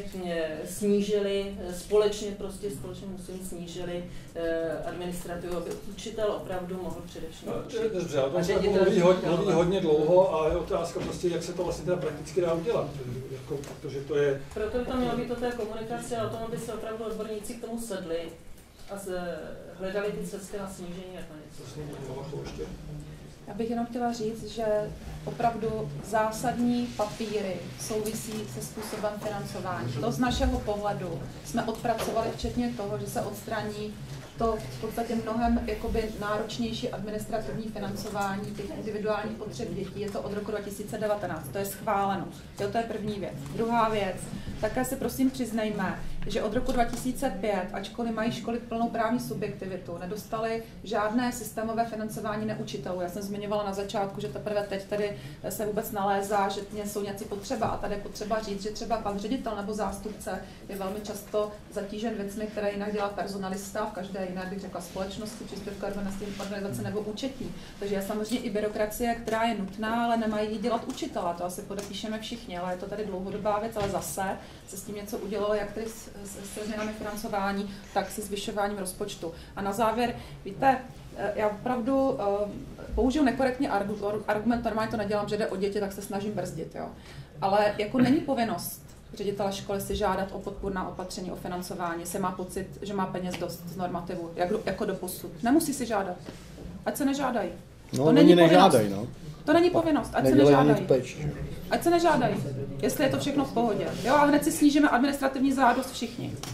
snížili, společně prostě společně musím snížili administrativu, aby učitel opravdu mohl především učit. Dobře, o tom se mluví, hodně, mluví hodně dlouho a je otázka prostě, jak se to vlastně teda prakticky dá udělat, jako, protože to je... Proto by to mělo být o té komunikaci a o tom, aby se opravdu odborníci k tomu sedli a hledali ty cesty na snížení administrativy. Já bych jenom chtěla říct, že opravdu zásadní papíry souvisí se způsobem financování. To z našeho pohledu jsme odpracovali včetně toho, že se odstraní to v podstatě mnohem jakoby náročnější administrativní financování těch individuálních potřeb dětí. Je to od roku dva tisíce devatenáct, to je schváleno. Jo, to je první věc. Druhá věc, také si prosím přiznejme, že od roku dva tisíce pět, ačkoliv mají školy plnou právní subjektivitu, nedostali žádné systémové financování neučitelů. Já jsem zmiňovala na začátku, že teprve teď tady se vůbec nalézá, že jsou nějací potřeba a tady je potřeba říct, že třeba pan ředitel nebo zástupce je velmi často zatížen věcmi, které jinak dělá personalista v každé jiné, bych řekla, společnosti, příspěvkové organizace nebo účetní. Takže je samozřejmě i byrokracie, která je nutná, ale nemají ji dělat učitele. To asi podepíšeme všichni, ale je to tady dlouhodobá věc, ale zase se s tím něco udělalo, jak tedy se změnami financování, tak se zvyšováním rozpočtu. A na závěr, víte, já opravdu uh, použiju nekorektně argument, normálně to nedělám, že jde o děti, tak se snažím brzdit, jo. Ale jako není povinnost ředitele školy si žádat o podpůrná opatření, o financování, se má pocit, že má peněz dost z normativu, jak do, jako doposud. Nemusí si žádat. Ať se nežádají. No, to není nežádají, no. To není povinnost, ať Nedělají se nežádají. Peč, ať se nežádají, jestli je to všechno v pohodě. Jo, a hned si snížíme administrativní zádost všichni.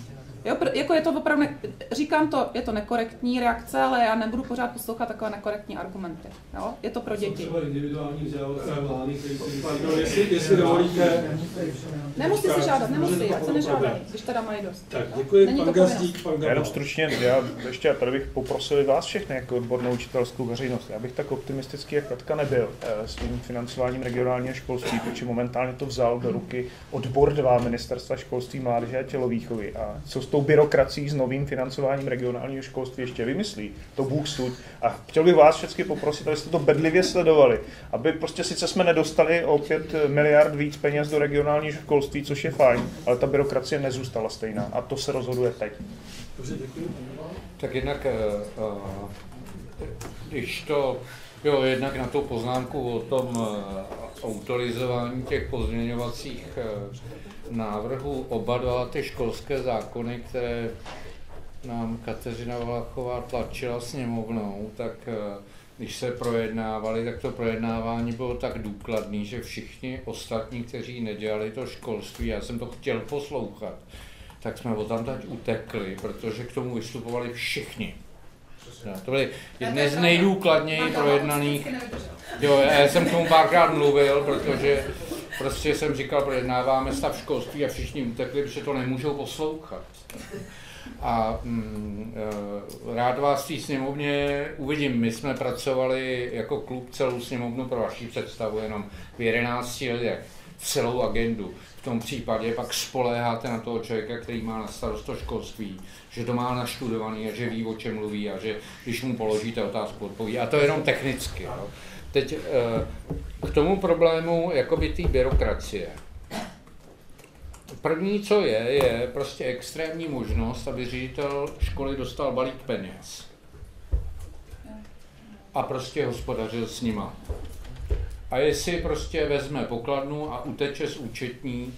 Jo, jako je to opravdu, ne, říkám to, je to nekorektní reakce, ale já nebudu pořád poslouchat takové nekorektní argumenty. Jo? Je to pro děti. Třeba individuální vzdělávací plány, který si pardon, jestli, jestli dovolíte. Nemusí si žádat, nemusí, ať se nežádají, když teda mají dost. Tak, děkuji, Není pan Gazdík, pan Já jenom stručně, já ještě tady bych poprosil vás všechny jako odbornou učitelskou veřejnost. Já bych tak optimistický jak Katka nebyl s tím financováním regionálního školství, protože momentálně to vzal do ruky odbor dva Ministerstva školství, mládeže a tělovýchovy. A co s tou byrokracií s novým financováním regionálního školství ještě vymyslí, to Bůh suď. A chtěl bych vás všechny poprosit, abyste to bedlivě sledovali, aby prostě sice jsme nedostali o pět miliard víc peněz do regionálního školství, což je fajn, ale ta byrokracie nezůstala stejná a to se rozhoduje teď. Dobře, děkuji. Tak jednak, když to, jo, jednak na tu poznámku o tom autorizování těch pozměňovacích návrhů, oba dva ty školské zákony, které nám Kateřina Valachová tlačila sněmovnou, tak když se projednávali, tak to projednávání bylo tak důkladný, že všichni ostatní, kteří nedělali to školství, já jsem to chtěl poslouchat, tak jsme o tam teď utekli, protože k tomu vystupovali všichni. To byly jedny z nejdůkladněji projednaných. Jo, já jsem k tomu párkrát mluvil, protože prostě jsem říkal, projednáváme stav školství a všichni utekli, protože to nemůžou poslouchat. A mm, rád vás v té sněmovně uvidím. My jsme pracovali jako klub celou sněmovnu pro vaši představu jenom v jedenácti lidech, celou agendu. V tom případě pak spoléháte na toho člověka, který má na starost to školství, že to má naštudovaný a že ví, o čem mluví a že když mu položíte otázku, odpoví. A to je jenom technicky. Jo. Teď k tomu problému jakoby té byrokracie. První, co je, je prostě extrémní možnost, aby ředitel školy dostal balík peněz a prostě hospodařil s nima. A jestli prostě vezme pokladnu a uteče z účetní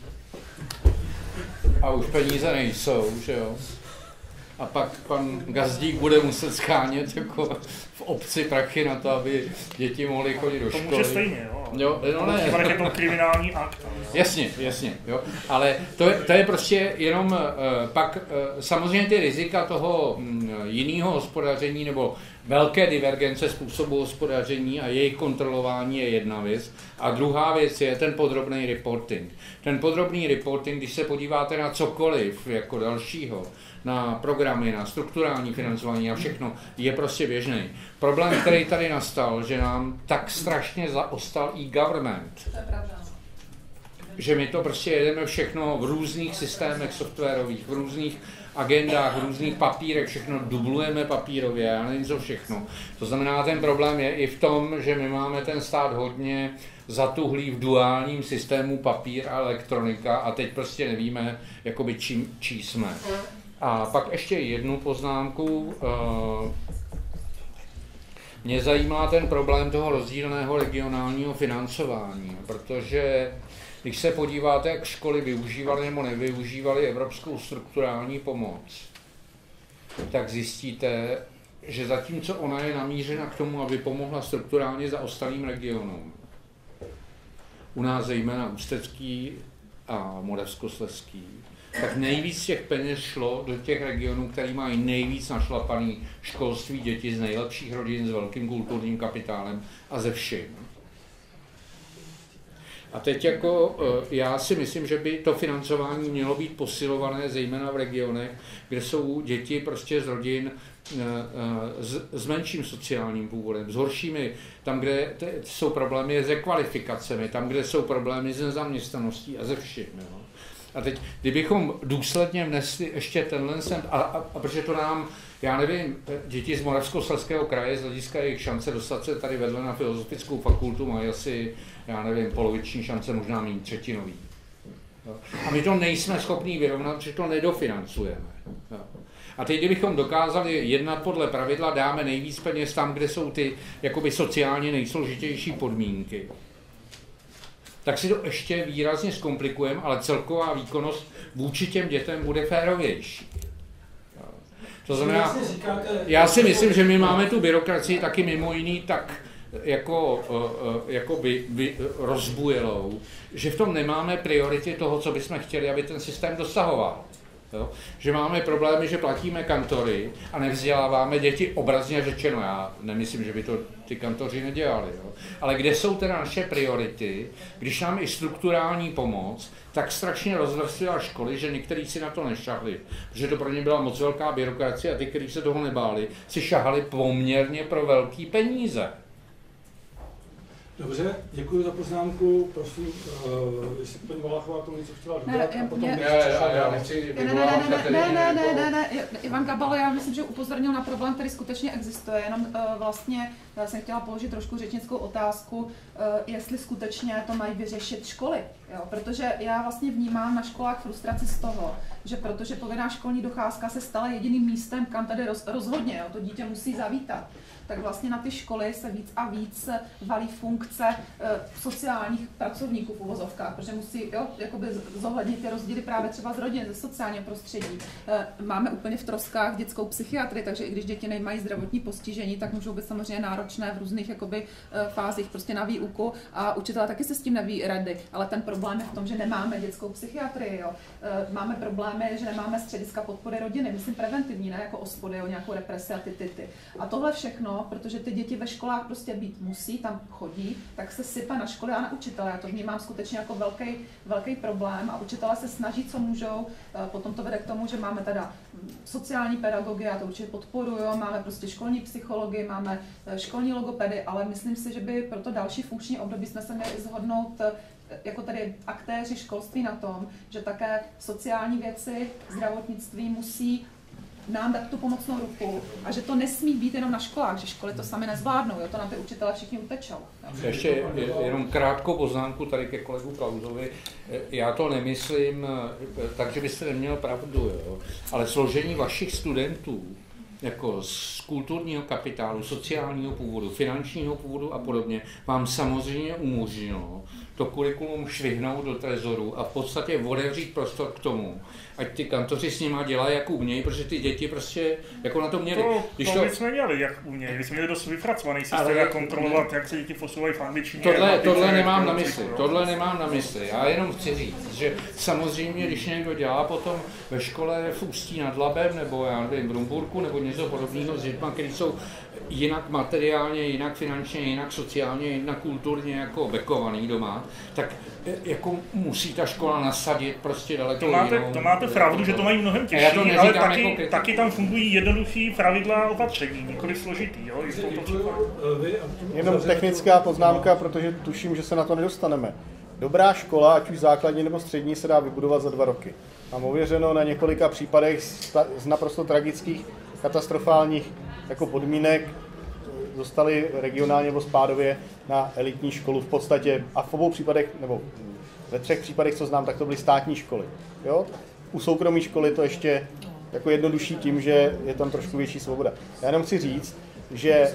a už peníze nejsou, že jo? A pak pan Gazdík bude muset schánět jako v obci prachy na to, aby děti mohly chodit do školy. To může stejně, jo. Jo, no ne. To je to kriminální akt. Jasně, jasně, jo. Ale to je, to je prostě jenom uh, pak uh, samozřejmě ty rizika toho um, jiného hospodaření nebo velké divergence způsobu hospodaření a jejich kontrolování je jedna věc. A druhá věc je ten podrobný reporting. Ten podrobný reporting, když se podíváte na cokoliv jako dalšího, na programy, na strukturální financování a všechno, je prostě běžný. Problém, který tady nastal, že nám tak strašně zaostal e-government, že my to prostě jedeme všechno v různých systémech softwarových, v různých agendách, v různých papírech, všechno dublujeme papírově, já nevím co všechno. To znamená, ten problém je i v tom, že my máme ten stát hodně zatuhlý v duálním systému papír a elektronika a teď prostě nevíme, jakoby čím, čí jsme. A pak ještě jednu poznámku. Mě zajímá ten problém toho rozdílného regionálního financování, protože když se podíváte, jak školy využívaly nebo nevyužívaly evropskou strukturální pomoc, tak zjistíte, že zatímco ona je namířena k tomu, aby pomohla strukturálně zaostalým regionům, u nás zejména Ústecký a Moravskoslezský, tak nejvíc těch peněz šlo do těch regionů, které mají nejvíc našlapaný školství, děti z nejlepších rodin, s velkým kulturním kapitálem a ze vším. A teď jako já si myslím, že by to financování mělo být posilované zejména v regionech, kde jsou děti prostě z rodin s, s menším sociálním původem, s horšími, tam, kde jsou problémy s rekvalifikacemi, tam, kde jsou problémy s nezaměstnaností a ze vším. Jo. A teď, kdybychom důsledně vnesli ještě tenhle sem, a, a, a protože to nám, já nevím, děti z Moravskoslezského kraje z hlediska jejich šance dostat se tady vedle na filozofickou fakultu mají asi, já nevím, poloviční šance, možná méně třetinový. Jo. A my to nejsme schopní vyrovnat, protože to nedofinancujeme. Jo. A teď, kdybychom dokázali jednat podle pravidla, dáme nejvíc peněz tam, kde jsou ty jakoby sociálně nejsložitější podmínky, tak si to ještě výrazně zkomplikujeme, ale celková výkonnost vůči těm dětem bude férovější. To znamená, já si myslím, že my máme tu byrokracii taky mimo jiný tak jako, jako by, by rozbujelou, že v tom nemáme priority toho, co bychom chtěli, aby ten systém dosahoval. Jo? Že máme problémy, že platíme kantory a nevzděláváme děti, obrazně řečeno. Já nemyslím, že by to ty kantoři nedělali. Jo? Ale kde jsou teda naše priority, když nám i strukturální pomoc, tak strašně rozvrstvila školy, že někteří si na to nešahli, protože to pro ně byla moc velká byrokracie a ty, kteří se toho nebáli, si šahali poměrně pro velký peníze. Dobře, děkuji za poznámku. Prosím, uh, jestli paní Valachová tomu něco chtěla dodat ne, a potom... Mě... Já, já, já nechci vyvolávat ne, ne, ne, ne, ne, ne, ne, Ivan Gabalo, já myslím, že upozornil na problém, který skutečně existuje, jenom uh, vlastně já jsem chtěla položit trošku řečnickou otázku, uh, jestli skutečně to mají vyřešit školy, jo? Protože já vlastně vnímám na školách frustraci z toho, že protože povinná školní docházka se stala jediným místem, kam tady roz, rozhodně, jo? To dítě musí zavítat, tak vlastně na ty školy se víc a víc valí funkce e, sociálních pracovníků v uvozovkách, protože musí jo, jakoby zohlednit ty rozdíly právě třeba z rodin, ze sociálního prostředí. E, máme úplně v troskách dětskou psychiatrii, takže i když děti nemají zdravotní postižení, tak můžou být samozřejmě náročné v různých jakoby, e, fázích prostě na výuku a učitelé taky se s tím neví rady, ale ten problém je v tom, že nemáme dětskou psychiatrii. Jo. E, máme problémy, že nemáme střediska podpory rodiny, myslím preventivní, ne jako ospody, jo, nějakou represi a ty, ty, ty. A tohle všechno, protože ty děti ve školách prostě být musí, tam chodí, tak se sype na školy a na učitele. Já to vnímám skutečně jako velký, velký problém a učitelé se snaží, co můžou. Potom to vede k tomu, že máme teda sociální pedagogy, já to určitě podporuju, máme prostě školní psychologi, máme školní logopedy, ale myslím si, že by pro to další funkční období jsme se měli shodnout jako tady aktéři školství na tom, že také sociální věci, zdravotnictví musí nám dát tu pomocnou ruku a že to nesmí být jenom na školách, že školy to sami nezvládnou, jo, to na ty učitelé všichni utečou. Ještě jenom krátkou poznámku tady ke kolegu Klausovi. Já to nemyslím, takže byste neměl pravdu, jo. Ale složení vašich studentů jako z kulturního kapitálu, sociálního původu, finančního původu a podobně, vám samozřejmě umožnilo to kurikulum švihnout do trezoru a v podstatě otevřít prostor k tomu, ať ty kantoři s nima dělají, jak umějí, protože ty děti prostě jako na to měli. To, Když to, to jsme měli, jak umějí. My jsme měli dost vypracovaný systém, jak kontrolovat, jak se děti posouvají v angličtině. Tohle, tohle nemám na mysli, tohle nemám na mysli. Já jenom chci říct, že samozřejmě, když někdo dělá potom ve škole v Ústí nad Labem, nebo já nevím, v Brumburku, nebo něco podobného s dětma, který jsou jinak materiálně, jinak finančně, jinak sociálně, jinak kulturně jako bekovaný doma, tak jako musí ta škola nasadit prostě daleko to máte, jinou. To máte pravdu, že to mají mnohem těžší, to ale taky, jako taky tam fungují jednoduchý pravidla a opatření, nikoli složitý. Jo? Jenom technická poznámka, protože tuším, že se na to nedostaneme. Dobrá škola, ať už základní nebo střední, se dá vybudovat za dva roky. Mám ověřeno na několika případech z naprosto tragických, katastrofálních jako podmínek, dostali regionálně nebo spádově na elitní školu v podstatě a v obou případech, nebo ve třech případech, co znám, tak to byly státní školy. Jo? U soukromé školy to ještě jako jednodušší tím, že je tam trošku větší svoboda. Já jenom chci říct, že e,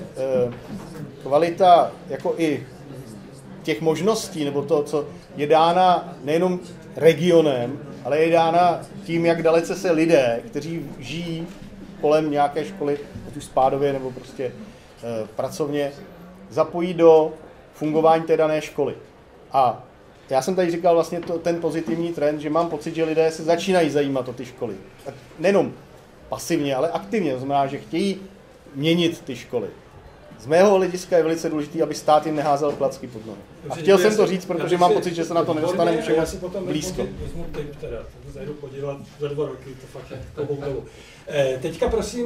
kvalita jako i těch možností, nebo to, co je dána nejenom regionem, ale je dána tím, jak dalece se lidé, kteří žijí kolem nějaké školy, ať už spádově nebo prostě e, pracovně, zapojí do fungování té dané školy. A já jsem tady říkal vlastně to, ten pozitivní trend, že mám pocit, že lidé se začínají zajímat o ty školy. Nejenom pasivně, ale aktivně. To znamená, že chtějí měnit ty školy. Z mého hlediska je velice důležité, aby stát jim neházel klacky pod nohy. A chtěl jsem to říct, protože mám pocit, že se na to nedostaneme už moc blízko. Vezmu tip teda, to zajdu podívat za dva roky, to fakt je to boutelu. Teďka prosím,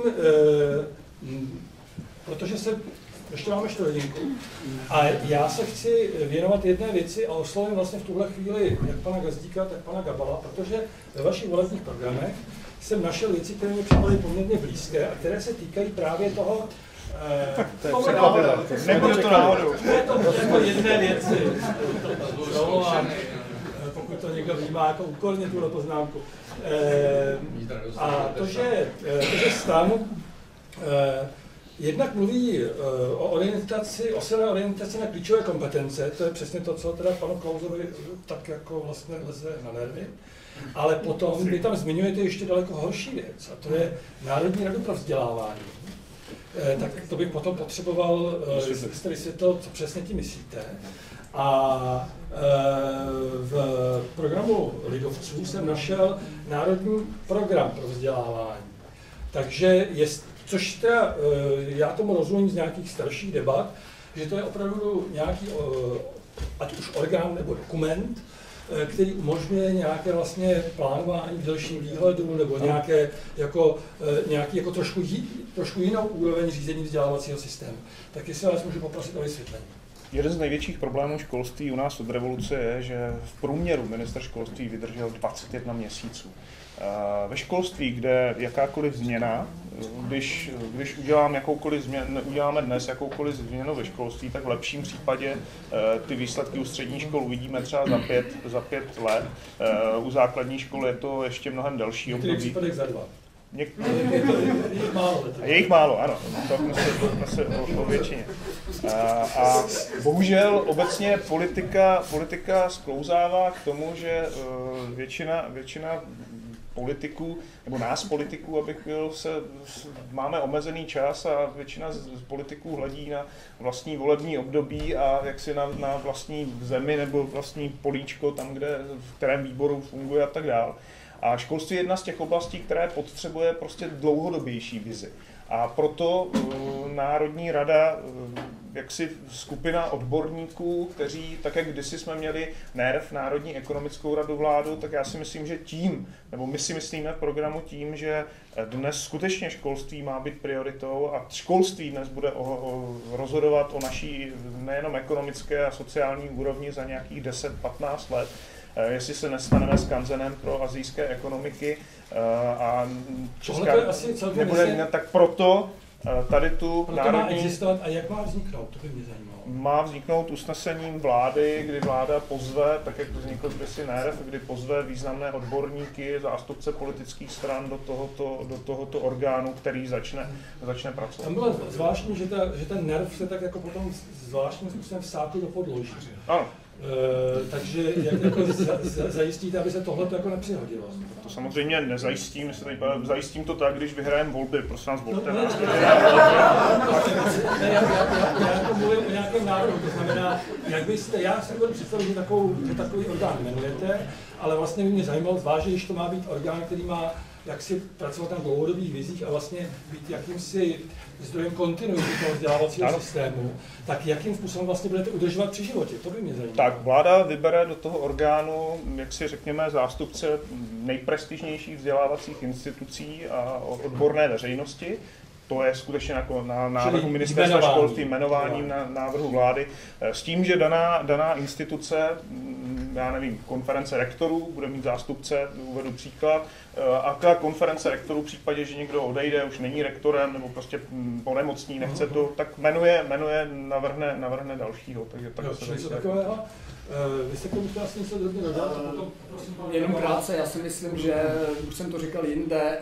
protože se ještě máme čtvrtinku a já se chci věnovat jedné věci a oslovím vlastně v tuhle chvíli jak pana Gazdíka, tak pana Gabala, protože ve vašich volebních programech jsem našel věci, které mi připadaly poměrně blízké a které se týkají právě toho, Eh, to je překvapivé. Nebude to náhodou. Je to jako jedné věci. No, a pokud to někdo vnímá jako úkolně tuhle poznámku. Eh, a to, že, to, že stan eh, jednak mluví eh, o orientaci, o silné orientaci na klíčové kompetence, to je přesně to, co teda panu Klausovi tak jako vlastně leze na nervy. Ale potom vy tam zmiňujete ještě daleko horší věc, a to je Národní radu pro vzdělávání. Tak to bych potom potřeboval, abyste vysvětlil, co přesně tím myslíte. A v programu lidovců způsobem našel národní program pro vzdělávání. Takže, je, což teda, já tomu rozumím z nějakých starších debat, že to je opravdu nějaký, ať už orgán nebo dokument, který umožňuje nějaké vlastně plánování v delším výhledu nebo nějaké, jako, nějaký jako trošku, trošku jinou úroveň řízení vzdělávacího systému. Tak jestli vás můžu poprosit o vysvětlení. Jeden z největších problémů školství u nás od revoluce je, že v průměru ministr školství vydržel dvacet jedna měsíců. Ve školství, kde jakákoliv změna, když, když udělám jakoukoliv změnu, uděláme dnes jakoukoliv změnu ve školství, tak v lepším případě ty výsledky u střední škol uvidíme třeba za pět, za pět let. U základní školy je to ještě mnohem delší období. V některých případech za dva. Něk... Je, to, je, je jich málo. Je jich málo, ano. To jsme se, to se o, o většině. A, a bohužel obecně politika, politika sklouzává k tomu, že většina, většina politiků, nebo nás politiků, abych byl, se, máme omezený čas a většina z politiků hledí na vlastní volební období a jaksi na, na vlastní zemi nebo vlastní políčko, tam, kde, v kterém výboru funguje a tak dál. A školství je jedna z těch oblastí, které potřebuje prostě dlouhodobější vizi. A proto uh, Národní rada, uh, jaksi skupina odborníků, kteří, tak jak kdysi jsme měli NERV, Národní ekonomickou radu vládu, tak já si myslím, že tím, nebo my si myslíme v programu tím, že dnes skutečně školství má být prioritou a školství dnes bude o, o, rozhodovat o naší nejenom ekonomické a sociální úrovni za nějakých deset patnáct let, jestli se nestaneme skanzenem pro asijské ekonomiky a Česká nebude, tak proto tady tu proto národní... má existovat a jak má vzniknout, to by mě zajímalo. Má vzniknout usnesením vlády, kdy vláda pozve, tak jak vznikl kdysi NERV, kdy pozve významné odborníky, zástupce politických stran do tohoto, do tohoto orgánu, který začne, začne pracovat. Tam bylo zvláštní, že, ta, že ten NERV se tak jako potom zvláštním způsobem vsákl do podloží. Ano. E, takže jak jako za, za, zajistíte, aby se tohle jako nepřihodilo? To samozřejmě nezajistím, tady, zajistím to tak, když vyhrajeme volby, prosím nás, volte no, nás. Ne, já, já, já, já to mluvím o nějakém návrhu, to znamená, jak byste, já si budu představit, že, takovou, že takový orgán jmenujete, ale vlastně by mě zajímalo zvážit, když to má být orgán, který má jak si pracovat na dlouhodobých vizích a vlastně být jakýmsi zdrojem kontinuity toho vzdělávacího ano. systému, tak jakým způsobem vlastně budete udržovat při životě? To by mě zajímalo. Tak vláda vybere do toho orgánu, jak si řekněme, zástupce nejprestižnějších vzdělávacích institucí a odborné veřejnosti. To je skutečně jako na návrhu ministerstva školství, jmenováním na návrhu vlády, s tím, že daná, daná instituce, já nevím, konference rektorů, bude mít zástupce, uvedu příklad, a ta konference rektorů v případě, že někdo odejde, už není rektorem, nebo prostě onemocní, nechce to, tak jmenuje, jmenuje navrhne, navrhne dalšího. Takže tak no, se něco takového? Vy jste k tomu chtěla něco drobně dodat? Jenom krátce, já si myslím, že, už jsem to říkal jinde,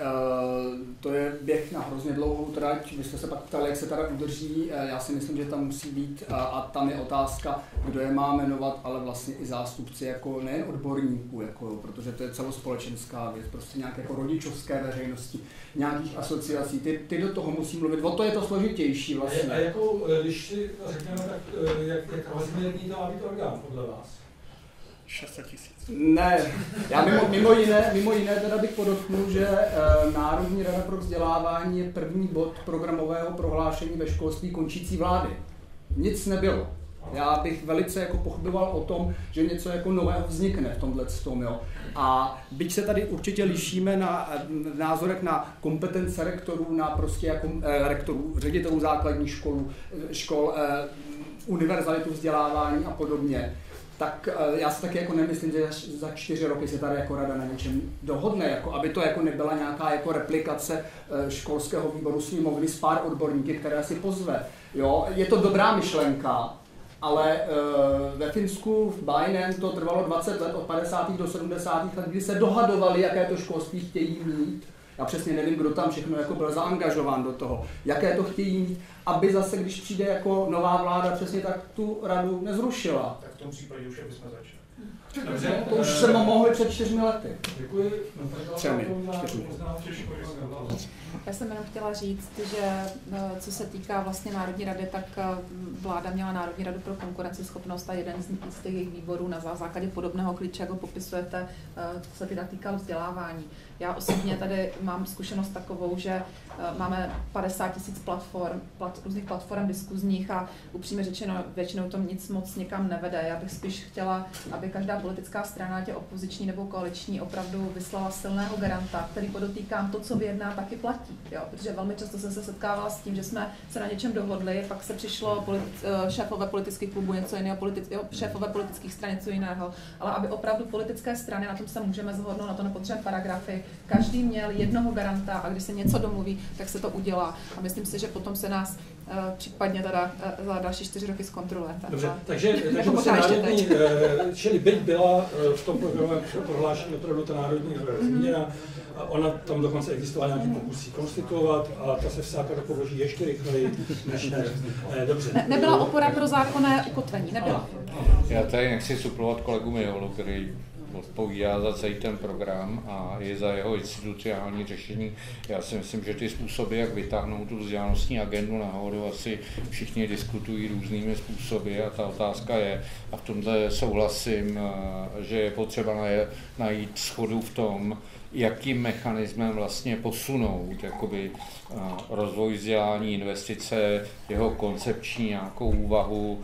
to je běh na hrozně dlouhou trať. Vy jste se pak ptali, jak se teda udrží, já si myslím, že tam musí být, a tam je otázka, kdo je má jmenovat, ale vlastně i zástupci, jako nejen odborníků, jako, protože to je celospolečenská věc, prostě nějaké jako rodičovské veřejnosti, nějakých asociací, ty, ty do toho musí mluvit, o to je to složitější vlastně. A, a jakou, když si řekněme, tak jak, jak rozměrný to má být orgán podle vás? šest set tisíc. Ne, já mimo, mimo, jiné, mimo jiné teda bych podotknul, že e, Národní rada pro vzdělávání je první bod programového prohlášení ve školství končící vlády. Nic nebylo. Já bych velice jako pochyboval o tom, že něco jako nového vznikne v tomhle tom, jo. A byť se tady určitě lišíme na v názorech na kompetence rektorů, na prostě jako eh, rektorů, ředitelů základních škol, škol eh, univerzalitu vzdělávání a podobně, tak eh, já si taky jako nemyslím, že za čtyři roky se tady jako rada na něčem dohodne, jako aby to jako nebyla nějaká jako replikace eh, školského výboru sněmovny s pár odborníky, které si pozve. Jo, je to dobrá myšlenka, ale uh, ve Finsku, v Bajnen, to trvalo dvacet let, od padesátých do sedmdesátých let, kdy se dohadovali, jaké to školství chtějí mít. Já přesně nevím, kdo tam všechno jako byl zaangažován do toho, jaké to chtějí mít, aby zase, když přijde jako nová vláda, přesně tak tu radu nezrušila. Tak v tom případě už bychom začali. Dobře, to už jsme mohli před čtyřmi lety. Děkuji. Třemi. Já jsem jenom chtěla říct, že co se týká vlastně Národní rady, tak vláda měla Národní radu pro konkurenceschopnost a jeden z těch jejich výborů na základě podobného klíče, jako popisujete, co se teda týkalo vzdělávání. Já osobně tady mám zkušenost takovou, že máme padesát tisíc platform, plat, různých platform diskuzních a upřímně řečeno většinou to nic moc někam nevede. Já bych spíš chtěla, aby každá politická strana, ať je opoziční nebo koaliční, opravdu vyslala silného garanta, který podotýkám to, co vyjedná, taky platí. Jo? Protože velmi často jsem se setkávala s tím, že jsme se na něčem dohodli, pak se přišlo politi- šéfové politických klubů něco jiného, politi- šéfové politických stran něco jiného, ale aby opravdu politické strany, na tom se můžeme shodnout, na to nepotřebujeme paragrafy, každý měl jednoho garanta a když se něco domluví, tak se to udělá. A myslím si, že potom se nás uh, případně teda uh, za další čtyři roky zkontrolujete. Dobře, a, takže, takže prostě národní, čili byť byla v tom programovém prohlášení opravdu ta národní změna, a ona tam dokonce existovala nějaký pokusí konstituovat a ta se vsáka do poboží ještě rychleji než ne. ne dobře. Ne, nebyla opora pro zákonné ukotvení, nebyla. Já tady nechci suplovat kolegu Miholu, který odpovídá za celý ten program a je za jeho institucionální řešení. Já si myslím, že ty způsoby, jak vytáhnout tu vzdělanostní agendu nahoru, asi všichni diskutují různými způsoby a ta otázka je, a v tomhle souhlasím, že je potřeba najít shodu v tom, jakým mechanismem vlastně posunout jakoby, rozvoj vzdělání, investice, jeho koncepční nějakou úvahu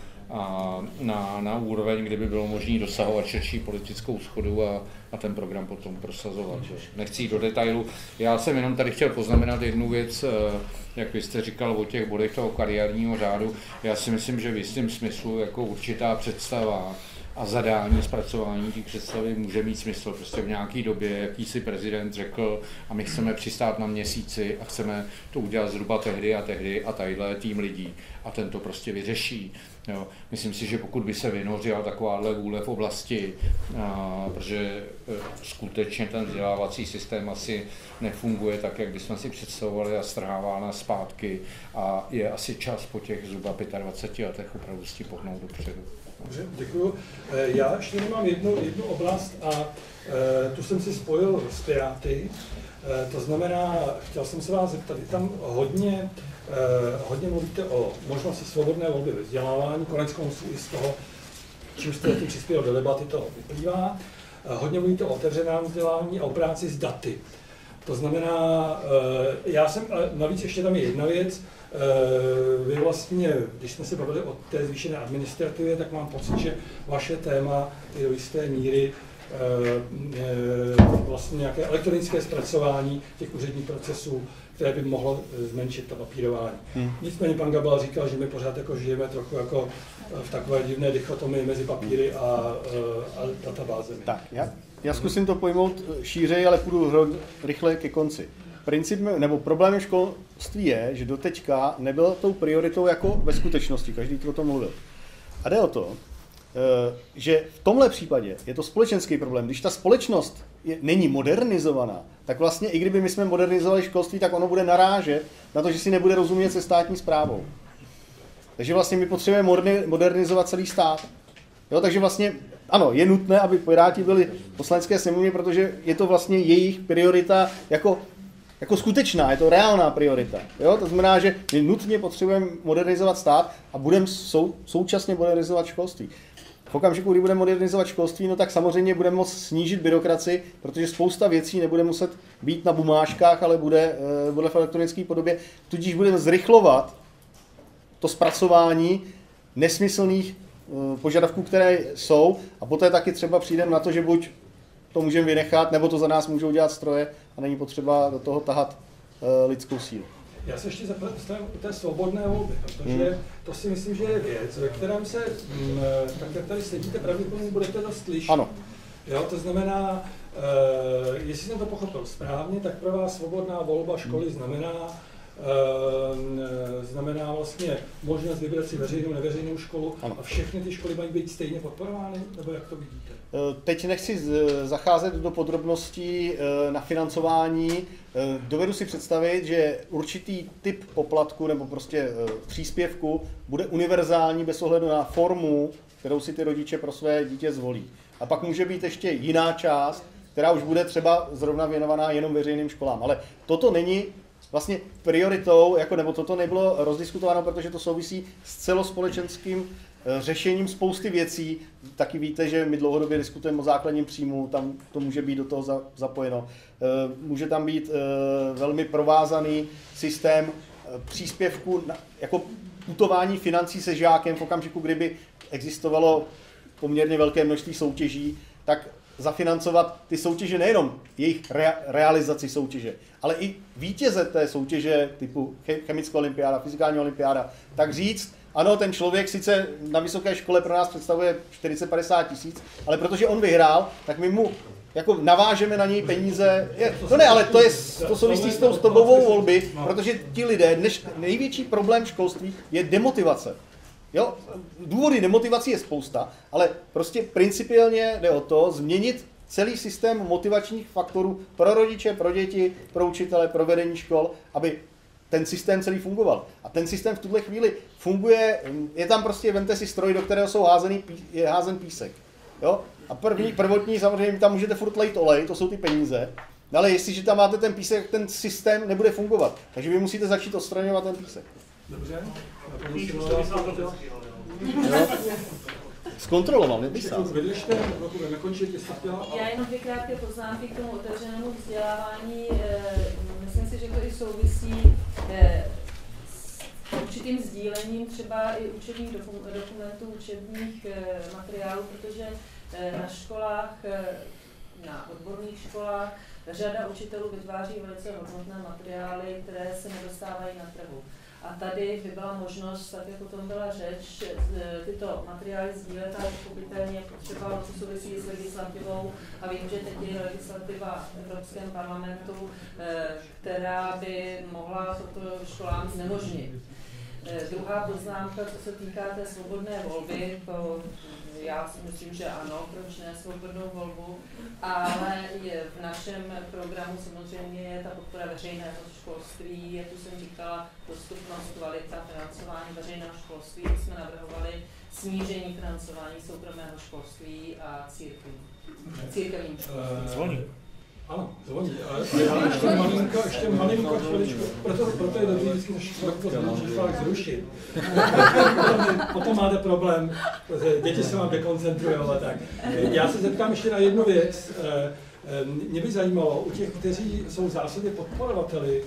a na, na úroveň, kde by bylo možné dosahovat širší politickou shodu a, a ten program potom prosazovat. Že? Nechci jít do detailu. Já jsem jenom tady chtěl poznamenat jednu věc, jak vy jste říkal o těch bodech toho kariérního řádu. Já si myslím, že v jistém smyslu jako určitá představa a zadání zpracování těch představy může mít smysl. Prostě v nějaké době jakýsi prezident řekl a my chceme přistát na měsíci a chceme to udělat zhruba tehdy a tehdy a tadyhle tým lidí a ten to prostě vyřeší. Jo. Myslím si, že pokud by se vynořila takováhle vůle v oblasti, a, protože skutečně ten vzdělávací systém asi nefunguje tak, jak bychom si představovali a strhává nás zpátky a je asi čas po těch zhruba dvaceti pěti letech opravdu si pohnout dopředu. Dobře, děkuju. Já ještě mám jednu, jednu oblast a e, tu jsem si spojil s Piráty. E, to znamená, chtěl jsem se vás zeptat, tam hodně, e, hodně mluvíte o možnosti svobodné volby ve vzdělávání, konec konců i z toho, čím jste tím přispěl do debaty, to vyplývá. E, hodně mluvíte o otevřeném vzdělávání a o práci s daty. To znamená, e, já jsem, navíc ještě tam je jedna věc, vy vlastně, když jsme se bavili o té zvýšené administrativě, tak mám pocit, že vaše téma je do jisté míry vlastně nějaké elektronické zpracování těch úředních procesů, které by mohlo zmenšit to papírování. Hmm. Nicméně pan Gabal říkal, že my pořád jako žijeme trochu jako v takové divné dichotomii mezi papíry a, a databázemi. Tak, já, já zkusím to pojmout šířeji, ale půjdu rychle ke konci. Princip, nebo problém školství je, že doteďka nebylo tou prioritou jako ve skutečnosti, každý o tom mluvil. A jde o to, že v tomhle případě je to společenský problém. Když ta společnost je, není modernizovaná, tak vlastně i kdyby my jsme modernizovali školství, tak ono bude narážet na to, že si nebude rozumět se státní správou. Takže vlastně my potřebujeme modernizovat celý stát. Jo, takže vlastně ano, je nutné, aby Piráti byli v poslanecké sněmovně, protože je to vlastně jejich priorita jako jako skutečná, je to reálná priorita. Jo? To znamená, že my nutně potřebujeme modernizovat stát a budeme sou, současně modernizovat školství. V okamžiku, kdy budeme modernizovat školství, no tak samozřejmě budeme moct snížit byrokracii, protože spousta věcí nebude muset být na bumážkách, ale bude, bude v elektronické podobě. Tudíž budeme zrychlovat to zpracování nesmyslných požadavků, které jsou, a poté taky třeba přijdeme na to, že buď to můžeme vynechat, nebo to za nás můžou dělat stroje a není potřeba do toho tahat uh, lidskou sílu. Já se ještě zastavím u té svobodné volby, protože hmm. to si myslím, že je věc, ve kterém se, m, tak jak tady sedíte, pravděpodobně budete dost slyšet. Ano. Jo, to znamená, uh, jestli jsem to pochopil správně, tak pro vás svobodná volba školy hmm. znamená, uh, znamená vlastně možnost vybrat si veřejnou, neveřejnou školu ano. a všechny ty školy mají být stejně podporovány, nebo jak to vidíte? Teď nechci zacházet do podrobností na financování. Dovedu si představit, že určitý typ poplatku nebo prostě příspěvku bude univerzální bez ohledu na formu kterou si ty rodiče pro své dítě zvolí. A pak může být ještě jiná část, která už bude třeba zrovna věnovaná jenom veřejným školám. Ale toto není vlastně prioritou, jako, nebo toto nebylo rozdiskutováno, protože to souvisí s celospolečenským řešením spousty věcí. Taky víte, že my dlouhodobě diskutujeme o základním příjmu, tam to může být do toho zapojeno. Může tam být velmi provázaný systém příspěvku, jako putování financí se žákem v okamžiku, kdyby existovalo poměrně velké množství soutěží, tak zafinancovat ty soutěže, nejenom jejich rea- realizaci soutěže, ale i vítěze té soutěže typu chemická olympiáda, fyzikální olympiáda, tak říct, ano, ten člověk sice na vysoké škole pro nás představuje čtyřicet padesát tisíc, ale protože on vyhrál, tak my mu jako navážeme na něj peníze. Je, to ne, ale to, je, to souvisí s tou stobovou volby, protože ti lidé, dneš, největší problém školství je demotivace. Jo? Důvody demotivací je spousta, ale prostě principiálně jde o to změnit celý systém motivačních faktorů pro rodiče, pro děti, pro učitele, pro vedení škol, aby ten systém celý fungoval. A ten systém v tuhle chvíli funguje, je tam prostě, vemte si stroj, do kterého jsou házený, je házen písek. Jo? A první, prvotní, samozřejmě tam můžete furt lejt olej, to jsou ty peníze, ale jestliže tam máte ten písek, ten systém nebude fungovat. Takže vy musíte začít odstraňovat ten písek. Dobře. Zkontroloval, nepísal. Já jenom dvě krátké poznámky k tomu otevřenému vzdělávání. Myslím si, že to i souvisí s určitým sdílením třeba i učebních dokumentů, učebních materiálů, protože na školách, na odborných školách řada učitelů vytváří velice hodnotné materiály, které se nedostávají na trhu. A tady by byla možnost, tak jako tom byla řeč, tyto materiály sdílet, ale pochopitelně potřeba, co souvisí s legislativou. A vím, že teď je legislativa v Evropském parlamentu, která by mohla toto školám znemožnit. Druhá poznámka, co se týká té svobodné volby, to já si myslím, že ano, proč ne svobodnou volbu, ale je v našem programu samozřejmě je ta podpora veřejného školství, jak už jsem říkala, dostupnost, kvalita financování veřejného školství. My jsme navrhovali snížení financování soukromého školství a církví. Církevním školství. Ano, zvoní. A já ještě malinko, ještě malinko chviličku, proto, proto je dobrý vždycky to číslách zrušit. Potom máte problém, protože děti se vám dekoncentrují, ale tak. Já se zeptám ještě na jednu věc. Mě by zajímalo, u těch, kteří jsou v zásadě podporovateli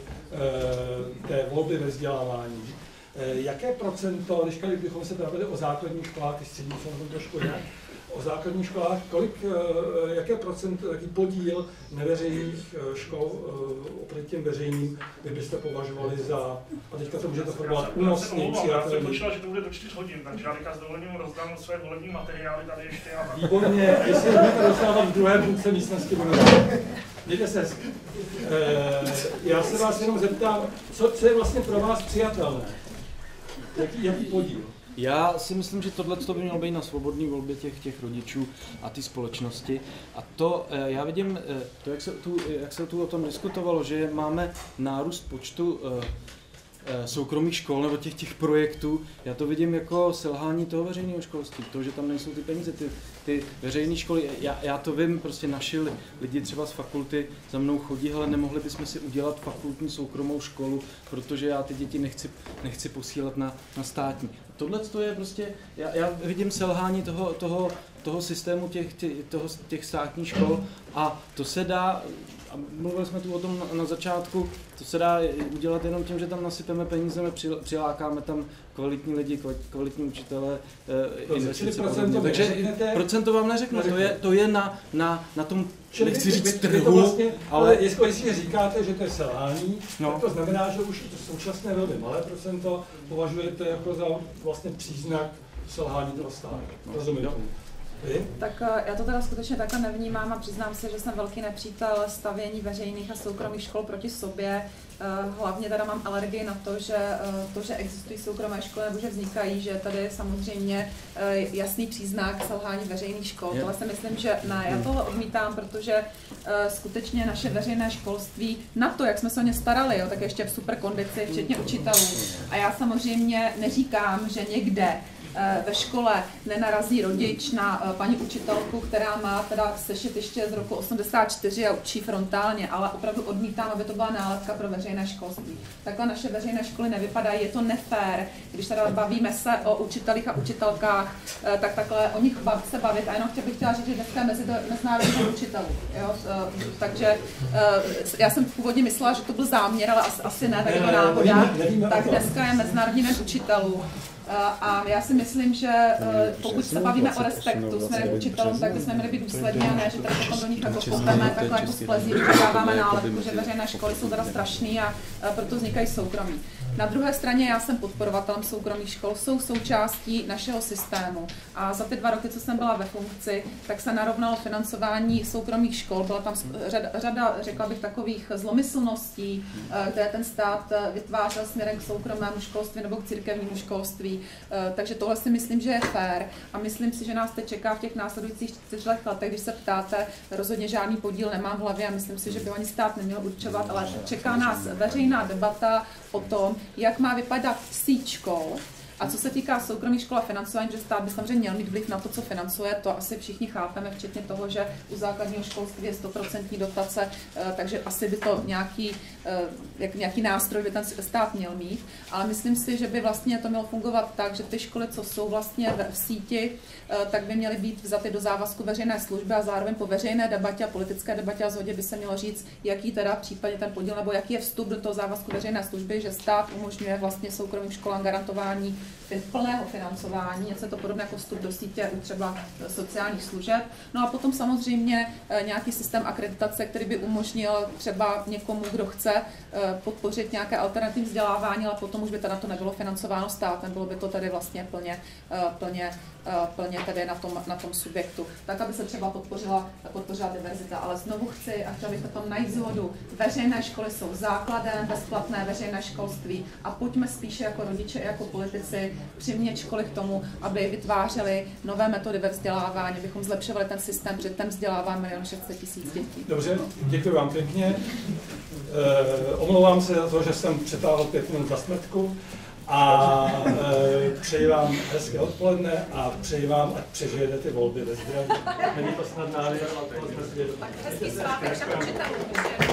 té volby ve vzdělávání, jaké procento, když bychom se bavili o základních školách, ty střední jsou trošku jinak, o základních školách, kolik, jaké procento, jaký podíl neveřejných škol oproti těm veřejným vy byste považovali za, a teďka to můžete formulovat únosný, přijatelný. Já jsem počítal, že to bude do čtyř hodin, takže já teďka s dovolením rozdám své volební materiály tady ještě. A... Výborně, jestli budete rozdávat v druhé půlce místnosti, budu Mějte se hezky. Já se vás jenom zeptám, co, co je vlastně pro vás přijatelné? Jaký, jaký podíl? Já si myslím, že tohle by mělo být na svobodné volbě těch, těch rodičů a té společnosti. A to, já vidím, to, jak se tu, jak se tu o tom diskutovalo, že máme nárůst počtu soukromých škol nebo těch, těch projektů, já to vidím jako selhání toho veřejného školství, to, že tam nejsou ty peníze, ty, ty veřejné školy, já, já to vím, prostě naši lidi třeba z fakulty za mnou chodí, ale nemohli bychom si udělat fakultní soukromou školu, protože já ty děti nechci, nechci posílat na, na státní. Tohle to je prostě, já, já vidím selhání toho, toho, toho systému těch, těch, toho, těch státních škol a to se dá, a mluvili jsme tu o tom na, na začátku, to se dá udělat jenom tím, že tam nasypeme peníze, přilákáme tam kvalitní lidi, kvalitní učitele, investice. Takže procento vám neřeknu, to je, to je na, na, na tom, čili nechci říct to trhu, vlastně, ale... ale jestli říkáte, že to je selhání, no. tak to znamená, že už to současné velmi malé procento považujete jako za vlastně příznak selhání toho státu. No. Rozumím tomu. Vy? Tak já to teda skutečně takhle nevnímám a přiznám se, že jsem velký nepřítel stavění veřejných a soukromých škol proti sobě. Hlavně teda mám alergii na to, že to, že existují soukromé školy nebo že vznikají, že tady je samozřejmě jasný příznak selhání veřejných škol. Je. Tohle si myslím, že ne, já tohle odmítám, protože skutečně naše veřejné školství na to, jak jsme se o ně starali, jo, tak ještě v super kondici, včetně učitelů. A já samozřejmě neříkám, že někde ve škole nenarazí rodič na paní učitelku, která má teda sešit ještě z roku osmdesát čtyři a učí frontálně, ale opravdu odmítám, aby to byla nálepka pro veřejné školství. Takhle naše veřejné školy nevypadají, je to nefér, když teda bavíme se o učitelích a učitelkách, tak takhle o nich se bavit. A jenom chtěl bych chtěla říct, že dneska je mezi mezinárodní učitelů. Jo? Takže já jsem původně myslela, že to byl záměr, ale asi, asi ne, tak jako náhoda. Tak dneska je mezinárodní den učitelů. A já si myslím, že pokud se bavíme o respektu směrem k učitelům, tak bychom měli být důslední a ne, že tady potom do nich jako koupeme takhle jako z plezí, že dáváme nálepku, že veřejné školy jsou teda strašný a proto vznikají soukromí. Na druhé straně já jsem podporovatelem soukromých škol, jsou součástí našeho systému a za ty dva roky, co jsem byla ve funkci, tak se narovnalo financování soukromých škol. Byla tam řada, řada řekla bych, takových zlomyslností, kde ten stát vytvářel směrem k soukromému školství nebo k církevnímu školství. Takže tohle si myslím, že je fér a myslím si, že nás teď čeká v těch následujících čtyřech letech, když se ptáte, rozhodně žádný podíl nemám v hlavě a myslím si, že by ani stát neměl určovat, ale čeká nás veřejná debata o tom, jak má vypadat síť škol. A co se týká soukromých škol a financování, že stát by samozřejmě měl mít vliv na to, co financuje, to asi všichni chápeme, včetně toho, že u základního školství je sto procent dotace, takže asi by to nějaký, jak nějaký nástroj by ten stát měl mít. Ale myslím si, že by vlastně to mělo fungovat tak, že ty školy, co jsou vlastně v síti, tak by měly být vzaty do závazku veřejné služby a zároveň po veřejné debatě a politické debatě a shodě by se mělo říct, jaký teda případně ten podíl, nebo jaký je vstup do toho závazku veřejné služby, že stát umožňuje vlastně soukromým školám garantování plného financování, něco to podobné jako vstup do sítě u třeba sociálních služeb. No a potom samozřejmě nějaký systém akreditace, který by umožnil třeba někomu, kdo chce podpořit nějaké alternativní vzdělávání, ale potom už by teda to nebylo financováno státem, bylo by to tady vlastně plně, plně, plně tedy na tom, na tom subjektu. Tak, aby se třeba podpořila, podpořila diverzita. Ale znovu chci a chtěla bych na tom najít zhodu. Veřejné školy jsou základem, bezplatné veřejné školství a pojďme spíše jako rodiče i jako politici přimět školy k tomu, aby vytvářely nové metody ve vzdělávání, abychom zlepšovali ten systém, protože ten vzdělává milion šest set tisíc dětí. Dobře, děkuji vám pěkně. E, omlouvám se za to, že jsem přetáhl pět minut za smrtku a e, přeji vám hezké odpoledne a přeji vám, ať přežijete ty volby ve zdraví. Není to snadná věc, ale to jsme si vědomi. Tak hezký svátek všem učitelům.